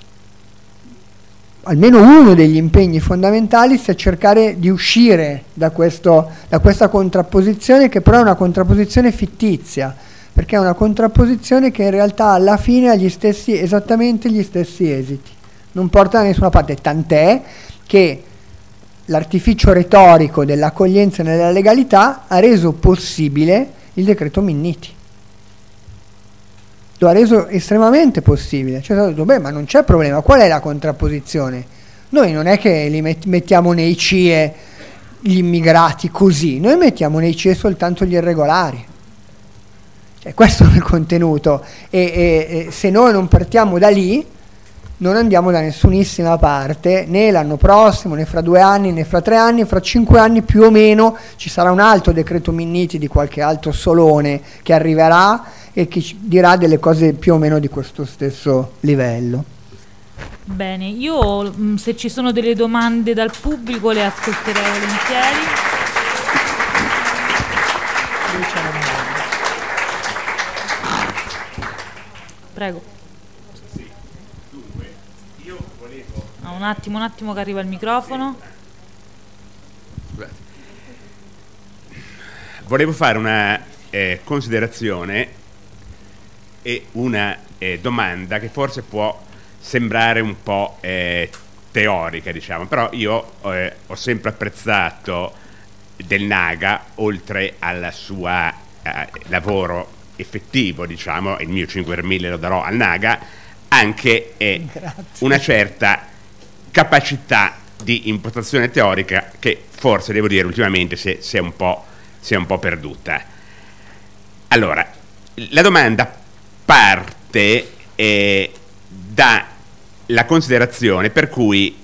almeno uno degli impegni fondamentali, sia cercare di uscire da questa contrapposizione, che però è una contrapposizione fittizia, perché è una contrapposizione che in realtà alla fine ha esattamente gli stessi esiti, non porta da nessuna parte, tant'è che l'artificio retorico dell'accoglienza nella legalità ha reso possibile il decreto Minniti. Lo ha reso estremamente possibile, cioè ha detto, beh, ma non c'è problema, qual è la contrapposizione? Noi non è che li mettiamo nei CIE gli immigrati così, noi mettiamo nei CIE soltanto gli irregolari. Questo è il contenuto, e se noi non partiamo da lì non andiamo da nessunissima parte, né l'anno prossimo, né fra 2 anni, né fra 3 anni, fra 5 anni più o meno ci sarà un altro decreto Minniti di qualche altro solone che arriverà e che ci dirà delle cose più o meno di questo stesso livello. Bene, io se ci sono delle domande dal pubblico le ascolterei volentieri. Prego. Io volevo... Un attimo che arriva il microfono. Volevo fare una considerazione e una domanda che forse può sembrare un po' teorica, diciamo, però io ho sempre apprezzato del Naga, oltre al suo lavoro effettivo, diciamo, il mio 5 per 1000 lo darò al Naga, anche una certa capacità di impostazione teorica che forse, devo dire, ultimamente si è un po' perduta. Allora, la domanda parte dalla considerazione per cui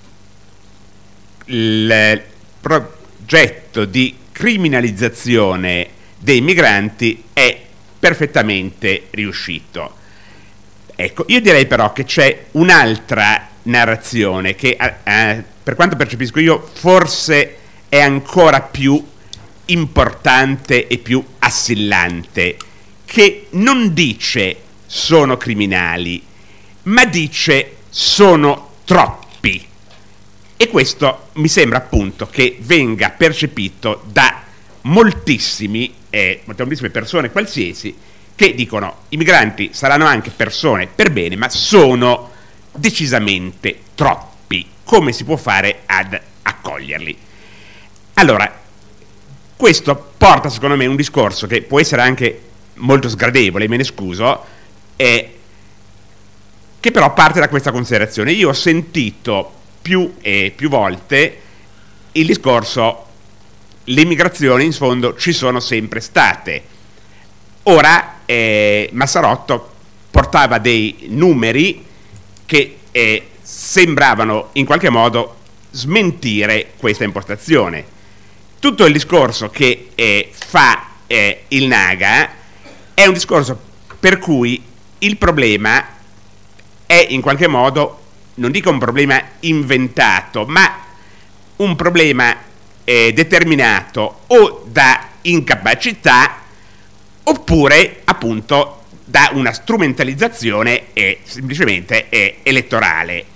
il progetto di criminalizzazione dei migranti è perfettamente riuscito. Ecco, io direi però che c'è un'altra narrazione che, per quanto percepisco io, forse è ancora più importante e più assillante, che non dice sono criminali, ma dice sono troppi. E questo mi sembra appunto che venga percepito da moltissime persone qualsiasi, che dicono i migranti saranno anche persone per bene, ma sono decisamente troppi. Come si può fare ad accoglierli? Allora, questo porta secondo me un discorso che può essere anche molto sgradevole, me ne scuso, che però parte da questa considerazione. Io ho sentito più volte il discorso: le migrazioni in fondo ci sono sempre state. Ora Massarotto portava dei numeri che sembravano in qualche modo smentire questa impostazione. Tutto il discorso che fa il Naga è un discorso per cui il problema è in qualche modo, non dico un problema inventato, ma un problema determinato o da incapacità oppure appunto da una strumentalizzazione semplicemente elettorale.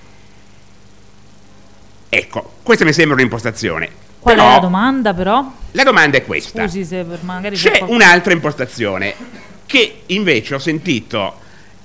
Ecco, questa mi sembra un'impostazione. Qual è la domanda però? La domanda è questa. Scusi se magari c'è un'altra impostazione che invece ho sentito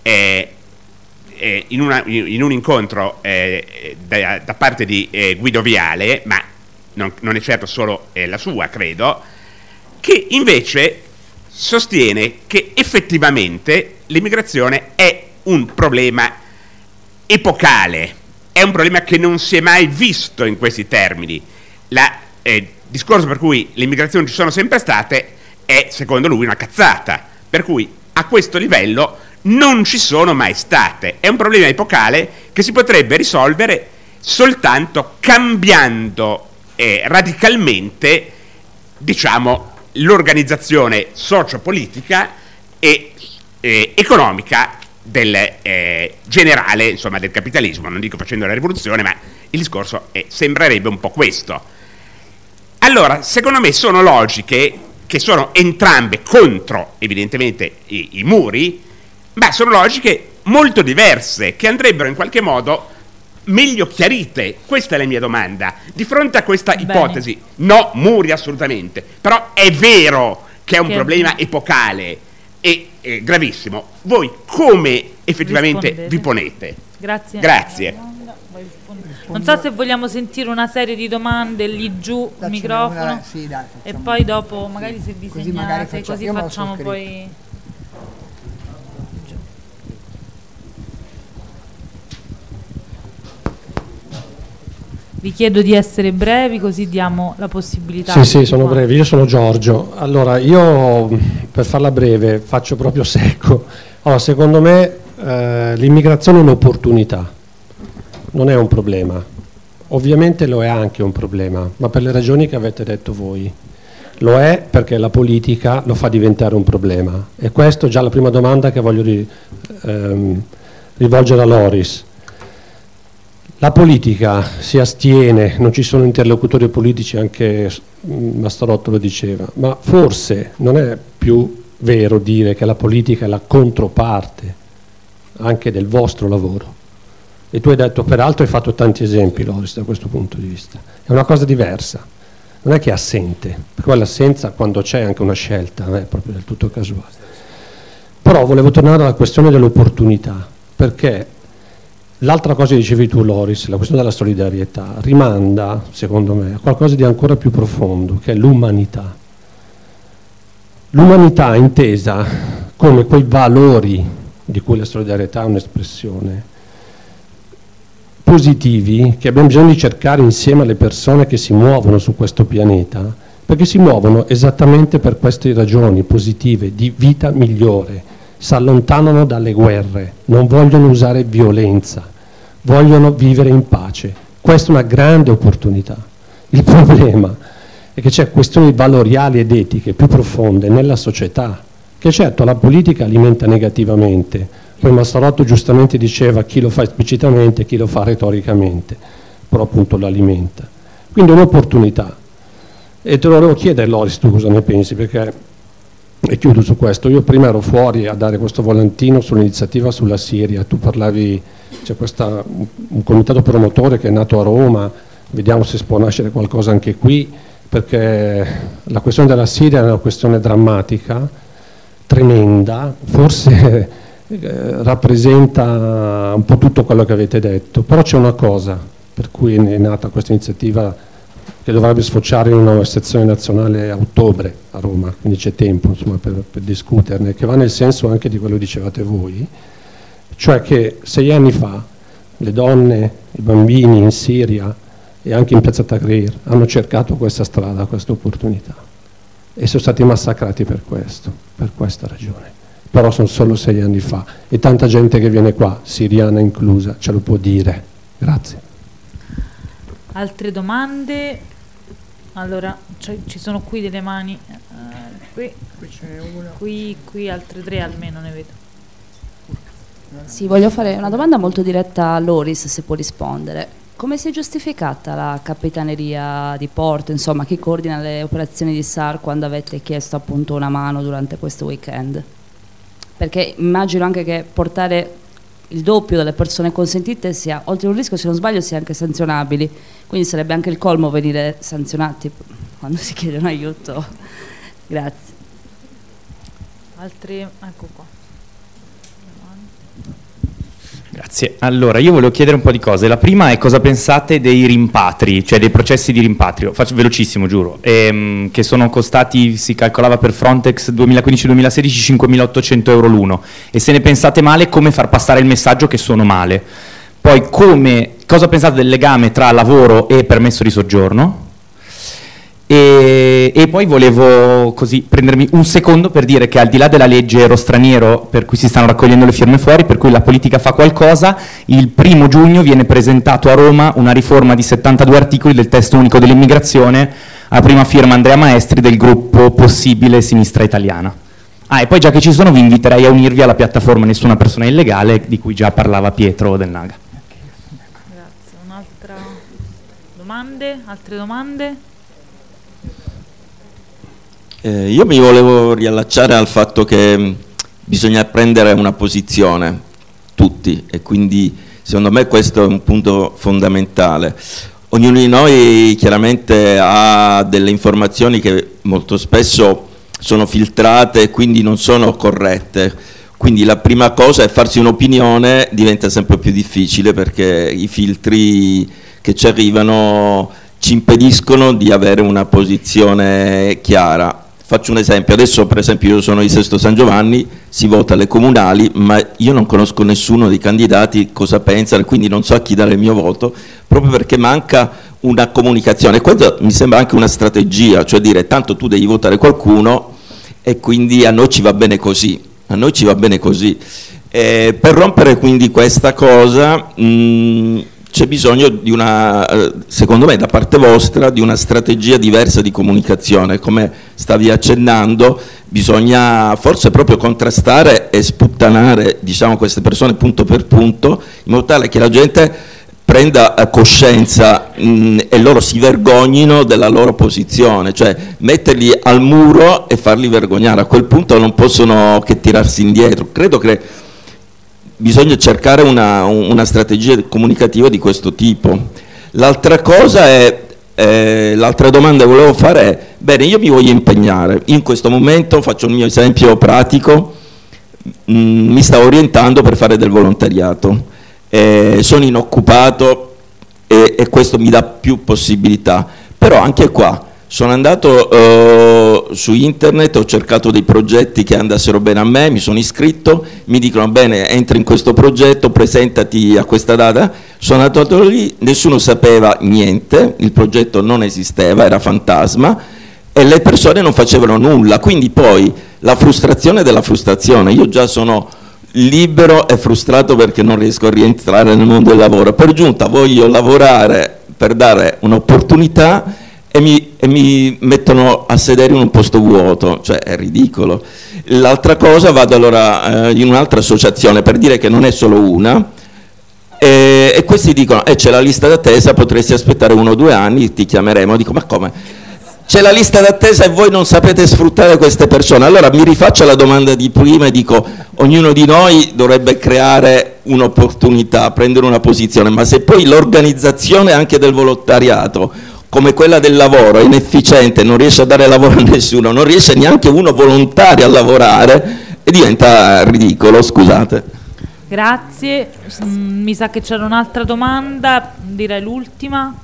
in un incontro da parte di Guido Viale, ma non è certo solo la sua, credo, che invece sostiene che effettivamente l'immigrazione è un problema epocale, è un problema che non si è mai visto in questi termini. Il discorso per cui le immigrazioni ci sono sempre state è, secondo lui, una cazzata, per cui a questo livello non ci sono mai state. È un problema epocale che si potrebbe risolvere soltanto cambiando radicalmente, diciamo, l'organizzazione sociopolitica e economica del generale, insomma, del capitalismo. Non dico facendo la rivoluzione, ma il discorso sembrerebbe un po' questo. Allora, secondo me sono logiche che sono entrambe contro, evidentemente, i muri, ma sono logiche molto diverse, che andrebbero in qualche modo meglio chiarite. Questa è la mia domanda. Di fronte a questa ipotesi, no, muri assolutamente, però è vero che è un problema epocale e gravissimo. Voi come effettivamente vi ponete? Grazie. Grazie. Non so se vogliamo sentire una serie di domande lì giù, il microfono, sì, dai, e poi dopo magari se vi così segnate, magari così io me lo facciamo sono poi... Vi chiedo di essere brevi, così diamo la possibilità. Sì, sono brevi. Io sono Giorgio. Allora, io per farla breve faccio proprio secco. Allora, secondo me l'immigrazione è un'opportunità, non è un problema. Ovviamente lo è anche un problema, ma per le ragioni che avete detto voi. Lo è perché la politica lo fa diventare un problema. E questo è già la prima domanda che voglio rivolgere a Loris. La politica si astiene, non ci sono interlocutori politici, anche Massarotto lo diceva, ma forse non è più vero dire che la politica è la controparte anche del vostro lavoro. E tu hai detto, peraltro hai fatto tanti esempi, Loris, da questo punto di vista. È una cosa diversa, non è che è assente, perché l'assenza, quando c'è anche una scelta, non è proprio del tutto casuale. Però volevo tornare alla questione dell'opportunità, perché l'altra cosa che dicevi tu, Loris, la questione della solidarietà, rimanda, secondo me, a qualcosa di ancora più profondo, che è l'umanità. L'umanità intesa come quei valori di cui la solidarietà è un'espressione, positivi, che abbiamo bisogno di cercare insieme alle persone che si muovono su questo pianeta, perché si muovono esattamente per queste ragioni positive, di vita migliore, si allontanano dalle guerre, non vogliono usare violenza, vogliono vivere in pace. Questa è una grande opportunità. Il problema è che c'è questioni valoriali ed etiche più profonde nella società, che certo la politica alimenta negativamente. Poi Massarotto giustamente diceva chi lo fa esplicitamente e chi lo fa retoricamente, però appunto lo alimenta. Quindi è un'opportunità. E te lo volevo chiedere, Loris, tu cosa ne pensi, perché, e chiudo su questo, io prima ero fuori a dare questo volantino sull'iniziativa sulla Siria, tu parlavi, c'è un comitato promotore che è nato a Roma, vediamo se può nascere qualcosa anche qui, perché la questione della Siria è una questione drammatica, tremenda, forse rappresenta un po' tutto quello che avete detto, però c'è una cosa per cui è nata questa iniziativa che dovrebbe sfociare in una sezione nazionale a ottobre a Roma, quindi c'è tempo insomma, per discuterne, che va nel senso anche di quello che dicevate voi, cioè che 6 anni fa le donne, i bambini in Siria e anche in piazza Tahrir hanno cercato questa strada, questa opportunità e sono stati massacrati per questo, per questa ragione. Però sono solo 6 anni fa e tanta gente che viene qua, siriana inclusa, ce lo può dire. Grazie. Altre domande? Allora, ci sono qui delle mani, qui c'è una. Qui altre 3 almeno ne vedo. Sì, voglio fare una domanda molto diretta a Loris, se può rispondere. Come si è giustificata la capitaneria di porto, insomma, chi coordina le operazioni di SAR quando avete chiesto appunto una mano durante questo weekend? Perché immagino anche che portare il doppio delle persone consentite sia, oltre un rischio, se non sbaglio, sia anche sanzionabili, quindi sarebbe anche il colmo venire sanzionati quando si chiede un aiuto. Grazie. Altri, ecco qua. Grazie. Allora, io volevo chiedere un po' di cose. La prima è cosa pensate dei rimpatri, cioè dei processi di rimpatrio. Faccio velocissimo, giuro. Che sono costati, si calcolava per Frontex 2015-2016 5.800 euro l'uno. E se ne pensate male, come far passare il messaggio che sono male? Poi cosa pensate del legame tra lavoro e permesso di soggiorno? E poi volevo così prendermi un secondo per dire che al di là della legge Ero Straniero, per cui si stanno raccogliendo le firme fuori, per cui la politica fa qualcosa, il 1° giugno viene presentato a Roma una riforma di 72 articoli del testo unico dell'immigrazione, a prima firma Andrea Maestri del gruppo Possibile Sinistra Italiana. E poi già che ci sono vi inviterei a unirvi alla piattaforma Nessuna Persona Illegale, di cui già parlava Pietro Del Naga. Grazie. Un'altra domande? Altre domande? Io mi volevo riallacciare al fatto che bisogna prendere una posizione, tutti, e quindi secondo me questo è un punto fondamentale. Ognuno di noi chiaramente ha delle informazioni che molto spesso sono filtrate e quindi non sono corrette. Quindi la prima cosa è farsi un'opinione, diventa sempre più difficile perché i filtri che ci arrivano ci impediscono di avere una posizione chiara. Faccio un esempio, adesso per esempio io sono di Sesto San Giovanni, si vota alle comunali, ma io non conosco nessuno dei candidati cosa pensano, quindi non so a chi dare il mio voto, proprio perché manca una comunicazione. Questo mi sembra anche una strategia, cioè dire tanto tu devi votare qualcuno e quindi a noi ci va bene così, a noi ci va bene così. Per rompere quindi questa cosa c'è bisogno di una, secondo me da parte vostra, di una strategia diversa di comunicazione. Come stavi accennando, bisogna forse proprio contrastare e sputtanare, diciamo, queste persone punto per punto, in modo tale che la gente prenda coscienza e loro si vergognino della loro posizione, cioè metterli al muro e farli vergognare. A quel punto non possono che tirarsi indietro. Credo che bisogna cercare una strategia comunicativa di questo tipo. L'altra cosa è, l'altra domanda che volevo fare è, bene, io mi voglio impegnare, in questo momento faccio il mio esempio pratico, mi stavo orientando per fare del volontariato, sono inoccupato e questo mi dà più possibilità, però anche qua sono andato su internet, ho cercato dei progetti che andassero bene a me, mi sono iscritto, mi dicono bene, entri in questo progetto, presentati a questa data, sono andato lì, nessuno sapeva niente, il progetto non esisteva, era fantasma e le persone non facevano nulla, quindi poi la frustrazione della frustrazione, io già sono libero e frustrato perché non riesco a rientrare nel mondo del lavoro, per giunta voglio lavorare per dare un'opportunità e mi mettono a sedere in un posto vuoto, cioè è ridicolo. L'altra cosa, vado allora in un'altra associazione per dire che non è solo una, e questi dicono c'è la lista d'attesa, potresti aspettare 1 o 2 anni, ti chiameremo. Dico, ma come? C'è la lista d'attesa e voi non sapete sfruttare queste persone? Allora mi rifaccio alla domanda di prima e dico, ognuno di noi dovrebbe creare un'opportunità, prendere una posizione, ma se poi l'organizzazione anche del volontariato come quella del lavoro è inefficiente, non riesce a dare lavoro a nessuno, non riesce neanche uno volontario a lavorare e diventa ridicolo, scusate. Grazie, mi sa che c'era un'altra domanda, direi l'ultima.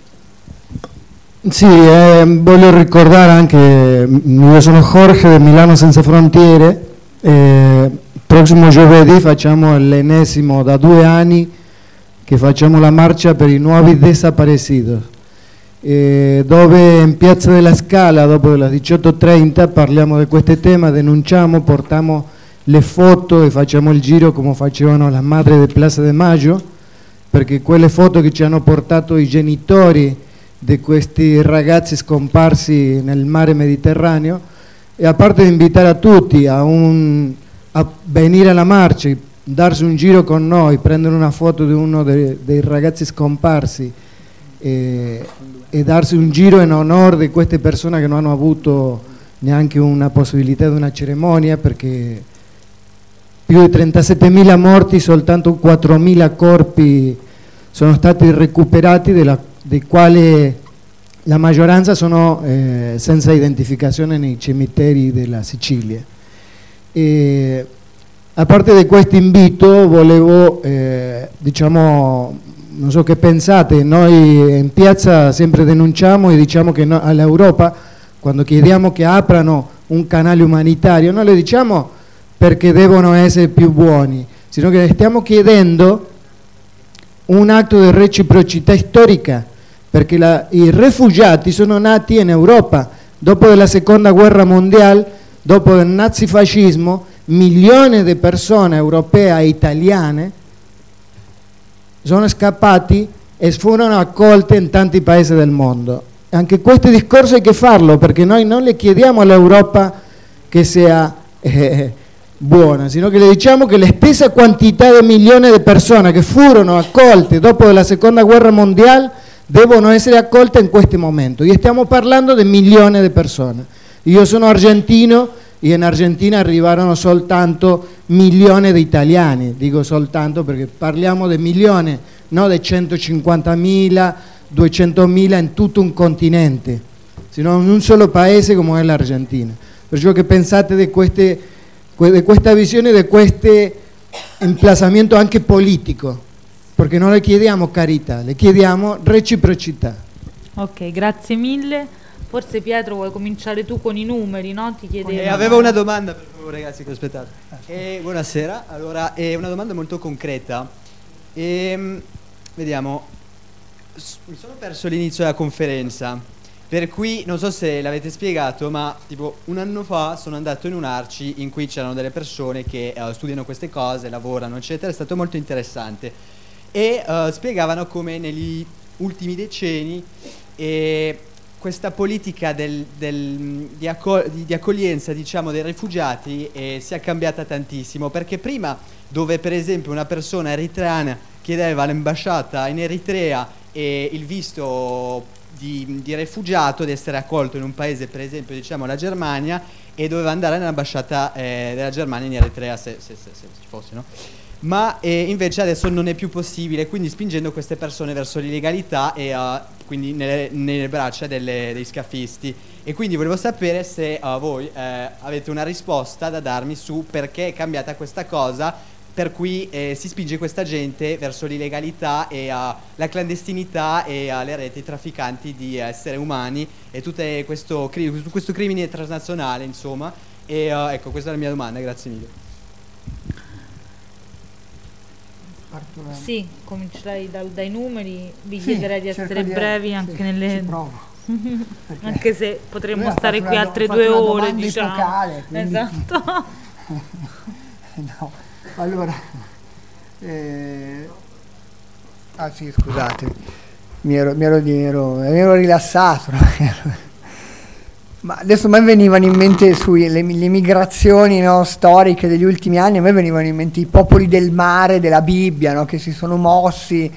Sì, voglio ricordare anche, io sono Jorge di Milano Senza Frontiere, prossimo giovedì facciamo l'ennesimo da 2 anni che facciamo la marcia per i nuovi desaparecidos. Dove in Piazza della Scala dopo le 18:30 parliamo di questo tema, denunciamo, portiamo le foto e facciamo il giro come facevano le madri di Plaza de Maggio, perché quelle foto che ci hanno portato i genitori di questi ragazzi scomparsi nel mare Mediterraneo, e a parte di invitare a tutti a venire alla marcia, darsi un giro con noi, prendere una foto di uno dei ragazzi scomparsi e darsi un giro in onore di queste persone che non hanno avuto neanche una possibilità di una cerimonia, perché più di 37.000 morti, soltanto 4.000 corpi sono stati recuperati, dei quali la maggioranza sono senza identificazione nei cimiteri della Sicilia. A parte di questo invito volevo diciamo, non so che pensate, noi in piazza sempre denunciamo e diciamo che all'Europa, quando chiediamo che aprano un canale umanitario, non le diciamo perché devono essere più buoni, sino che stiamo chiedendo un atto di reciprocità storica, perché i rifugiati sono nati in Europa dopo la seconda guerra mondiale, dopo il nazifascismo, milioni di persone europee e italiane sono scappati e furono accolte in tanti paesi del mondo. Anche questo discorso hay che farlo, perché noi non le chiediamo all'Europa che sia buona, sino che le diciamo che la stessa quantità di milioni di persone che furono accolte dopo la seconda guerra mondiale devono essere accolte in questo momento. E stiamo parlando di milioni di persone. Io sono argentino e in Argentina arrivarono soltanto milioni di italiani, dico soltanto perché parliamo di milioni, non di 150.000, 200.000 in tutto un continente, sino in un solo paese come è l'Argentina. Perciò che pensate di questa visione, di questo implazamento anche politico, perché non le chiediamo carità, le chiediamo reciprocità. Ok, grazie mille. Forse Pietro vuoi cominciare tu con i numeri, no? Ti chiedevo. Avevo una domanda per voi ragazzi che ho aspettato. Buonasera, allora è una domanda molto concreta. Vediamo, mi sono perso l'inizio della conferenza, per cui non so se l'avete spiegato, ma tipo 1 anno fa sono andato in un ARCI in cui c'erano delle persone che studiano queste cose, lavorano eccetera, è stato molto interessante e spiegavano come negli ultimi decenni questa politica di accoglienza, diciamo, dei rifugiati sia cambiata tantissimo, perché prima, dove per esempio una persona eritreana chiedeva all'ambasciata in Eritrea il visto di rifugiato, di essere accolto in un paese, per esempio diciamo la Germania, e doveva andare nell'ambasciata della Germania in Eritrea se ci fosse, no? ma invece adesso non è più possibile, quindi spingendo queste persone verso l'illegalità e quindi nelle braccia dei scafisti. E quindi volevo sapere se voi avete una risposta da darmi su perché è cambiata questa cosa, per cui si spinge questa gente verso l'illegalità e la clandestinità e le reti trafficanti di esseri umani e tutto questo crimine transnazionale, insomma. E ecco, questa è la mia domanda, grazie mille. Sì, comincerei dai numeri, vi chiederei di essere brevi anche nelle... anche se potremmo stare qui altre 2 ore, diciamo. Epocale, quindi... Esatto. No, allora... Ah sì, scusate, mi ero rilassato, no? Ma adesso a me venivano in mente le migrazioni, no, storiche degli ultimi anni, a me venivano in mente i popoli del mare della Bibbia, no, che si sono mossi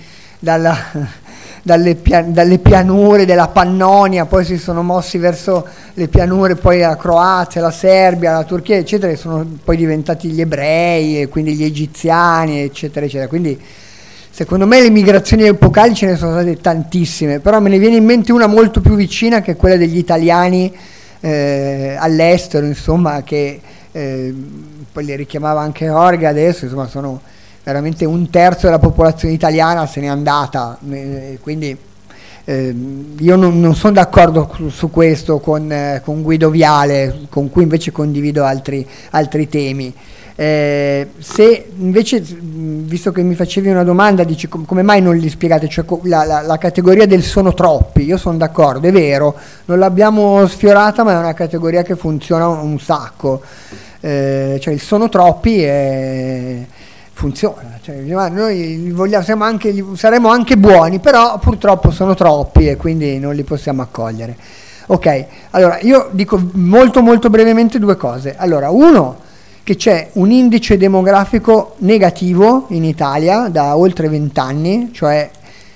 dalle pianure della Pannonia, poi si sono mossi verso le pianure, poi la Croazia, la Serbia, la Turchia, eccetera, e sono poi diventati gli ebrei e quindi gli egiziani, eccetera, eccetera. Quindi secondo me le migrazioni epocali ce ne sono state tantissime, però me ne viene in mente una molto più vicina, che è quella degli italiani all'estero, insomma, che poi li richiamava anche Orga adesso, insomma, sono veramente 1/3 della popolazione italiana se n'è andata, quindi io non sono d'accordo su questo con Guido Viale, con cui invece condivido altri temi. Se invece, visto che mi facevi una domanda, dici come mai non li spiegate, cioè la categoria del sono troppi, io sono d'accordo, è vero, non l'abbiamo sfiorata, ma è una categoria che funziona un sacco, cioè il sono troppi funziona, cioè, noi saremo anche buoni, però purtroppo sono troppi e quindi non li possiamo accogliere. Ok, allora io dico molto molto brevemente 2 cose. Allora, uno, che c'è un indice demografico negativo in Italia da oltre 20 anni, cioè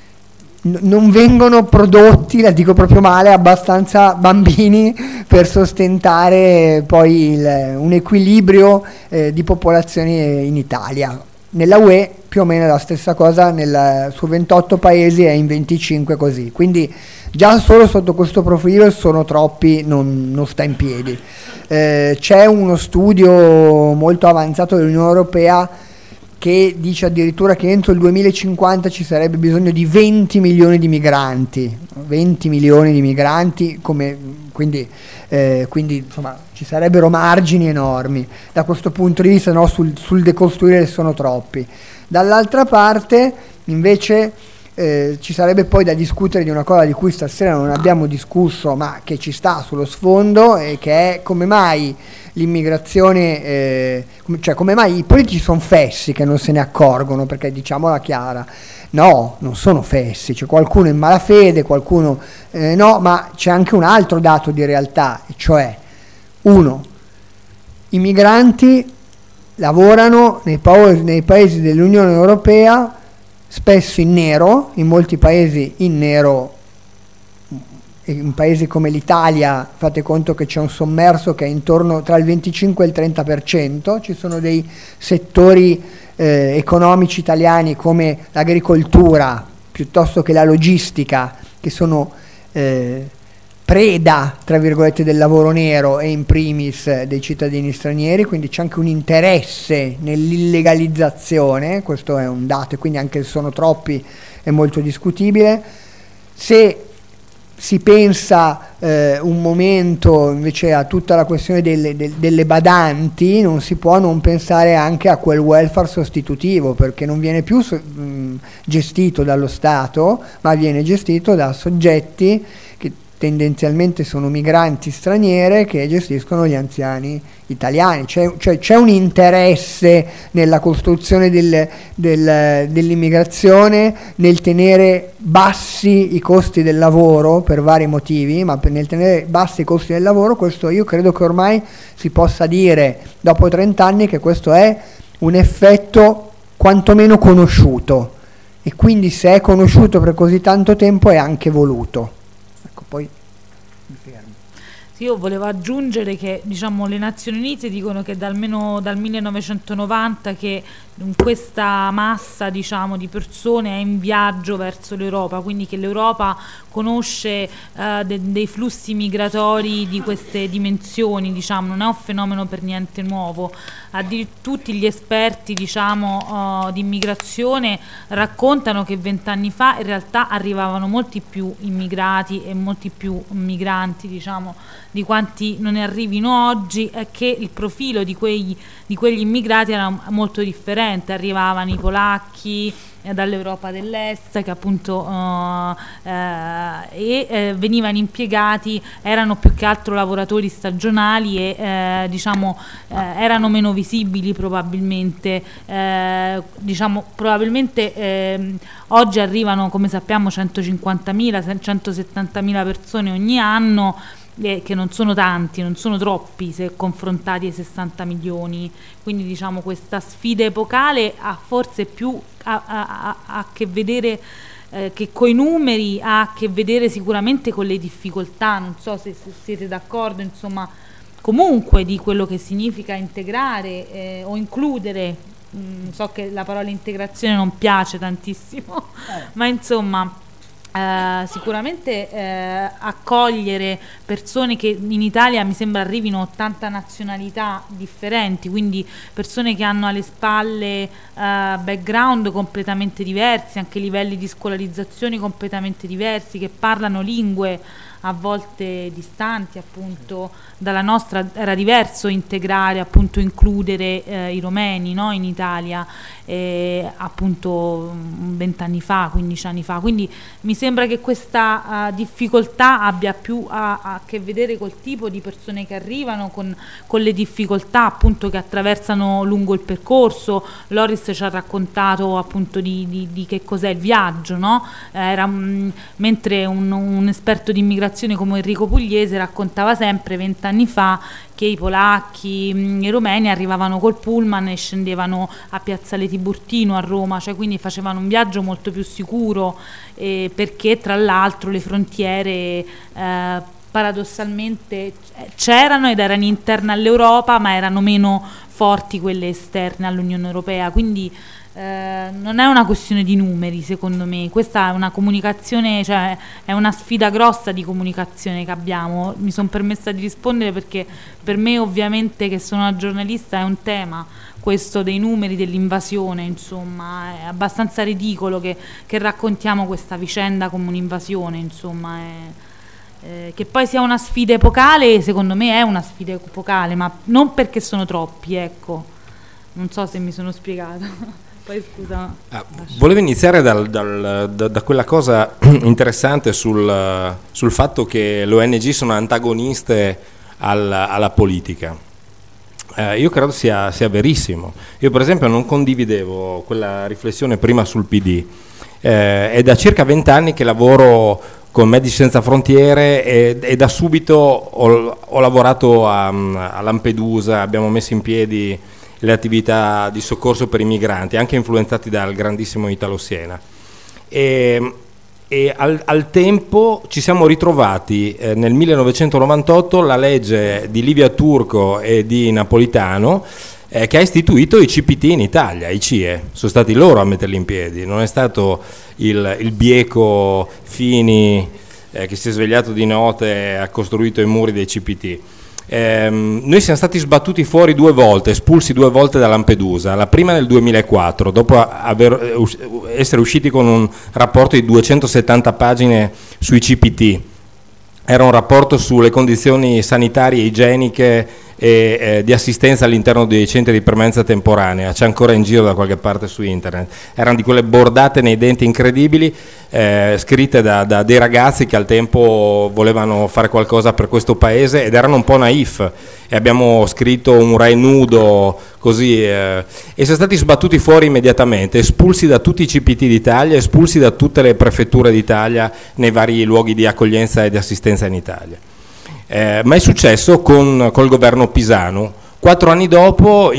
non vengono prodotti, la dico proprio male, abbastanza bambini per sostentare poi un equilibrio di popolazione in Italia. Nella UE più o meno è la stessa cosa, su 28 paesi è in 25 così, quindi già solo sotto questo profilo sono troppi, non sta in piedi. C'è uno studio molto avanzato dell'Unione Europea che dice addirittura che entro il 2050 ci sarebbe bisogno di 20 milioni di migranti, 20 milioni di migranti, quindi insomma ci sarebbero margini enormi da questo punto di vista, no, sul decostruire sono troppi. Dall'altra parte invece ci sarebbe poi da discutere di una cosa di cui stasera non abbiamo discusso, ma che ci sta sullo sfondo, e che è come mai l'immigrazione, cioè come mai i politici sono fessi che non se ne accorgono, perché diciamola chiara, no, non sono fessi, c'è qualcuno in malafede, qualcuno no, ma c'è anche un altro dato di realtà, cioè, uno, i migranti lavorano nei paesi dell'Unione Europea spesso in nero, in molti paesi in nero, in paesi come l'Italia fate conto che c'è un sommerso che è intorno tra il 25 e il 30%, ci sono dei settori economici italiani come l'agricoltura piuttosto che la logistica che sono preda, tra virgolette, del lavoro nero e in primis dei cittadini stranieri, quindi c'è anche un interesse nell'illegalizzazione, questo è un dato, e quindi anche il sono troppi è molto discutibile. Se si pensa un momento invece a tutta la questione delle badanti, non si può non pensare anche a quel welfare sostitutivo, perché non viene più gestito dallo Stato, ma viene gestito da soggetti che tendenzialmente sono migranti straniere che gestiscono gli anziani italiani, c'è un interesse nella costruzione dell'immigrazione, nel tenere bassi i costi del lavoro per vari motivi, ma nel tenere bassi i costi del lavoro, questo io credo che ormai si possa dire dopo 30 anni che questo è un effetto quantomeno conosciuto, e quindi se è conosciuto per così tanto tempo è anche voluto. Poi mi fermo. Sì, io volevo aggiungere che diciamo, le Nazioni Unite dicono che almeno dal 1990 che questa massa diciamo, di persone è in viaggio verso l'Europa, quindi che l'Europa conosce dei flussi migratori di queste dimensioni, diciamo, non è un fenomeno per niente nuovo. Tutti gli esperti diciamo, di immigrazione raccontano che 20 anni fa in realtà arrivavano molti più immigrati e molti più migranti diciamo, di quanti non ne arrivino oggi, e che il profilo di quegli immigrati era molto differente. Arrivavano i polacchi dall'Europa dell'Est che appunto venivano impiegati, erano più che altro lavoratori stagionali e diciamo erano meno visibili probabilmente, diciamo probabilmente oggi arrivano come sappiamo 150.000, 170.000 persone ogni anno, che non sono tanti, non sono troppi se confrontati ai 60 milioni, quindi diciamo questa sfida epocale ha forse più a che vedere che coi numeri, ha a che vedere sicuramente con le difficoltà, non so se siete d'accordo, insomma comunque di quello che significa integrare o includere, so che la parola integrazione non piace tantissimo, ma insomma sicuramente accogliere persone che in Italia mi sembra arrivino 80 nazionalità differenti, quindi persone che hanno alle spalle background completamente diversi, anche livelli di scolarizzazione completamente diversi, che parlano lingue a volte distanti appunto dalla nostra. Era diverso integrare, appunto includere i romeni, no? In Italia appunto 20 anni fa, 15 anni fa, quindi mi sembra che questa difficoltà abbia più a che vedere col tipo di persone che arrivano, con le difficoltà appunto che attraversano lungo il percorso. Loris ci ha raccontato appunto di che cos'è il viaggio, no? Mentre un esperto di immigrazione come Enrico Pugliese raccontava sempre 20 anni fa che i polacchi, i romeni arrivavano col pullman e scendevano a Piazzale Tiburtino a Roma, cioè quindi facevano un viaggio molto più sicuro, perché tra l'altro le frontiere paradossalmente c'erano ed erano interne all'Europa, ma erano meno forti quelle esterne all'Unione Europea, quindi non è una questione di numeri, secondo me. Questa è una comunicazione, cioè è una sfida grossa di comunicazione che abbiamo. Mi sono permessa di rispondere perché per me, ovviamente, che sono una giornalista, è un tema questo dei numeri, dell'invasione, insomma è abbastanza ridicolo che raccontiamo questa vicenda come un'invasione, insomma che poi sia una sfida epocale, secondo me è una sfida epocale, ma non perché sono troppi, ecco, non so se mi sono spiegata. Poi, scusa, volevo iniziare da quella cosa interessante sul fatto che le ONG sono antagoniste alla politica. Io credo sia verissimo. Io per esempio non condividevo quella riflessione prima sul PD. È da circa 20 anni che lavoro con Medici Senza Frontiere e da subito ho lavorato a Lampedusa, abbiamo messo in piedi le attività di soccorso per i migranti, anche influenzati dal grandissimo Italo Siena. E al tempo ci siamo ritrovati nel 1998 la legge di Livia Turco e di Napolitano che ha istituito i CPT in Italia, i CIE, sono stati loro a metterli in piedi, non è stato il bieco Fini che si è svegliato di notte e ha costruito i muri dei CPT. Noi siamo stati sbattuti fuori 2 volte, espulsi 2 volte da Lampedusa, la prima nel 2004 dopo essere usciti con un rapporto di 270 pagine sui CPT. Era un rapporto sulle condizioni sanitarie, igieniche e di assistenza all'interno dei centri di permanenza temporanea, c'è ancora in giro da qualche parte su internet. Erano di quelle bordate nei denti incredibili, scritte da dei ragazzi che al tempo volevano fare qualcosa per questo paese ed erano un po' naif, e abbiamo scritto un Rai nudo così, e siamo stati sbattuti fuori immediatamente, espulsi da tutti i CPT d'Italia, espulsi da tutte le prefetture d'Italia nei vari luoghi di accoglienza e di assistenza in Italia. Ma è successo col governo Pisanu. 4 anni dopo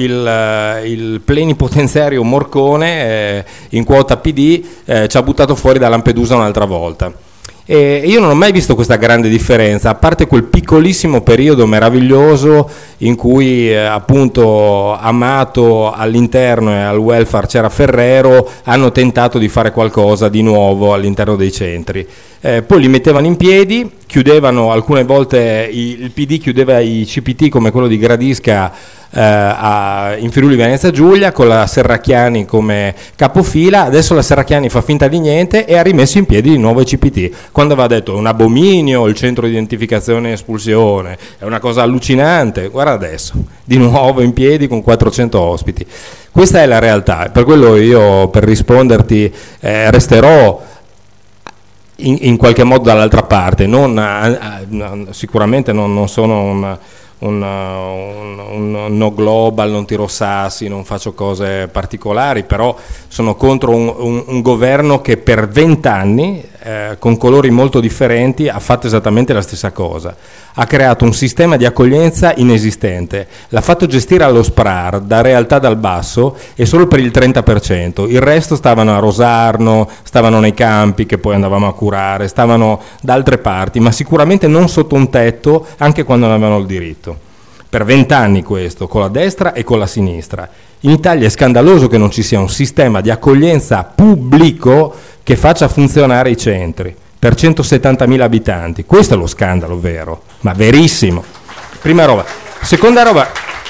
il plenipotenziario Morcone in quota PD ci ha buttato fuori da Lampedusa un'altra volta. E io non ho mai visto questa grande differenza, a parte quel piccolissimo periodo meraviglioso in cui appunto Amato all'interno e al welfare c'era Ferrero, hanno tentato di fare qualcosa di nuovo all'interno dei centri. Poi li mettevano in piedi, chiudevano alcune volte, il PD chiudeva i CPT come quello di Gradisca in Friuli Venezia Giulia con la Serracchiani come capofila. Adesso la Serracchiani fa finta di niente e ha rimesso in piedi di nuovo i CPT, quando aveva detto è un abominio il centro di identificazione e espulsione, è una cosa allucinante. Guarda adesso, di nuovo in piedi con 400 ospiti. Questa è la realtà, per quello io, per risponderti, resterò in qualche modo dall'altra parte. Sicuramente non sono un no global, non tiro sassi, non faccio cose particolari, però sono contro un governo che per 20 anni con colori molto differenti ha fatto esattamente la stessa cosa. Ha creato un sistema di accoglienza inesistente, l'ha fatto gestire allo SPRAR, da realtà dal basso, e solo per il 30%, il resto stavano a Rosarno, stavano nei campi che poi andavamo a curare, stavano da altre parti, ma sicuramente non sotto un tetto, anche quando non avevano il diritto. Per 20 anni questo, con la destra e con la sinistra. In Italia è scandaloso che non ci sia un sistema di accoglienza pubblico che faccia funzionare i centri per 170.000 abitanti. Questo è lo scandalo vero, ma verissimo. Prima roba. Seconda roba,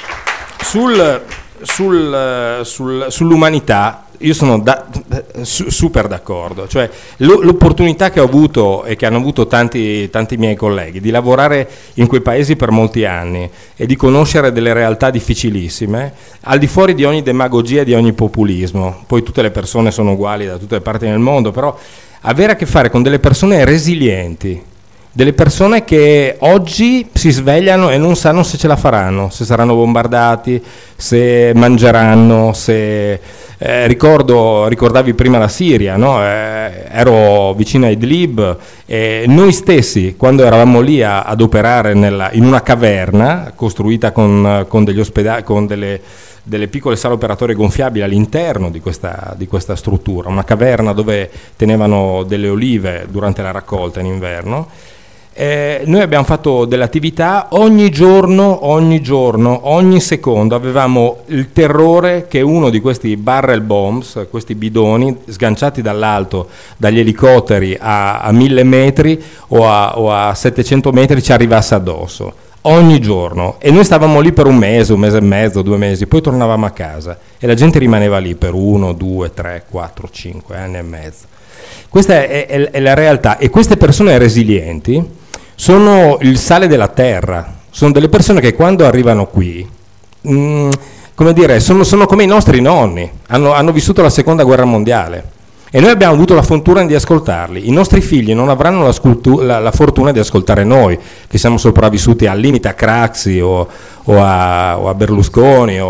sull'umanità io sono super d'accordo, cioè l'opportunità che ho avuto e che hanno avuto tanti miei colleghi di lavorare in quei paesi per molti anni e di conoscere delle realtà difficilissime, al di fuori di ogni demagogia e di ogni populismo. Poi tutte le persone sono uguali da tutte le parti del mondo, però avere a che fare con delle persone resilienti, delle persone che oggi si svegliano e non sanno se ce la faranno, se saranno bombardati, se mangeranno, se ricordavi prima la Siria, no? Ero vicino a Idlib e noi stessi, quando eravamo lì ad operare in una caverna costruita con degli ospedali, con delle piccole sale operatorie gonfiabili all'interno di questa struttura, una caverna dove tenevano delle olive durante la raccolta in inverno. Noi abbiamo fatto dell'attività ogni giorno, ogni secondo avevamo il terrore che uno di questi barrel bombs, questi bidoni sganciati dall'alto dagli elicotteri a 1000 metri o a 700 metri ci arrivasse addosso ogni giorno, e noi stavamo lì per un mese e mezzo, 2 mesi, poi tornavamo a casa e la gente rimaneva lì per 1, 2, 3, 4, 5 anni e mezzo. Questa è la realtà, e queste persone resilienti sono il sale della terra, sono delle persone che quando arrivano qui, come dire, sono come i nostri nonni, hanno vissuto la seconda guerra mondiale e noi abbiamo avuto la fortuna di ascoltarli. I nostri figli non avranno la fortuna di ascoltare noi, che siamo sopravvissuti al limite a Craxi o a Berlusconi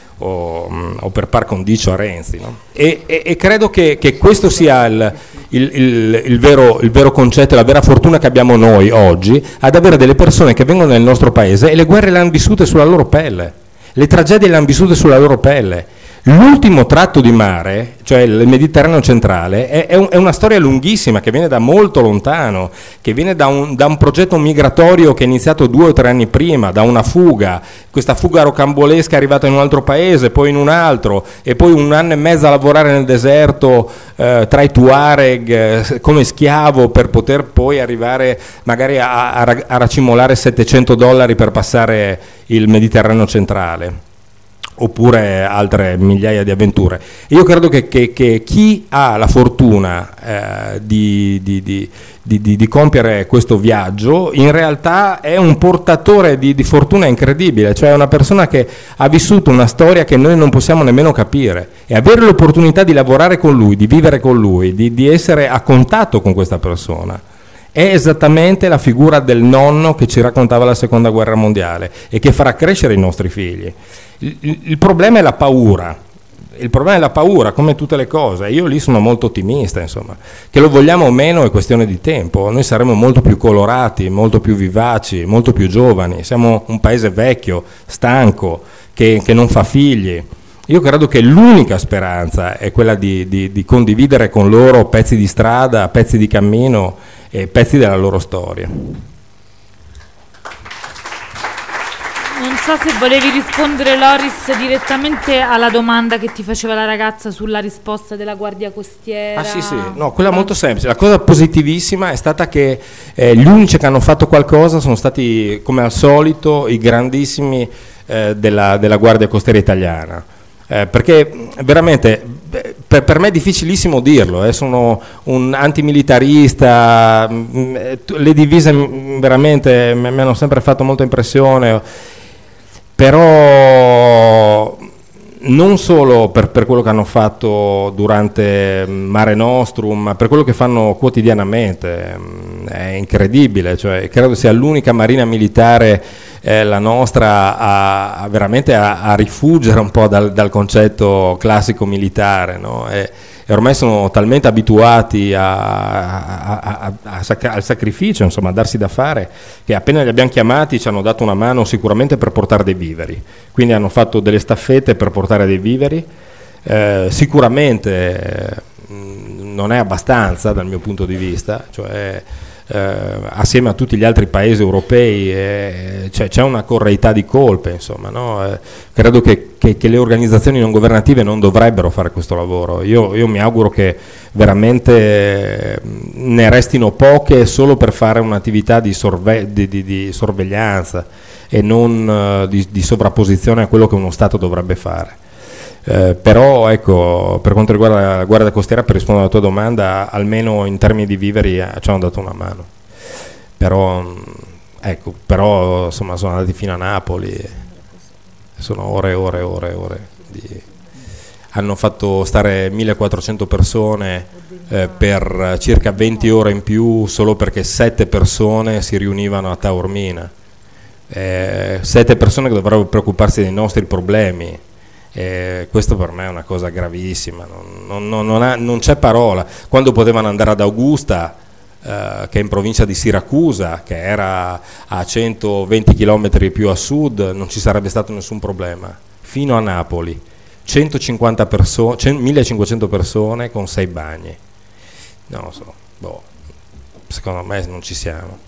o per par condicio a Renzi, no? E credo che questo sia il vero concetto, la vera fortuna che abbiamo noi oggi, ad avere delle persone che vengono nel nostro paese e le guerre le hanno vissute sulla loro pelle, le tragedie le hanno vissute sulla loro pelle. L'ultimo tratto di mare, cioè il Mediterraneo centrale, è una storia lunghissima che viene da molto lontano, che viene da un progetto migratorio che è iniziato 2 o 3 anni prima, da una fuga. Questa fuga rocambolesca è arrivata in un altro paese, poi in un altro, e poi 1 anno e mezzo a lavorare nel deserto tra i Tuareg come schiavo per poter poi arrivare magari a racimolare $700 per passare il Mediterraneo centrale, oppure altre migliaia di avventure. Io credo che chi ha la fortuna di compiere questo viaggio in realtà è un portatore di fortuna incredibile, cioè una persona che ha vissuto una storia che noi non possiamo nemmeno capire, e avere l'opportunità di lavorare con lui, di vivere con lui, di essere a contatto con questa persona è esattamente la figura del nonno che ci raccontava la seconda guerra mondiale e che farà crescere i nostri figli. Il problema è la paura. Il problema è la paura, come tutte le cose. Io lì sono molto ottimista, insomma. Che lo vogliamo o meno è questione di tempo. Noi saremo molto più colorati, molto più vivaci, molto più giovani. Siamo un paese vecchio, stanco, che non fa figli. Io credo che l'unica speranza è quella di condividere con loro pezzi di strada, pezzi di cammino e pezzi della loro storia. Non so se volevi rispondere, Loris, direttamente alla domanda che ti faceva la ragazza sulla risposta della Guardia Costiera. Ah sì, no, quella è molto semplice. La cosa positivissima è stata che gli unici che hanno fatto qualcosa sono stati, come al solito, i grandissimi della Guardia Costiera italiana. Perché veramente per me è difficilissimo dirlo, sono un antimilitarista, le divise veramente mi hanno sempre fatto molta impressione, però non solo per quello che hanno fatto durante Mare Nostrum, ma per quello che fanno quotidianamente. È incredibile, cioè, credo sia l'unica marina militare, la nostra, veramente a rifuggire un po' dal concetto classico militare, no? E ormai sono talmente abituati al sacrificio, insomma, a darsi da fare, che appena li abbiamo chiamati ci hanno dato una mano sicuramente per portare dei viveri, quindi hanno fatto delle staffette per portare dei viveri. Sicuramente non è abbastanza dal mio punto di vista, cioè assieme a tutti gli altri paesi europei c'è una correità di colpe, insomma, no? Credo che le organizzazioni non governative non dovrebbero fare questo lavoro. Io mi auguro che veramente ne restino poche solo per fare un'attività di sorveglianza e non di sovrapposizione a quello che uno Stato dovrebbe fare. Però ecco, per quanto riguarda la Guardia Costiera, per rispondere alla tua domanda, almeno in termini di viveri ci hanno dato una mano, però insomma sono andati fino a Napoli, sono ore hanno fatto stare 1400 persone per circa 20 ore in più solo perché 7 persone si riunivano a Taormina, 7 persone che dovrebbero preoccuparsi dei nostri problemi. Questo per me è una cosa gravissima, non c'è parola. Quando potevano andare ad Augusta, che è in provincia di Siracusa, che era a 120 km più a sud, non ci sarebbe stato nessun problema. Fino a Napoli 150 persone, 1500 persone con 6 bagni. Non lo so, secondo me non ci siamo.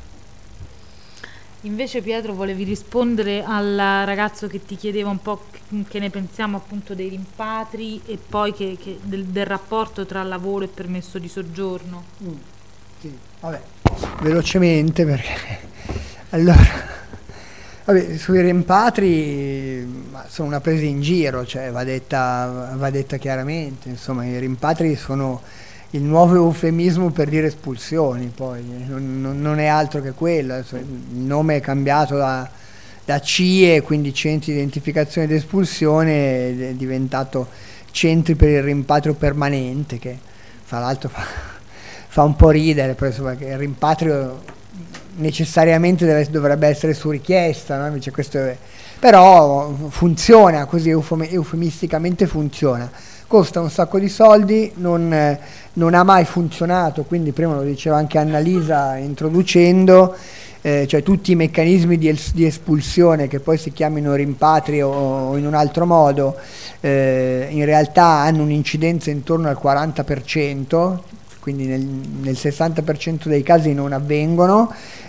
Invece, Pietro, volevi rispondere al ragazzo che ti chiedeva un po' che ne pensiamo appunto dei rimpatri e poi del rapporto tra lavoro e permesso di soggiorno. Sì, vabbè, velocemente, perché allora, vabbè, sui rimpatri sono una presa in giro, cioè va detta chiaramente, insomma, i rimpatri sono il nuovo eufemismo per dire espulsioni, poi non è altro che quello. Adesso il nome è cambiato da CIE, quindi centri di identificazione ed espulsione, è diventato centri per il rimpatrio permanente, che fra l'altro fa un po' ridere, perché il rimpatrio necessariamente dovrebbe essere su richiesta, no? Invece però funziona così, eufemisticamente funziona. Costa un sacco di soldi, non ha mai funzionato, quindi prima lo diceva anche Annalisa introducendo, cioè tutti i meccanismi di espulsione, che poi si chiamino rimpatri o in un altro modo, in realtà hanno un'incidenza intorno al 40%, quindi nel 60% dei casi non avvengono,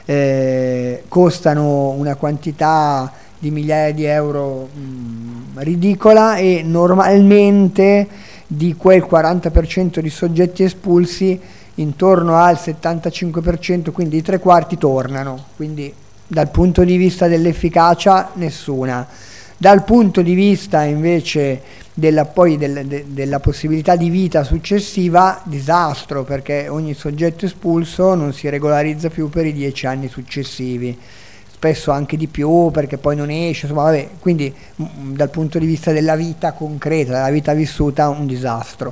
costano una quantità di migliaia di euro ridicola, e normalmente di quel 40% di soggetti espulsi intorno al 75%, quindi i 3/4 tornano, quindi dal punto di vista dell'efficacia nessuna. Dal punto di vista invece della possibilità di vita successiva, disastro, perché ogni soggetto espulso non si regolarizza più per i 10 anni successivi, spesso anche di più, perché poi non esce, insomma, vabbè, quindi dal punto di vista della vita concreta, della vita vissuta, un disastro.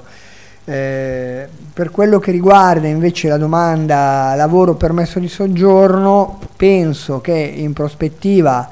Per quello che riguarda invece la domanda lavoro permesso di soggiorno, penso che in prospettiva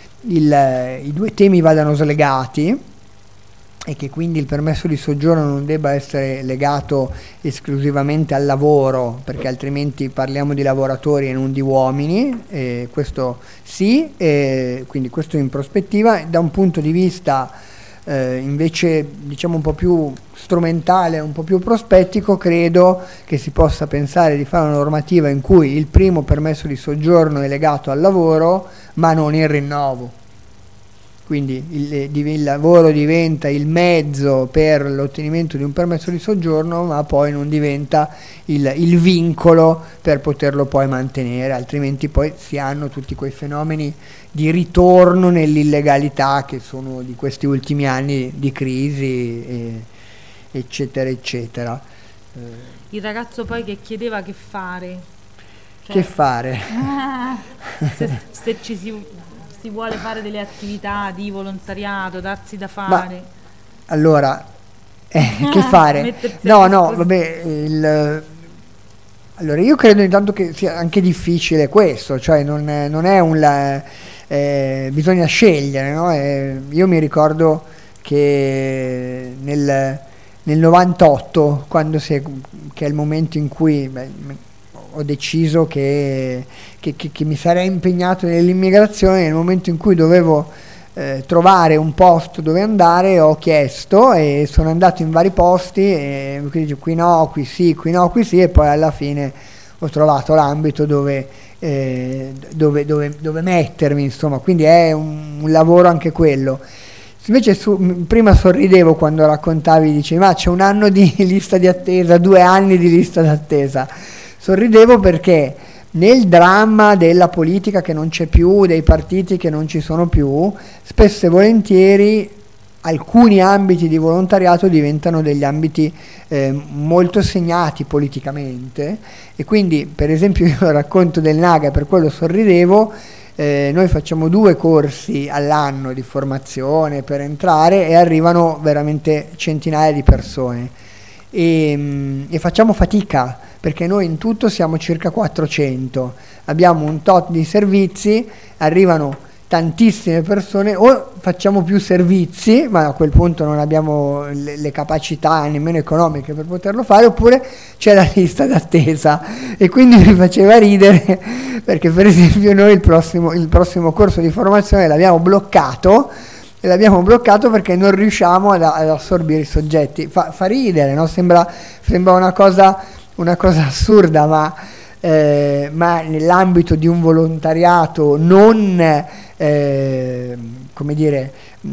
i due temi vadano slegati, e che quindi il permesso di soggiorno non debba essere legato esclusivamente al lavoro, perché altrimenti parliamo di lavoratori e non di uomini, questo sì, quindi questo in prospettiva. Da un punto di vista invece diciamo un po' più strumentale, un po' più prospettico, credo che si possa pensare di fare una normativa in cui il primo permesso di soggiorno è legato al lavoro ma non il rinnovo. Quindi il lavoro diventa il mezzo per l'ottenimento di un permesso di soggiorno, ma poi non diventa il vincolo per poterlo poi mantenere, altrimenti poi si hanno tutti quei fenomeni di ritorno nell'illegalità che sono di questi ultimi anni di crisi, eccetera, eccetera. Il ragazzo poi che chiedeva che fare. Cioè, che fare? Se ci si vuole fare delle attività di volontariato, darsi da fare. Ma, allora, che fare? No, vabbè, allora io credo intanto che sia anche difficile questo, cioè non è bisogna scegliere, no? Io mi ricordo che nel 98, che è il momento in cui ho deciso che mi sarei impegnato nell'immigrazione, nel momento in cui dovevo trovare un posto dove andare, ho chiesto e sono andato in vari posti, e quindi qui no, qui sì, qui no, qui sì, e poi alla fine ho trovato l'ambito dove mettermi, insomma, quindi è un lavoro anche quello. Invece prima sorridevo quando raccontavi, dicevi ma c'è un anno di lista di attesa, 2 anni di lista d'attesa. Sorridevo perché nel dramma della politica che non c'è più, dei partiti che non ci sono più, spesso e volentieri alcuni ambiti di volontariato diventano degli ambiti molto segnati politicamente, e quindi per esempio io racconto del Naga, per quello sorridevo. Noi facciamo 2 corsi all'anno di formazione per entrare e arrivano veramente centinaia di persone e facciamo fatica perché noi in tutto siamo circa 400, abbiamo un tot di servizi, arrivano tantissime persone, o facciamo più servizi ma a quel punto non abbiamo le capacità nemmeno economiche per poterlo fare, oppure c'è la lista d'attesa, e quindi mi faceva ridere perché per esempio noi il prossimo corso di formazione l'abbiamo bloccato perché non riusciamo ad assorbire i soggetti. Fa ridere, no? Sembra una cosa assurda, ma nell'ambito di un volontariato non come dire,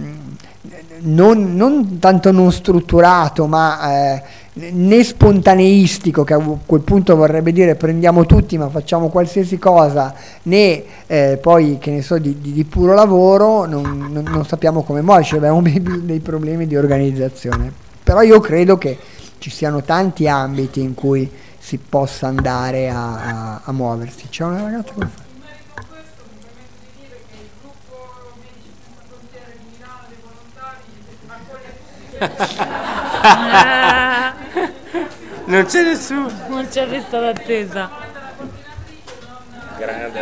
non tanto non strutturato, ma né spontaneistico, che a quel punto vorrebbe dire prendiamo tutti ma facciamo qualsiasi cosa, né poi che ne so di puro lavoro, non sappiamo come muoverci, abbiamo dei problemi di organizzazione. Però io credo che ci siano tanti ambiti in cui si possa andare a muoversi. C'è una ragazza che fa. Non c'è nessuno, non c'è lista d'attesa. Grande,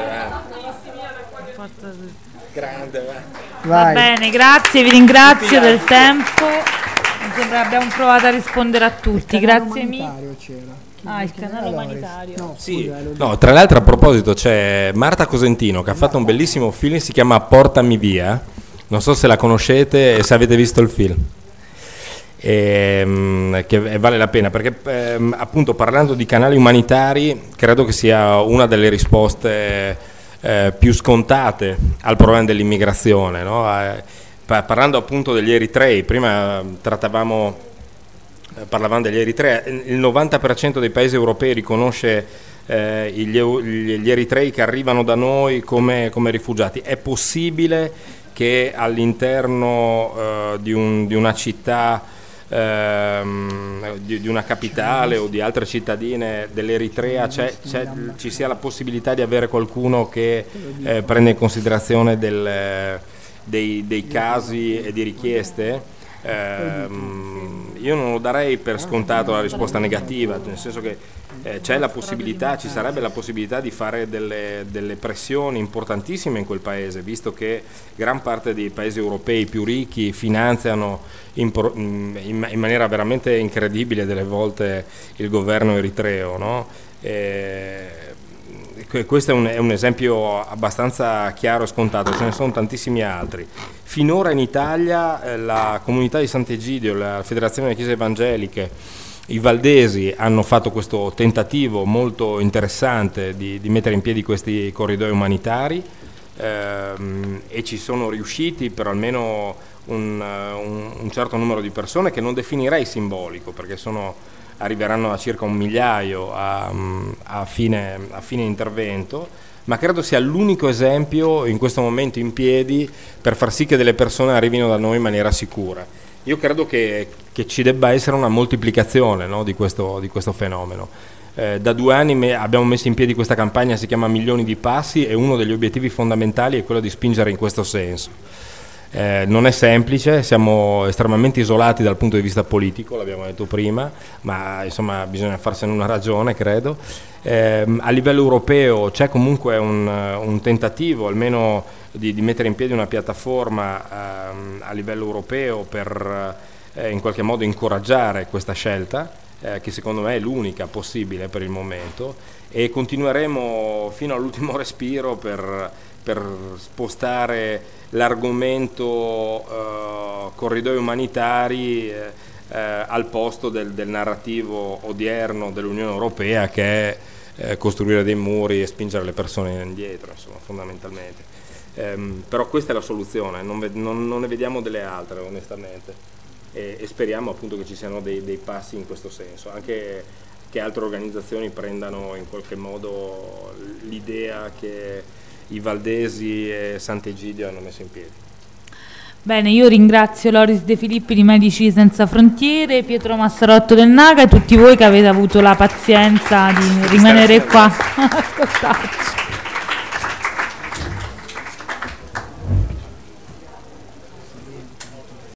grande, va bene, grazie, vi ringrazio del tempo. Mi sembra che abbiamo provato a rispondere a tutti. Grazie mille. Il canale umanitario. No, tra l'altro a proposito c'è Marta Cosentino che ha fatto un bellissimo film, si chiama Portami via, non so se la conoscete e se avete visto il film. Che vale la pena perché appunto parlando di canali umanitari credo che sia una delle risposte più scontate al problema dell'immigrazione, no? Parlando appunto degli eritrei, prima parlavamo degli eritrei, il 90% dei paesi europei riconosce gli eritrei che arrivano da noi come rifugiati. È possibile che all'interno di una città, di una capitale o di altre cittadine dell'Eritrea ci sia la possibilità di avere qualcuno che prende in considerazione dei casi e di richieste? Io non lo darei per scontato la risposta negativa, nel senso che c'è la possibilità, ci sarebbe la possibilità di fare delle pressioni importantissime in quel paese, visto che gran parte dei paesi europei più ricchi finanziano in maniera veramente incredibile delle volte il governo eritreo, no? Questo è un esempio abbastanza chiaro e scontato, ce ne sono tantissimi altri. finora in Italia la comunità di Sant'Egidio, la Federazione delle Chiese Evangeliche, i valdesi hanno fatto questo tentativo molto interessante di mettere in piedi questi corridoi umanitari e ci sono riusciti per almeno un certo numero di persone, che non definirei simbolico, perché arriveranno a circa 1 migliaio a fine intervento, ma credo sia l'unico esempio in questo momento in piedi per far sì che delle persone arrivino da noi in maniera sicura. Io credo che ci debba essere una moltiplicazione, no, di questo fenomeno. Da 2 anni abbiamo messo in piedi questa campagna, si chiama Milioni di Passi, e uno degli obiettivi fondamentali è quello di spingere in questo senso. Non è semplice, siamo estremamente isolati dal punto di vista politico, l'abbiamo detto prima, ma insomma bisogna farsene una ragione, credo. A livello europeo c'è comunque un tentativo almeno di mettere in piedi una piattaforma a livello europeo per in qualche modo incoraggiare questa scelta, che secondo me è l'unica possibile per il momento, e continueremo fino all'ultimo respiro per spostare l'argomento corridoi umanitari al posto del narrativo odierno dell'Unione Europea, che è costruire dei muri e spingere le persone indietro, insomma, fondamentalmente. Però questa è la soluzione, non ne vediamo delle altre, onestamente, e speriamo appunto che ci siano dei passi in questo senso, anche che altre organizzazioni prendano in qualche modo l'idea che i valdesi e Sant'Egidio hanno messo in piedi. Bene, io ringrazio Loris De Filippi di Medici Senza Frontiere, Pietro Massarotto del Naga e tutti voi che avete avuto la pazienza di rimanere qua a ascoltarci.